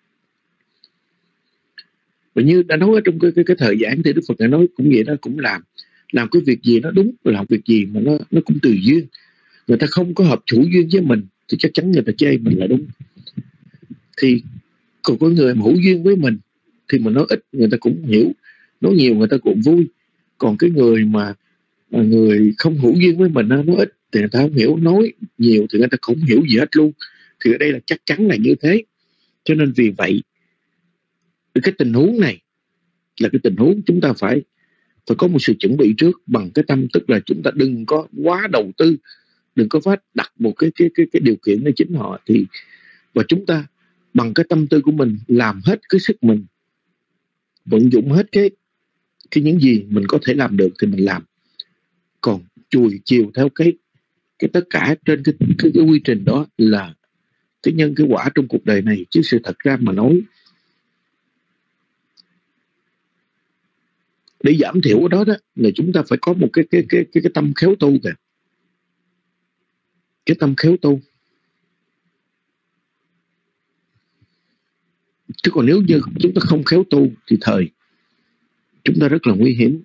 Và như đã nói ở trong cái, cái, cái thời giảng thì Đức Phật đã nói cũng vậy đó, cũng làm làm cái việc gì nó đúng, làm việc gì mà nó nó cũng tùy duyên. Người ta không có hợp chủ duyên với mình thì chắc chắn người ta chê mình là đúng. Thì còn có người mà hữu duyên với mình thì mình nói ít người ta cũng hiểu, nói nhiều người ta cũng vui. Còn cái người mà, mà người không hữu duyên với mình nói ít thì người ta không hiểu, nói nhiều thì người ta không hiểu gì hết luôn. Thì ở đây là chắc chắn là như thế. Cho nên vì vậy cái tình huống này là cái tình huống chúng ta phải phải có một sự chuẩn bị trước bằng cái tâm, tức là chúng ta đừng có quá đầu tư, đừng có phát đặt một cái cái cái cái điều kiện để chính họ, thì và chúng ta bằng cái tâm tư của mình làm hết cái sức mình, vận dụng hết cái cái những gì mình có thể làm được thì mình làm. Còn chùi chiều theo cái cái tất cả trên cái cái, cái quy trình đó là cái nhân cái quả trong cuộc đời này. Chứ sự thật ra mà nói, để giảm thiểu cái đó đó là chúng ta phải có một cái cái cái cái, cái tâm khéo tu kìa, cái tâm khéo tu. Chứ còn nếu như chúng ta không khéo tu thì thời chúng ta rất là nguy hiểm.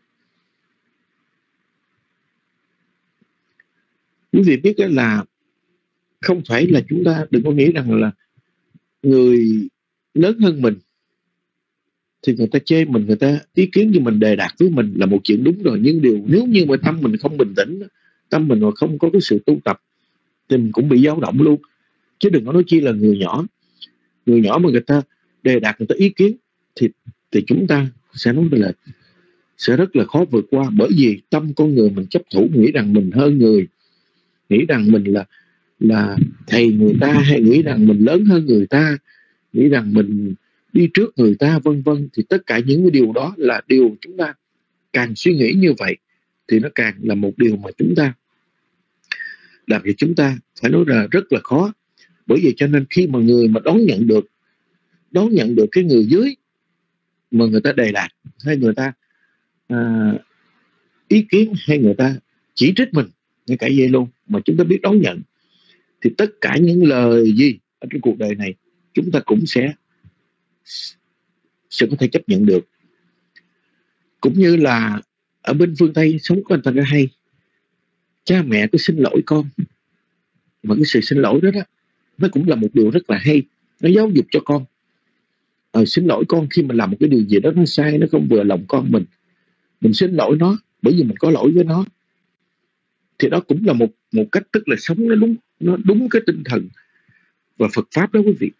Quý vị biết là không phải là chúng ta đừng có nghĩ rằng là người lớn hơn mình thì người ta chê mình, người ta ý kiến như mình, đề đạt với mình là một chuyện đúng rồi. Nhưng điều nếu như mà tâm mình không bình tĩnh, tâm mình mà không có cái sự tu tập thì mình cũng bị dao động luôn. Chứ đừng có nói chi là người nhỏ. Người nhỏ mà người ta đề đạt, người ta ý kiến thì, thì chúng ta sẽ nói là sẽ rất là khó vượt qua. Bởi vì tâm con người mình chấp thủ, nghĩ rằng mình hơn người, nghĩ rằng mình là là thầy người ta, hay nghĩ rằng mình lớn hơn người ta, nghĩ rằng mình đi trước người ta, vân vân. Thì tất cả những cái điều đó là điều chúng ta càng suy nghĩ như vậy thì nó càng là một điều mà chúng ta làm cho chúng ta phải nói là rất là khó. Bởi vì cho nên khi mà người mà đón nhận được đón nhận được cái người dưới mà người ta đề đạt, hay người ta à, ý kiến, hay người ta chỉ trích mình, ngay cả vậy luôn, mà chúng ta biết đón nhận, thì tất cả những lời gì ở trên cuộc đời này chúng ta cũng sẽ sẽ có thể chấp nhận được. Cũng như là ở bên phương Tây sống có người ta hay cha mẹ cứ xin lỗi con, mà cái sự xin lỗi đó đó nó cũng là một điều rất là hay, nó giáo dục cho con. Ờ, xin lỗi con khi mà làm một cái điều gì đó nó sai, nó không vừa lòng con mình, mình xin lỗi nó, bởi vì mình có lỗi với nó. Thì đó cũng là một một cách, tức là sống nó đúng, nó đúng cái tinh thần và Phật pháp đó quý vị.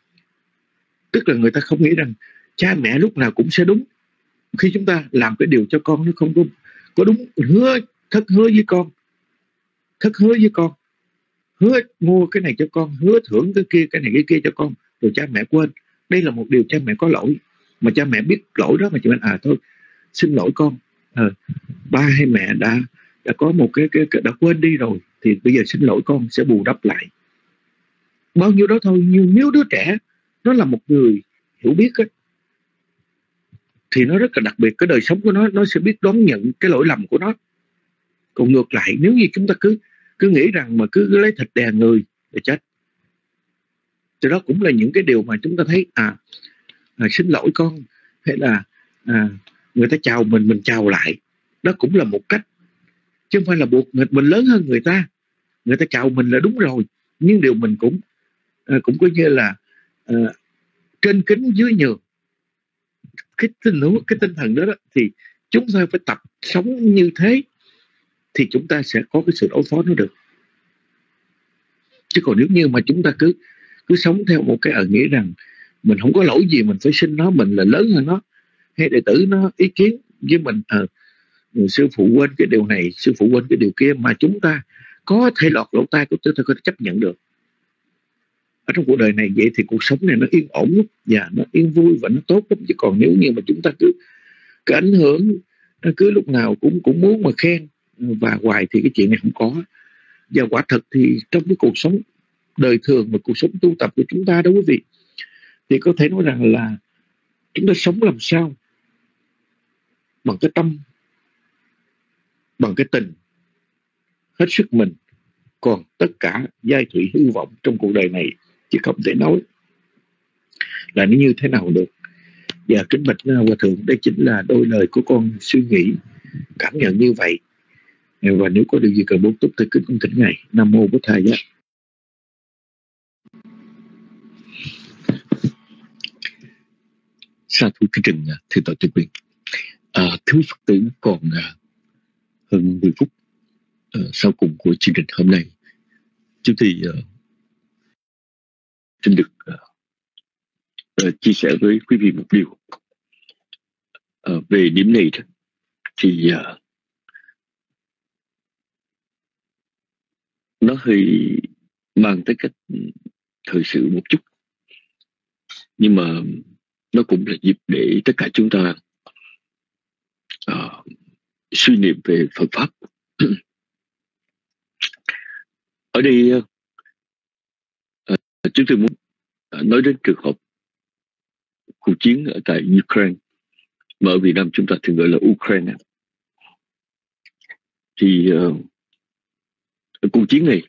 Tức là người ta không nghĩ rằng cha mẹ lúc nào cũng sẽ đúng. Khi chúng ta làm cái điều cho con nó không có, có đúng, hứa thất hứa với con, thất hứa với con, hứa mua cái này cho con, hứa thưởng cái kia, cái này cái kia cho con, rồi cha mẹ quên. Đây là một điều cha mẹ có lỗi, mà cha mẹ biết lỗi đó mà chị mình à thôi xin lỗi con, à, ba hay mẹ đã đã có một cái, cái, cái đã quên đi rồi, thì bây giờ xin lỗi con sẽ bù đắp lại. Bao nhiêu đó thôi. Nhưng nếu đứa trẻ nó là một người hiểu biết ấy, thì nó rất là đặc biệt. Cái đời sống của nó, nó sẽ biết đón nhận cái lỗi lầm của nó. Còn ngược lại, nếu như chúng ta cứ cứ nghĩ rằng mà cứ, cứ lấy thịt đè người thì chết. Thì đó cũng là những cái điều mà chúng ta thấy à, à xin lỗi con, hay là à, người ta chào mình, mình chào lại. Đó cũng là một cách, chứ không phải là buộc mình, mình lớn hơn người ta, người ta chào mình là đúng rồi. Nhưng điều mình cũng à, cũng coi như là à, trên kính dưới nhường. Cái tinh huống, cái tinh thần đó, đó thì chúng ta phải tập sống như thế, thì chúng ta sẽ có cái sự đối phó nó được. Chứ còn nếu như mà chúng ta cứ cứ sống theo một cái ở nghĩ rằng mình không có lỗi gì, mình phải xin nó, mình là lớn hơn nó, hay đệ tử nó ý kiến với mình, à, sư phụ quên cái điều này, sư phụ quên cái điều kia, mà chúng ta có thể lọt lỗ tai của chúng ta có thể chấp nhận được. Ở trong cuộc đời này vậy thì cuộc sống này nó yên ổn lắm, và nó yên vui và nó tốt lắm. Chứ còn nếu như mà chúng ta cứ, cứ ảnh hưởng, cứ lúc nào cũng cũng muốn mà khen và hoài, thì cái chuyện này không có. Và quả thật thì trong cái cuộc sống đời thường và cuộc sống tu tập của chúng ta đó quý vị, thì có thể nói rằng là chúng ta sống làm sao bằng cái tâm, bằng cái tình, hết sức mình. Còn tất cả giai thủy hư vọng trong cuộc đời này, chứ không thể nói là nó như thế nào được. Và kính bạch Hòa Thượng, đây chính là đôi lời của con suy nghĩ, cảm nhận như vậy. Và nếu có điều gì cần bố túc thì kính cung thỉnh Ngài. Nam mô Bổn Thầy. Sa thú chương trình thưa tội tuyệt quyền. À, thưa Phật tử, còn à, hơn mười phút à, sau cùng của chương trình hôm nay, chúng thì à, xin được à, à, chia sẻ với quý vị một điều. À, về điểm này đó, thì à, nó hơi mang tới cách thời sự một chút, nhưng mà nó cũng là dịp để tất cả chúng ta uh, suy niệm về Phật pháp. Ở đây uh, chúng tôi muốn uh, nói đến trường hợp cuộc chiến ở tại Ukraine, mà ở Việt Nam chúng ta thường gọi là Ukraine. Thì uh, cuộc chiến này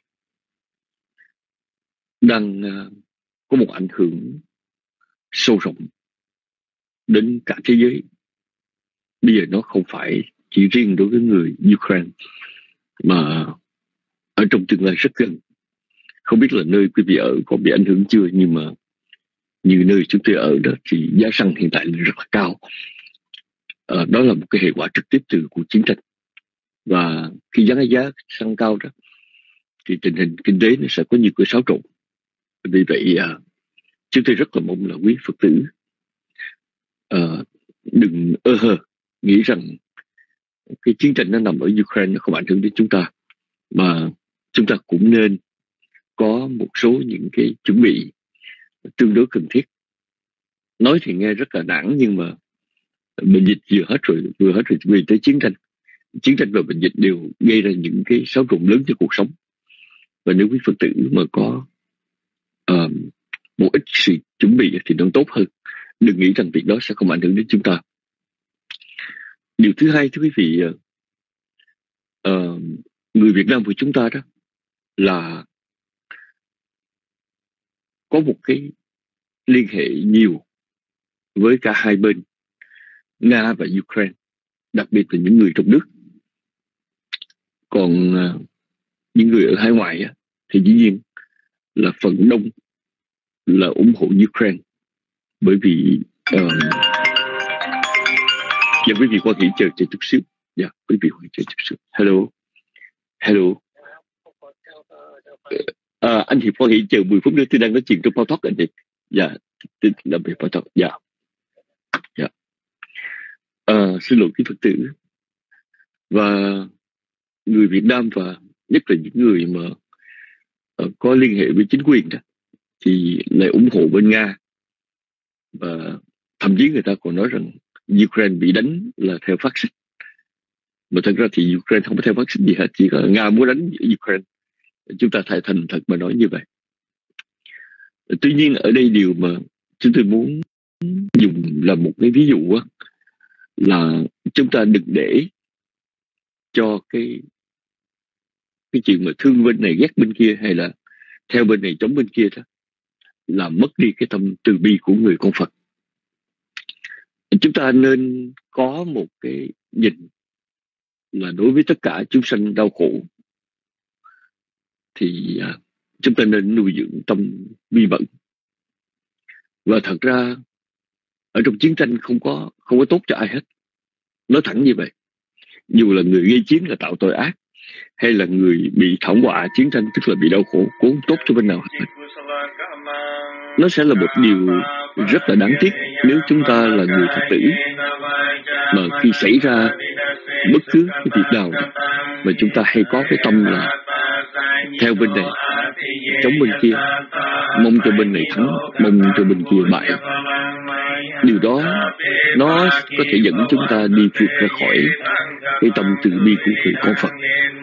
đang uh, có một ảnh hưởng sâu rộng đến cả thế giới. Bây giờ nó không phải chỉ riêng đối với người Ukraine, mà ở trong tương lai rất gần. Không biết là nơi quý vị ở có bị ảnh hưởng chưa, nhưng mà như nơi chúng tôi ở đó thì giá xăng hiện tại là rất là cao. À, đó là một cái hệ quả trực tiếp từ cuộc chiến tranh. Và khi giá giá xăng cao đó, thì tình hình kinh tế nó sẽ có nhiều cái xáo trộn. Vì vậy à, chúng tôi rất là mong là quý Phật tử à, đừng ơ hơ nghĩ rằng cái chiến tranh nó nằm ở Ukraine, nó không ảnh hưởng đến chúng ta, mà chúng ta cũng nên có một số những cái chuẩn bị tương đối cần thiết. Nói thì nghe rất là nản, nhưng mà bệnh dịch vừa hết rồi, vừa hết rồi vì tới chiến tranh. Chiến tranh và bệnh dịch đều gây ra những cái xáo trộn lớn cho cuộc sống. Và nếu quý Phật tử mà có uh, một ít sự chuẩn bị thì nó tốt hơn. Đừng nghĩ rằng việc đó sẽ không ảnh hưởng đến chúng ta. Điều thứ hai, thưa quý vị, uh, người Việt Nam của chúng ta đó là có một cái liên hệ nhiều với cả hai bên, Nga và Ukraine, đặc biệt là những người trong nước. Còn uh, những người ở hải ngoại á, thì dĩ nhiên là phần đông là ủng hộ Ukraine, bởi vì uh, và quý vị quan hệ chờ chờ chút xíu. Dạ, quý vị hỗ trợ chút xíu. Hello, hello. À, anh Hiệp Hoa Hỷ chờ mười phút nữa, tôi đang nói chuyện trong Pao Talk anh chị. Dạ, tôi làm việc Pao Talk. Dạ, dạ. À, xin lỗi quý Phật tử và người Việt Nam, và nhất là những người mà uh, có liên hệ với chính quyền đó, thì lại ủng hộ bên Nga, và thậm chí người ta còn nói rằng Ukraine bị đánh là theo phát xít, mà thật ra thì Ukraine không có theo phát xít gì hết, chỉ có Nga muốn đánh Ukraine. Chúng ta phải thành thật mà nói như vậy. Tuy nhiên ở đây điều mà chúng tôi muốn dùng là một cái ví dụ á, là chúng ta đừng để cho cái cái chuyện mà thương bên này ghét bên kia, hay là theo bên này chống bên kia đó, làm mất đi cái tâm từ bi của người con Phật. Chúng ta nên có một cái nhìn là đối với tất cả chúng sanh đau khổ thì uh, chúng ta nên nuôi dưỡng tâm bi mẫn. Và thật ra ở trong chiến tranh không có không có tốt cho ai hết, nói thẳng như vậy. Dù là người gây chiến là tạo tội ác, hay là người bị thảm họa chiến tranh, tức là bị đau khổ, cũng không tốt cho bên nào hết. Nó sẽ là một điều rất là đáng tiếc nếu chúng ta là người Phật tử mà khi xảy ra bất cứ cái việc nào mà chúng ta hay có cái tâm là theo bên này chống bên kia, mong cho bên này thắng, mong cho bên kia bại. Điều đó nó có thể dẫn chúng ta đi vượt ra khỏi cái tâm từ bi của người con Phật.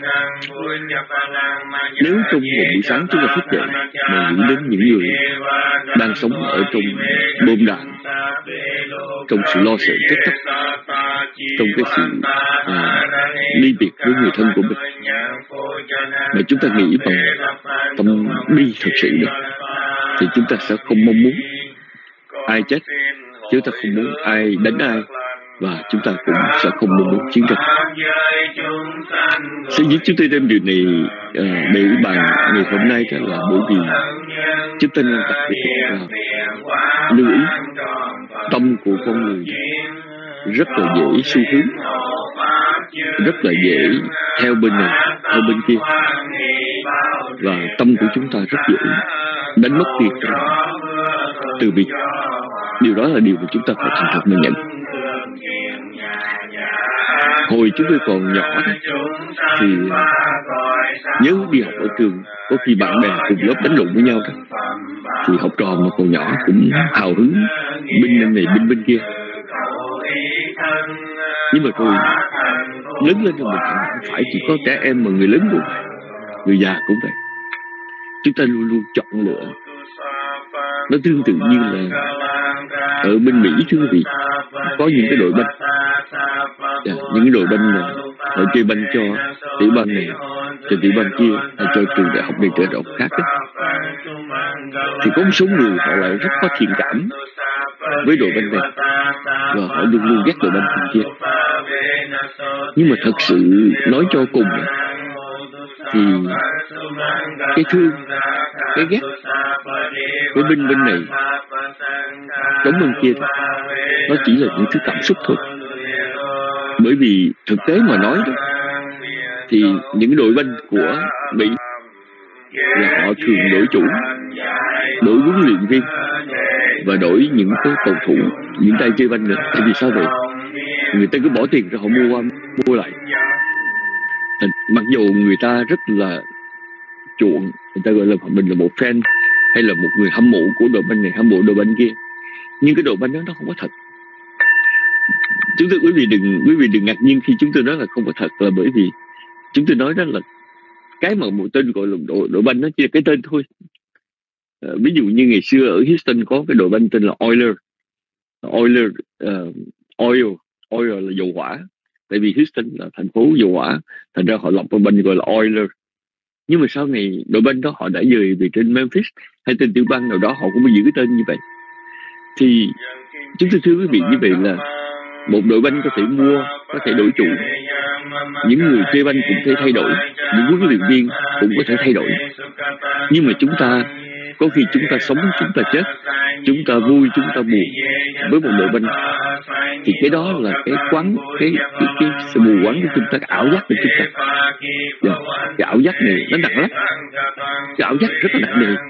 Nếu trong một buổi sáng chúng ta thức dậy mà nghĩ đến những người đang sống ở trong bom đạn, trong sự lo sợ chết chóc, trong cái sự à, ly biệt với người thân của mình, mà chúng ta nghĩ bằng tâm bi thật sự được, thì chúng ta sẽ không mong muốn ai chết, chúng ta không muốn ai đánh ai, và chúng ta cũng sẽ không mong muốn chiến tranh. Sẽ giúp chúng tôi đem điều này uh, để bàn ngày hôm nay là bởi vì chúng ta nên đặc biệt uh, lưu ý tâm của con người rất là dễ xu hướng, rất là dễ theo bên này, theo bên kia, và tâm của chúng ta rất dễ đánh mất đi từ bi. Điều đó là điều mà chúng ta phải thành thật mà nhận. Hồi chúng tôi còn nhỏ đó, thì nhớ đi học ở trường, có khi bạn bè cùng lớp đánh lộn với nhau đó, thì học trò mà còn nhỏ cũng hào hứng binh bên này binh bên kia. Nhưng mà rồi lớn lên rồi mình không phải chỉ có trẻ em mà người lớn cũng vậy, người già cũng vậy. Chúng ta luôn luôn chọn lựa. Nó tương tự như là ở bên Mỹ thưa quý vị, có những cái đội banh, yeah, những cái đội banh là họ chơi banh cho tiểu bang này, cho tiểu bang kia, hay cho trường đại học này, trường đại học khác đó. Thì có một số người họ lại rất có thiện cảm với đội banh này, và họ luôn luôn ghét đội banh kia. Nhưng mà thật sự nói cho cùng thì cái thương, cái ghét, cái binh bên này chống bên kia, nó chỉ là những thứ cảm xúc thôi. Bởi vì thực tế mà nói đó, thì những đội banh của Mỹ là họ thường đổi chủ, đổi huấn luyện viên và đổi những cái cầu thủ, những tay chơi banh nữa. Tại vì sao vậy? Người ta cứ bỏ tiền ra họ mua mua lại. Mặc dù người ta rất là chuộng, người ta gọi là mình là một fan hay là một người hâm mộ của đội banh này, hâm mộ đội banh kia, nhưng cái đội banh đó nó không có thật. Chúng tôi quý vị đừng quý vị đừng ngạc nhiên khi chúng tôi nói là không có thật, là bởi vì chúng tôi nói đó là cái mà một tên gọi là đội đội banh, nó chỉ là cái tên thôi. À, ví dụ như ngày xưa ở Houston có cái đội banh tên là Oilers, Oilers uh, oil oil là dầu hỏa. Tại vì Houston là thành phố dầu hỏa, thành ra họ lập đội banh gọi là Oilers. Nhưng mà sau này đội banh đó họ đã dời về trên Memphis hay tên tiểu bang nào đó, họ cũng mới giữ cái tên như vậy. Thì chúng tôi thưa quý vị, như vậy là một đội banh có thể mua, có thể đổi chủ, những người chơi banh cũng có thể thay đổi, những huấn luyện viên cũng có thể thay đổi. Nhưng mà chúng ta có khi chúng ta sống, chúng ta chết, chúng ta vui, chúng ta buồn với một đội banh thì cái đó là cái quán cái cái, cái sự mù quáng của chúng ta, cái ảo giác của chúng ta. Dạ, cái ảo giác này nó nặng lắm, cái ảo giác rất là nặng nề,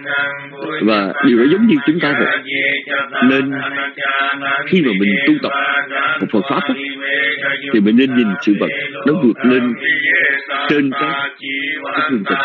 và điều đó giống như chúng ta vậy. Nên khi mà mình tu tập một Phật pháp đó, thì mình nên nhìn sự vật nó vượt lên trên cái, cái thường tình,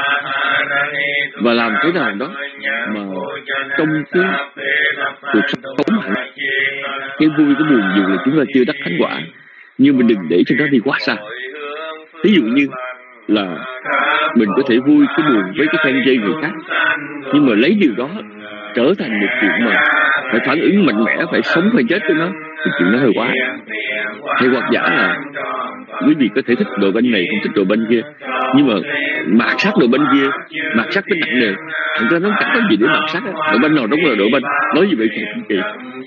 và làm thế nào đó mà trong cái cuộc sống hạnh, cái vui cái buồn dù là chúng ta chưa đắc thánh quả, nhưng mình đừng để cho nó đi quá xa. Ví dụ như là mình có thể vui cái buồn với cái khen chê người khác, nhưng mà lấy điều đó trở thành một chuyện mà phải phản ứng mạnh mẽ, phải sống phải chết với nó, thì chuyện đó hơi quá. Hay hoặc giả là quý vị có thể thích đội banh này, không thích đội banh kia, nhưng mà mạt sát đội banh kia, mạt sát cái nặng nề, thật ra nó chẳng có gì để mạt sát. Đội banh nào đúng là đội banh, nói gì vậy kỳ kỳ.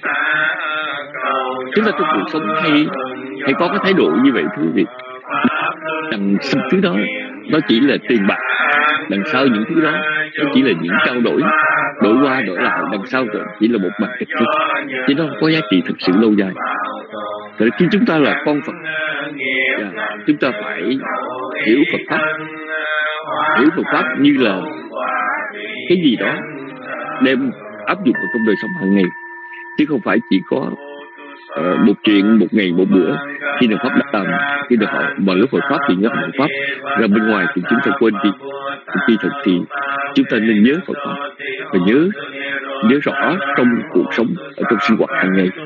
Chúng ta trong cuộc sống hay hay có cái thái độ như vậy, thưa quý vị. Đằng sau thứ đó nó chỉ là tiền bạc, đằng sau những thứ đó nó chỉ là những trao đổi, đổi qua đổi lại, đằng sau chỉ là một mặt kịch thôi, chứ nó không có giá trị thực sự lâu dài. Tại khi chúng ta là con Phật, yeah, chúng ta phải hiểu Phật pháp, hiểu Phật pháp như là cái gì đó đem áp dụng vào trong đời sống hàng ngày, chứ không phải chỉ có uh, một chuyện một ngày một bữa. Khi nào pháp đã làm, khi nào họ mà lúc Phật pháp thì nhớ Phật pháp, ra bên ngoài thì chúng ta quên đi. Khi thật thì chúng ta nên nhớ Phật pháp và nhớ nhớ rõ trong cuộc sống, ở trong sinh hoạt hàng ngày.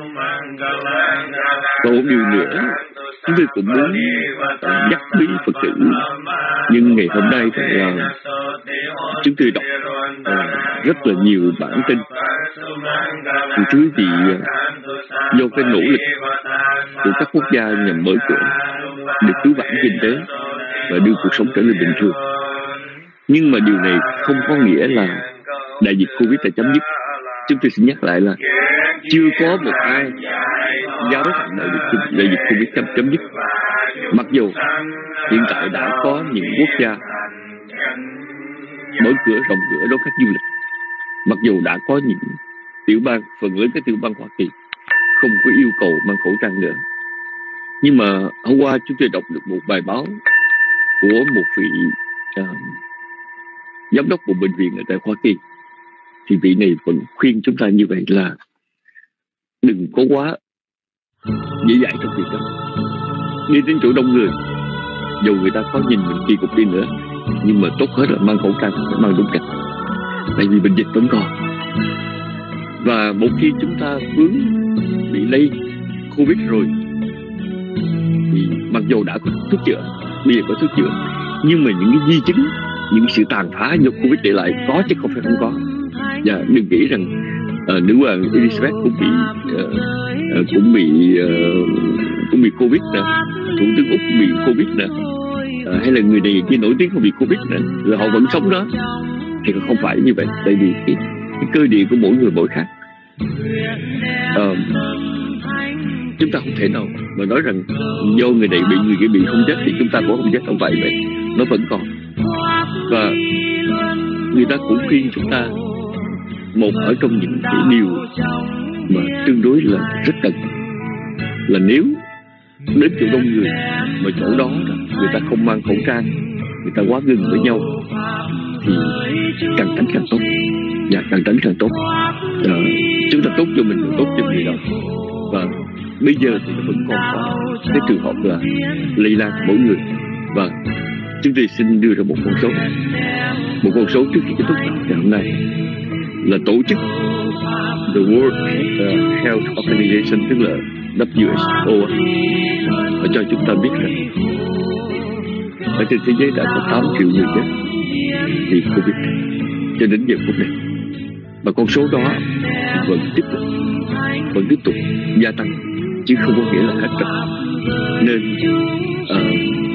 Còn một điều nữa chúng tôi cũng muốn uh, nhắc quý Phật tử, nhưng ngày hôm nay thì là chúng tôi đọc uh, rất là nhiều bản tin thì thứ gì uh, do cái nỗ lực của các quốc gia nhằm mở cửa được cứu vãn kinh tế và đưa cuộc sống trở nên bình thường. Nhưng mà điều này không có nghĩa là đại dịch Covid đã chấm dứt. Chúng tôi xin nhắc lại là chưa có một ai giáo rằng đại dịch, đại dịch Covid chấm, chấm dứt. Mặc dù hiện tại đã có những quốc gia mở cửa rộng cửa đón khách du lịch, mặc dù đã có những tiểu bang, phần lớn các tiểu bang Hoa Kỳ không có yêu cầu mang khẩu trang nữa. Nhưng mà hôm qua chúng tôi đọc được một bài báo của một vị uh, giám đốc một bệnh viện ở tại Hoa Kỳ, thì vị này vẫn khuyên chúng ta như vậy là đừng có quá dễ dãi trong việc đó. Đi đến chỗ đông người, dù người ta có nhìn mình kỳ cục đi nữa, nhưng mà tốt hết là mang khẩu trang, phải mang đúng cách, tại vì bệnh dịch vẫn còn. Và một khi chúng ta vướng bị lây Covid rồi thì mặc dù đã có thuốc chữa, bây giờ có thuốc chữa, nhưng mà những cái di chứng, những sự tàn phá do Covid để lại có chứ không phải không có. Và đừng nghĩ rằng uh, nữ hoàng Elizabeth cũng bị uh, uh, cũng bị uh, cũng bị Covid nè, thủ tướng Úc bị Covid nè, uh, hay là người này kia nổi tiếng không bị Covid nè, rồi họ vẫn sống đó, thì không phải như vậy. Tại vì cái, cái cơ địa của mỗi người mỗi khác. Uh, chúng ta không thể nào mà nói rằng do người này bị người kia bị không chết thì chúng ta cũng không chết, không phải vậy. Nó vẫn còn. Và người ta cũng khuyên chúng ta, một ở trong những cái điều mà tương đối là rất cần là nếu đến chỗ đông người mà chỗ đó người ta không mang khẩu trang, người ta quá gần với nhau, thì càng tránh càng tốt, và càng tránh càng tốt. À, chúng ta tốt cho mình, tốt cho người đó. Và bây giờ thì nó vẫn còn có cái trường hợp là lây lan mỗi người, và chúng tôi xin đưa ra một con số, một con số trước khi kết thúc ngày hôm nay, là tổ chức The World uh, Health Organization, tức là W H O, họ cho chúng ta biết rằng ở trên thế giới đã có tám triệu người chết vì Covid cho đến giờ phút này, và con số đó vẫn tiếp tục vẫn tiếp tục gia tăng, chứ không có nghĩa là hết rồi. Nên uh,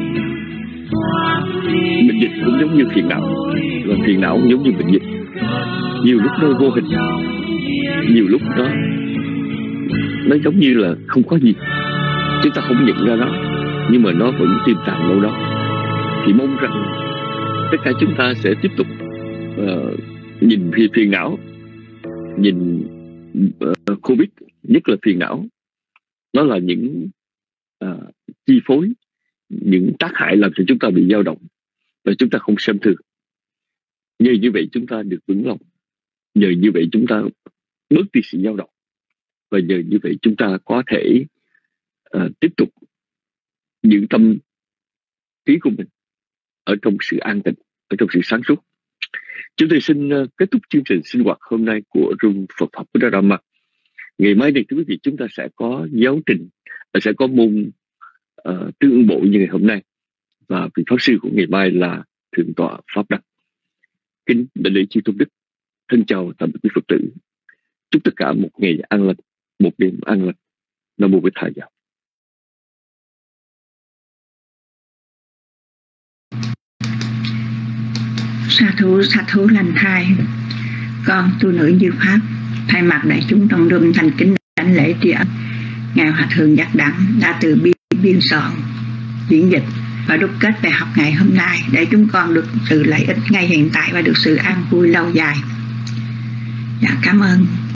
bệnh dịch cũng giống như phiền não, và phiền não cũng giống như bệnh dịch. Nhiều lúc nó vô hình, nhiều lúc nó nó giống như là không có gì, chúng ta không nhận ra nó, nhưng mà nó vẫn tiềm tàng đâu đó. Thì mong rằng tất cả chúng ta sẽ tiếp tục uh, nhìn phiền, phiền não, nhìn uh, Covid, nhất là phiền não, nó là những uh, chi phối, những tác hại làm cho chúng ta bị dao động và chúng ta không xem thường. Nhờ như vậy chúng ta được vững lòng, nhờ như vậy chúng ta bớt đi sự dao động, và nhờ như vậy chúng ta có thể uh, tiếp tục giữ tâm trí của mình ở trong sự an tịnh, ở trong sự sáng suốt. Chúng tôi xin uh, kết thúc chương trình sinh hoạt hôm nay của Room Phật học Buddha Dhamma. Ngày mai này thưa quý vị, chúng ta sẽ có giáo trình, sẽ có môn uh, tương ứng bộ như ngày hôm nay, và vị pháp sư của ngày mai là Thượng tọa Pháp Đăng. Kính đại lễ chư tôn đức, thân chào tạm biệt quý Phật tử. Chúc tất cả một ngày an lành, một đêm an lành. Nam mô Bổn Thầy. Sa thú sa thú lành thai, con tu nữ Như Pháp thay mặt đại chúng trong room thành kính đảnh lễ tri ân ngài Hòa thượng Giác Đẳng đã từ biên, biên soạn, diễn dịch và đúc kết bài học ngày hôm nay để chúng con được sự lợi ích ngay hiện tại và được sự an vui lâu dài. Dạ, cảm ơn.